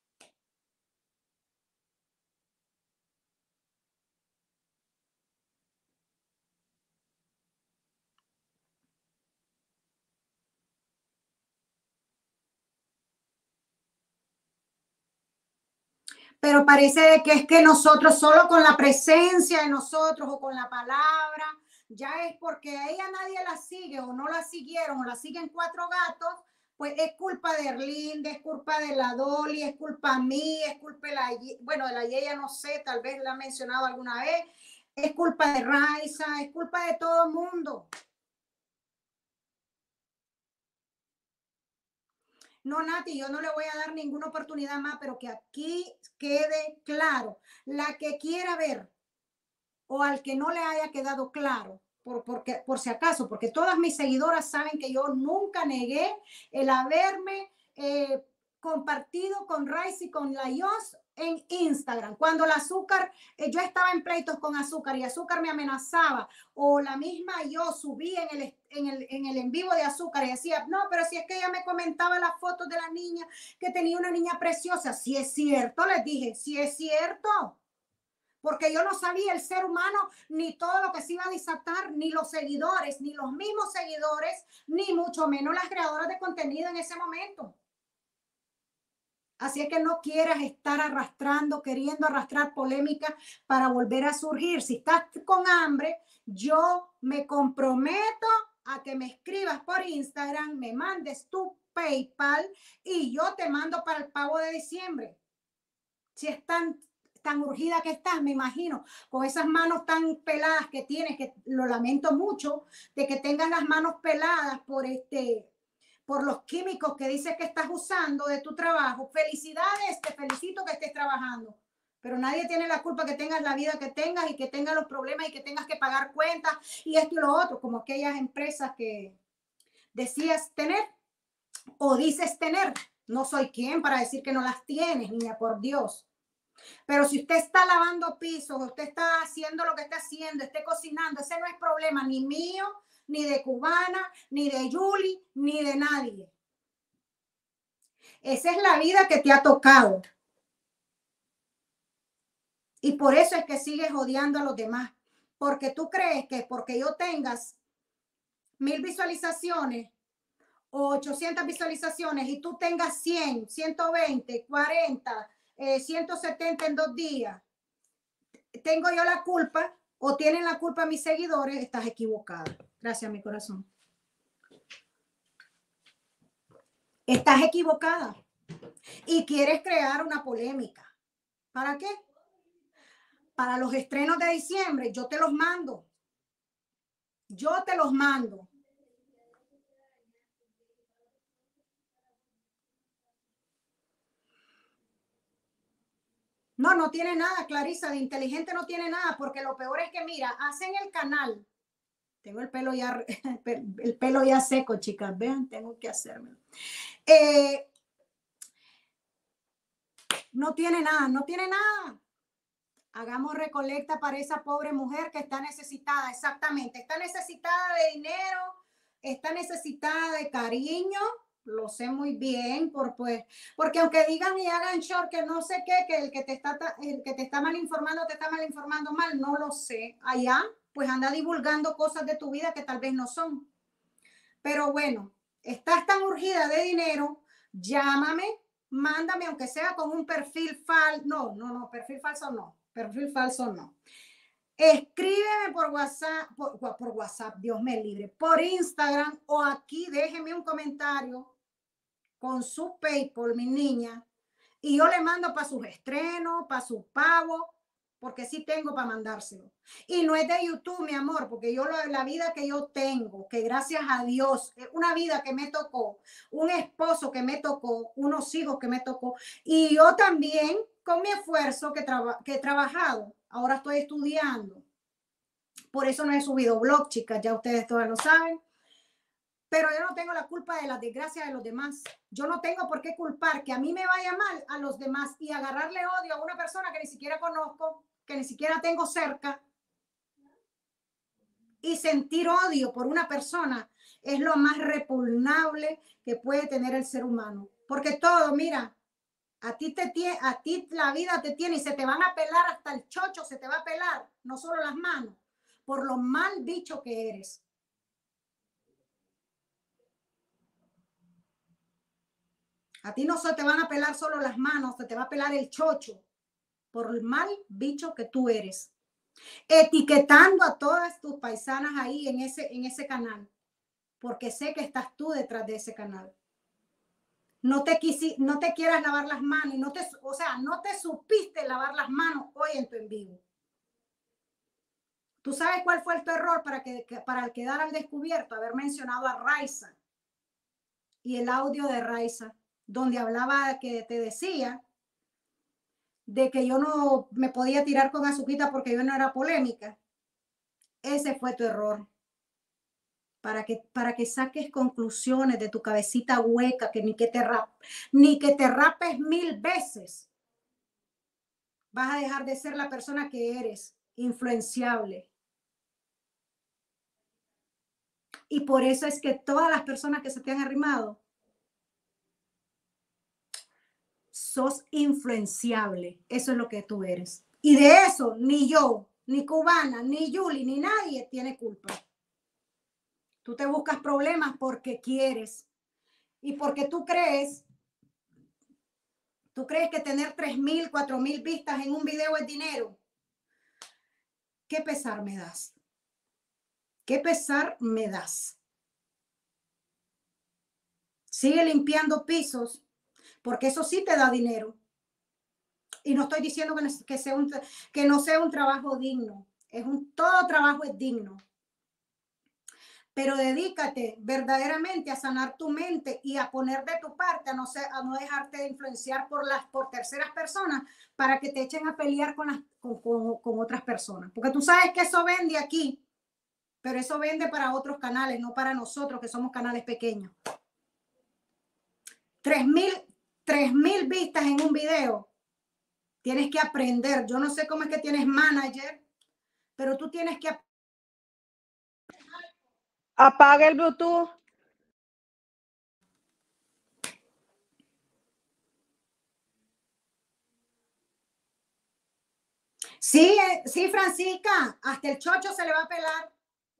Pero parece que es que nosotros, solo con la presencia de nosotros o con la palabra, ya es porque a ella nadie la sigue o no la siguieron o la siguen 4 gatos, pues es culpa de Erlinda, es culpa de la Dolly, es culpa mía, es culpa de la, bueno, de la Yeya no sé, tal vez la ha mencionado alguna vez, es culpa de Raiza, es culpa de todo el mundo. No, Nati, yo no le voy a dar ninguna oportunidad más, pero que aquí quede claro, la que quiera ver o al que no le haya quedado claro, por si acaso, porque todas mis seguidoras saben que yo nunca negué el haberme compartido con Rice y con la Yos en Instagram. Cuando el Azúcar, yo estaba en pleitos con Azúcar y Azúcar me amenazaba, o la misma yo subí en el en vivo de Azúcar y decía, no, pero si es que ella me comentaba las fotos de la niña, que tenía una niña preciosa. Si es cierto, les dije, si es cierto. Porque yo no sabía el ser humano, ni todo lo que se iba a desatar, ni los seguidores, ni los mismos seguidores, ni mucho menos las creadoras de contenido en ese momento. Así es que no quieras estar arrastrando, queriendo arrastrar polémica para volver a surgir. Si estás con hambre, yo me comprometo a que me escribas por Instagram, me mandes tu PayPal y yo te mando para el pago de diciembre. Si es tan urgida que estás, me imagino, con esas manos tan peladas que tienes, que lo lamento mucho, de que tengas las manos peladas por los químicos que dices que estás usando de tu trabajo. Felicidades, te felicito que estés trabajando, pero nadie tiene la culpa que tengas la vida que tengas y que tengas los problemas y que tengas que pagar cuentas y esto y lo otro, como aquellas empresas que decías tener o dices tener. No soy quien para decir que no las tienes, niña, por Dios. Pero si usted está lavando pisos, usted está haciendo lo que está haciendo, esté cocinando, ese no es problema ni mío, ni de Cubana, ni de Yuli, ni de nadie. Esa es la vida que te ha tocado. Y por eso es que sigues odiando a los demás. Porque tú crees que porque yo tengas 1000 visualizaciones o 800 visualizaciones y tú tengas 100, 120, 40, 170 en 2 días, tengo yo la culpa o tienen la culpa mis seguidores, estás equivocada. Gracias, mi corazón. Estás equivocada y quieres crear una polémica. ¿Para qué? Para los estrenos de diciembre, yo te los mando. Yo te los mando. No, no tiene nada, Clarisa, de inteligente no tiene nada, porque lo peor es que, mira, hacen el canal. Tengo el pelo ya seco, chicas, vean, tengo que hacérmelo. No tiene nada, no tiene nada. Hagamos recolecta para esa pobre mujer que está necesitada, exactamente. Está necesitada de dinero, está necesitada de cariño, lo sé muy bien, porque aunque digan y hagan short que no sé qué, que el que te está mal informando, te está mal informando mal, no lo sé. Allá, pues anda divulgando cosas de tu vida que tal vez no son. Pero bueno, estás tan urgida de dinero, llámame, mándame, aunque sea con un perfil falso. No, perfil falso no. Perfil falso no. Escríbeme por WhatsApp, Dios me libre, por Instagram o aquí déjeme un comentario con su PayPal, mi niña, y yo le mando para sus estrenos, para sus pagos, porque sí tengo para mandárselo. Y no es de YouTube, mi amor, porque yo la vida que yo tengo, que gracias a Dios, una vida que me tocó, un esposo que me tocó, unos hijos que me tocó, y yo también con mi esfuerzo que he trabajado, ahora estoy estudiando. Por eso no he subido blog, chicas, ya ustedes todas lo saben. Pero yo no tengo la culpa de las desgracias de los demás. Yo no tengo por qué culpar que a mí me vaya mal a los demás y agarrarle odio a una persona que ni siquiera conozco, que ni siquiera tengo cerca. Y sentir odio por una persona es lo más repugnable que puede tener el ser humano. Porque todo, mira, a ti la vida te tiene y se te van a pelar hasta el chocho, se te va a pelar, no solo las manos, por lo mal bicho que eres. A ti no se te van a pelar solo las manos, se te va a pelar el chocho por el mal bicho que tú eres. Etiquetando a todas tus paisanas ahí en ese canal, porque sé que estás tú detrás de ese canal. No te quieras lavar las manos, no te supiste lavar las manos hoy en tu en vivo. ¿Tú sabes cuál fue tu error para quedar al descubierto? Haber mencionado a Raiza y el audio de Raiza, donde hablaba que te decía de que yo no me podía tirar con Azuquita porque yo no era polémica. Ese fue tu error. Para que saques conclusiones de tu cabecita hueca, que ni que te rapes 1000 veces. Vas a dejar de ser la persona que eres, influenciable. Y por eso es que todas las personas que se te han arrimado, sos influenciable. Eso es lo que tú eres. Y de eso ni yo, ni Cubana, ni Yuli, ni nadie tiene culpa. Tú te buscas problemas porque quieres y porque tú crees ¿Tú crees que tener 3,000, 4,000 vistas en un video es dinero? ¿Qué pesar me das? ¿Qué pesar me das? Sigue limpiando pisos, porque eso sí te da dinero. Y no estoy diciendo que no sea un trabajo digno. Todo trabajo es digno. Pero dedícate verdaderamente a sanar tu mente y a poner de tu parte, a no dejarte de influenciar por terceras personas para que te echen a pelear con otras personas. Porque tú sabes que eso vende aquí, pero eso vende para otros canales, no para nosotros que somos canales pequeños. 3,000 vistas en un video. Tienes que aprender. Yo no sé cómo es que tienes manager, pero tú tienes que Apaga el Bluetooth. Sí, sí, Francisca, hasta el chocho se le va a pelar.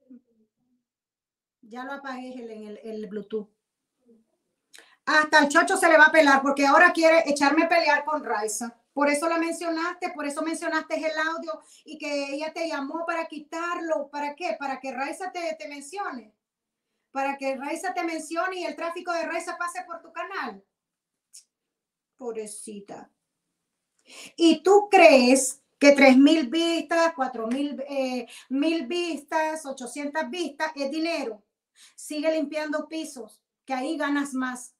Ya lo apagué el Bluetooth. Hasta el chocho se le va a pelar porque ahora quiere echarme a pelear con Raiza. Por eso la mencionaste, por eso mencionaste el audio y que ella te llamó para quitarlo. ¿Para qué? Para que Raiza te mencione. Para que Raiza te mencione y el tráfico de Raiza pase por tu canal. Pobrecita. ¿Y tú crees que 3,000 vistas, 4,000, 1,000 vistas, 800 vistas es dinero? Sigue limpiando pisos, que ahí ganas más.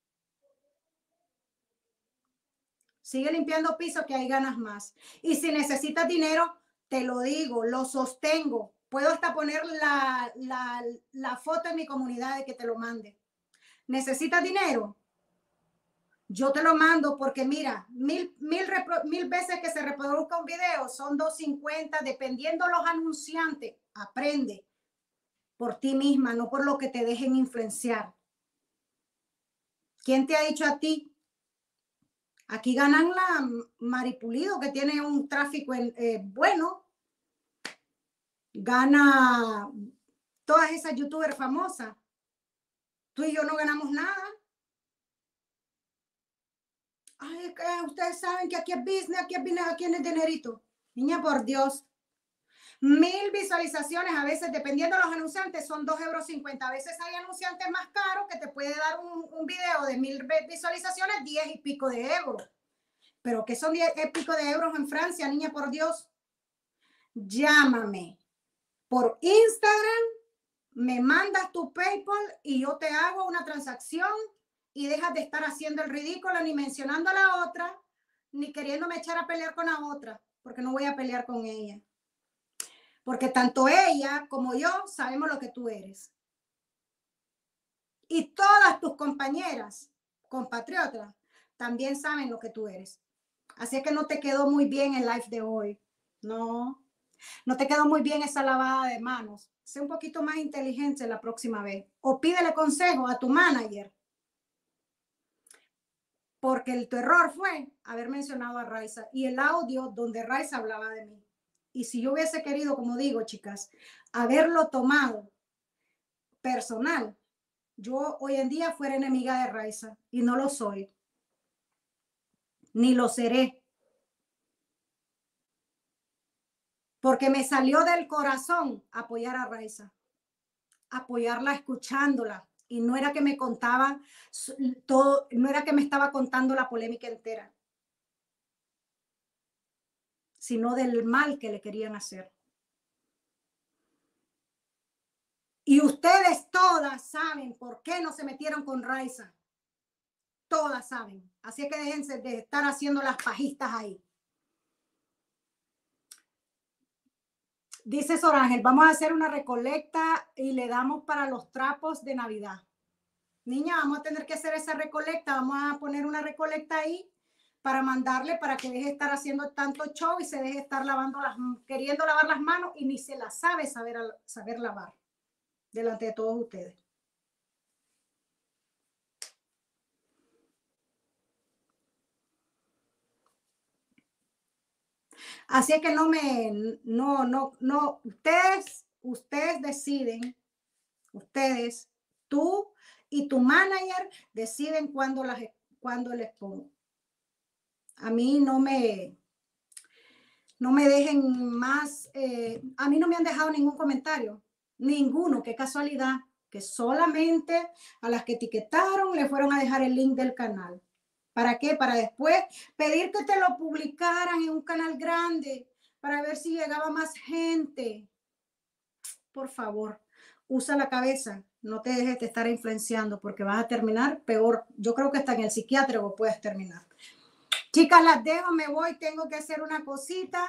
Sigue limpiando pisos, que ahí ganas más. Y si necesitas dinero, te lo digo, lo sostengo. Puedo hasta poner la foto en mi comunidad de que te lo mande. ¿Necesitas dinero? Yo te lo mando porque mira, mil veces que se reproduzca un video son 250, dependiendo los anunciantes. Aprende por ti misma, no por lo que te dejen influenciar. ¿Quién te ha dicho a ti? Aquí ganan la Maripulido, que tiene un tráfico bueno. Gana todas esas youtubers famosas. Tú y yo no ganamos nada. Ay, ustedes saben que aquí es business, aquí es dinerito. Niña, por Dios. 1,000 visualizaciones, a veces, dependiendo de los anunciantes, son 2,50 €. A veces hay anunciantes más caros que te puede dar un video de 1,000 visualizaciones, 10 y pico de euros. Pero que son 10 y pico de euros en Francia, niña, por Dios. Llámame por Instagram, me mandas tu PayPal y yo te hago una transacción y dejas de estar haciendo el ridículo, ni mencionando a la otra, ni queriéndome echar a pelear con la otra, porque no voy a pelear con ella. Porque tanto ella como yo sabemos lo que tú eres. Y todas tus compañeras, compatriotas, también saben lo que tú eres. Así que no te quedó muy bien el live de hoy. No te quedó muy bien esa lavada de manos. Sé un poquito más inteligente la próxima vez. O pídele consejo a tu manager. Porque tu error fue haber mencionado a Raiza y el audio donde Raiza hablaba de mí. Y si yo hubiese querido, como digo, chicas, haberlo tomado personal, yo hoy en día fuera enemiga de Raiza y no lo soy. Ni lo seré. Porque me salió del corazón apoyar a Raiza. Apoyarla escuchándola. Y no era que me contaba todo, no era que me estaba contando la polémica entera, sino del mal que le querían hacer. Y ustedes todas saben por qué no se metieron con Raiza. Todas saben. Así que déjense de estar haciendo las pajistas ahí. Dice Sor Ángel, vamos a hacer una recolecta y le damos para los trapos de Navidad. Niña, vamos a tener que hacer esa recolecta. Vamos a poner una recolecta ahí para mandarle para que deje de estar haciendo tanto show y se deje de estar queriendo lavar las manos y ni se las sabe saber lavar delante de todos ustedes. Así es que ustedes deciden, tú y tu manager deciden cuándo les pongo. a mí no me dejen más, a mí no me han dejado ningún comentario, ninguno, qué casualidad, que solamente a las que etiquetaron le fueron a dejar el link del canal. ¿Para qué? Para después pedir que te lo publicaran en un canal grande, para ver si llegaba más gente. Por favor, usa la cabeza, no te dejes de estar influenciando porque vas a terminar peor. Yo creo que hasta en el psiquiátrico puedes terminar. Chicas, las dejo, me voy, tengo que hacer una cosita.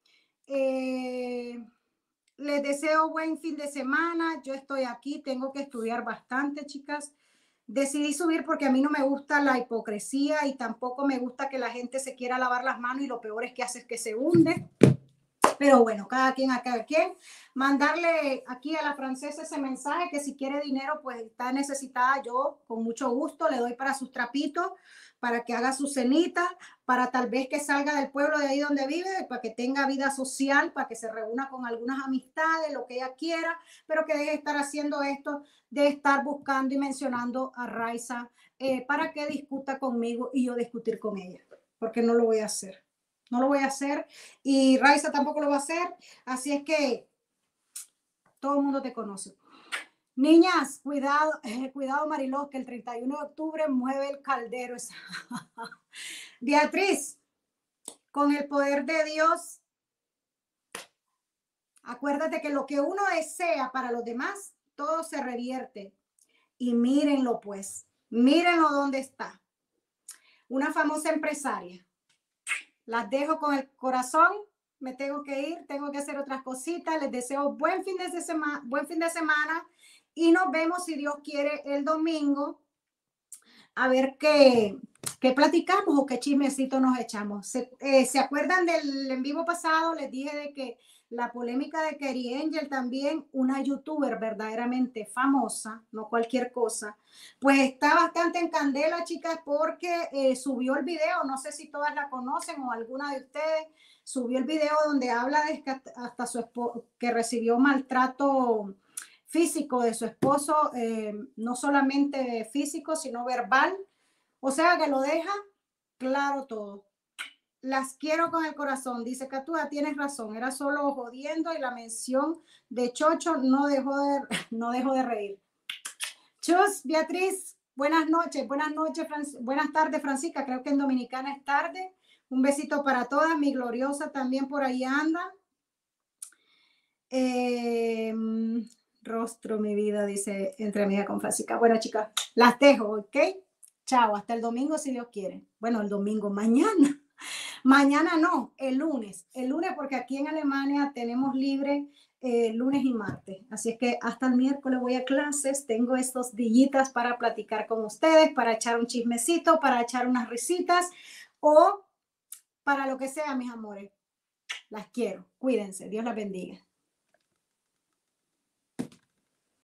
Les deseo buen fin de semana. Yo estoy aquí, tengo que estudiar bastante, chicas. Decidí subir porque a mí no me gusta la hipocresía y tampoco me gusta que la gente se quiera lavar las manos y lo peor es que hace que se hunde. Pero bueno, cada quien a cada quien. Mandarle aquí a la francesa ese mensaje que si quiere dinero, pues está necesitada. Yo con mucho gusto le doy para sus trapitos, para que haga su cenita, para tal vez que salga del pueblo de ahí donde vive, para que tenga vida social, para que se reúna con algunas amistades, lo que ella quiera, pero que deje de estar haciendo esto, de estar buscando y mencionando a Raiza para que discuta conmigo y yo discutir con ella, porque no lo voy a hacer. No lo voy a hacer y Raiza tampoco lo va a hacer. Así es que todo el mundo te conoce. Niñas, cuidado, cuidado Mariló, que el 31 de octubre mueve el caldero. Beatriz, con el poder de Dios, acuérdate que lo que uno desea para los demás, todo se revierte. Y mírenlo pues, mírenlo dónde está. Una famosa empresaria. Las dejo con el corazón, me tengo que ir, tengo que hacer otras cositas. Les deseo buen fin de semana y nos vemos, si Dios quiere, el domingo. A ver qué platicamos o qué chismecito nos echamos. ¿Se acuerdan del en vivo pasado? Les dije de que la polémica de Kerry Angel también, una youtuber verdaderamente famosa, no cualquier cosa, pues está bastante en candela, chicas, porque subió el video, no sé si todas la conocen o alguna de ustedes, subió el video donde habla de que hasta su esposo, que recibió maltrato físico de su esposo, no solamente físico, sino verbal, o sea que lo deja claro todo. Las quiero con el corazón, dice Catúa, tienes razón, era solo jodiendo y la mención de Chocho no dejó de reír. Chus, Beatriz, buenas noches, buenas tardes, Francisca, creo que en Dominicana es tarde. Un besito para todas, mi gloriosa también por ahí anda. Rostro, mi vida, dice entre amiga con Francisca. Bueno, chicas, las dejo, ¿ok? Chao, hasta el domingo si Dios quiere. Bueno, el domingo, mañana. Mañana no, el lunes porque aquí en Alemania tenemos libre lunes y martes. Así es que hasta el miércoles voy a clases, tengo estos dillitas para platicar con ustedes, para echar un chismecito, para echar unas risitas o para lo que sea, mis amores. Las quiero, cuídense, Dios las bendiga.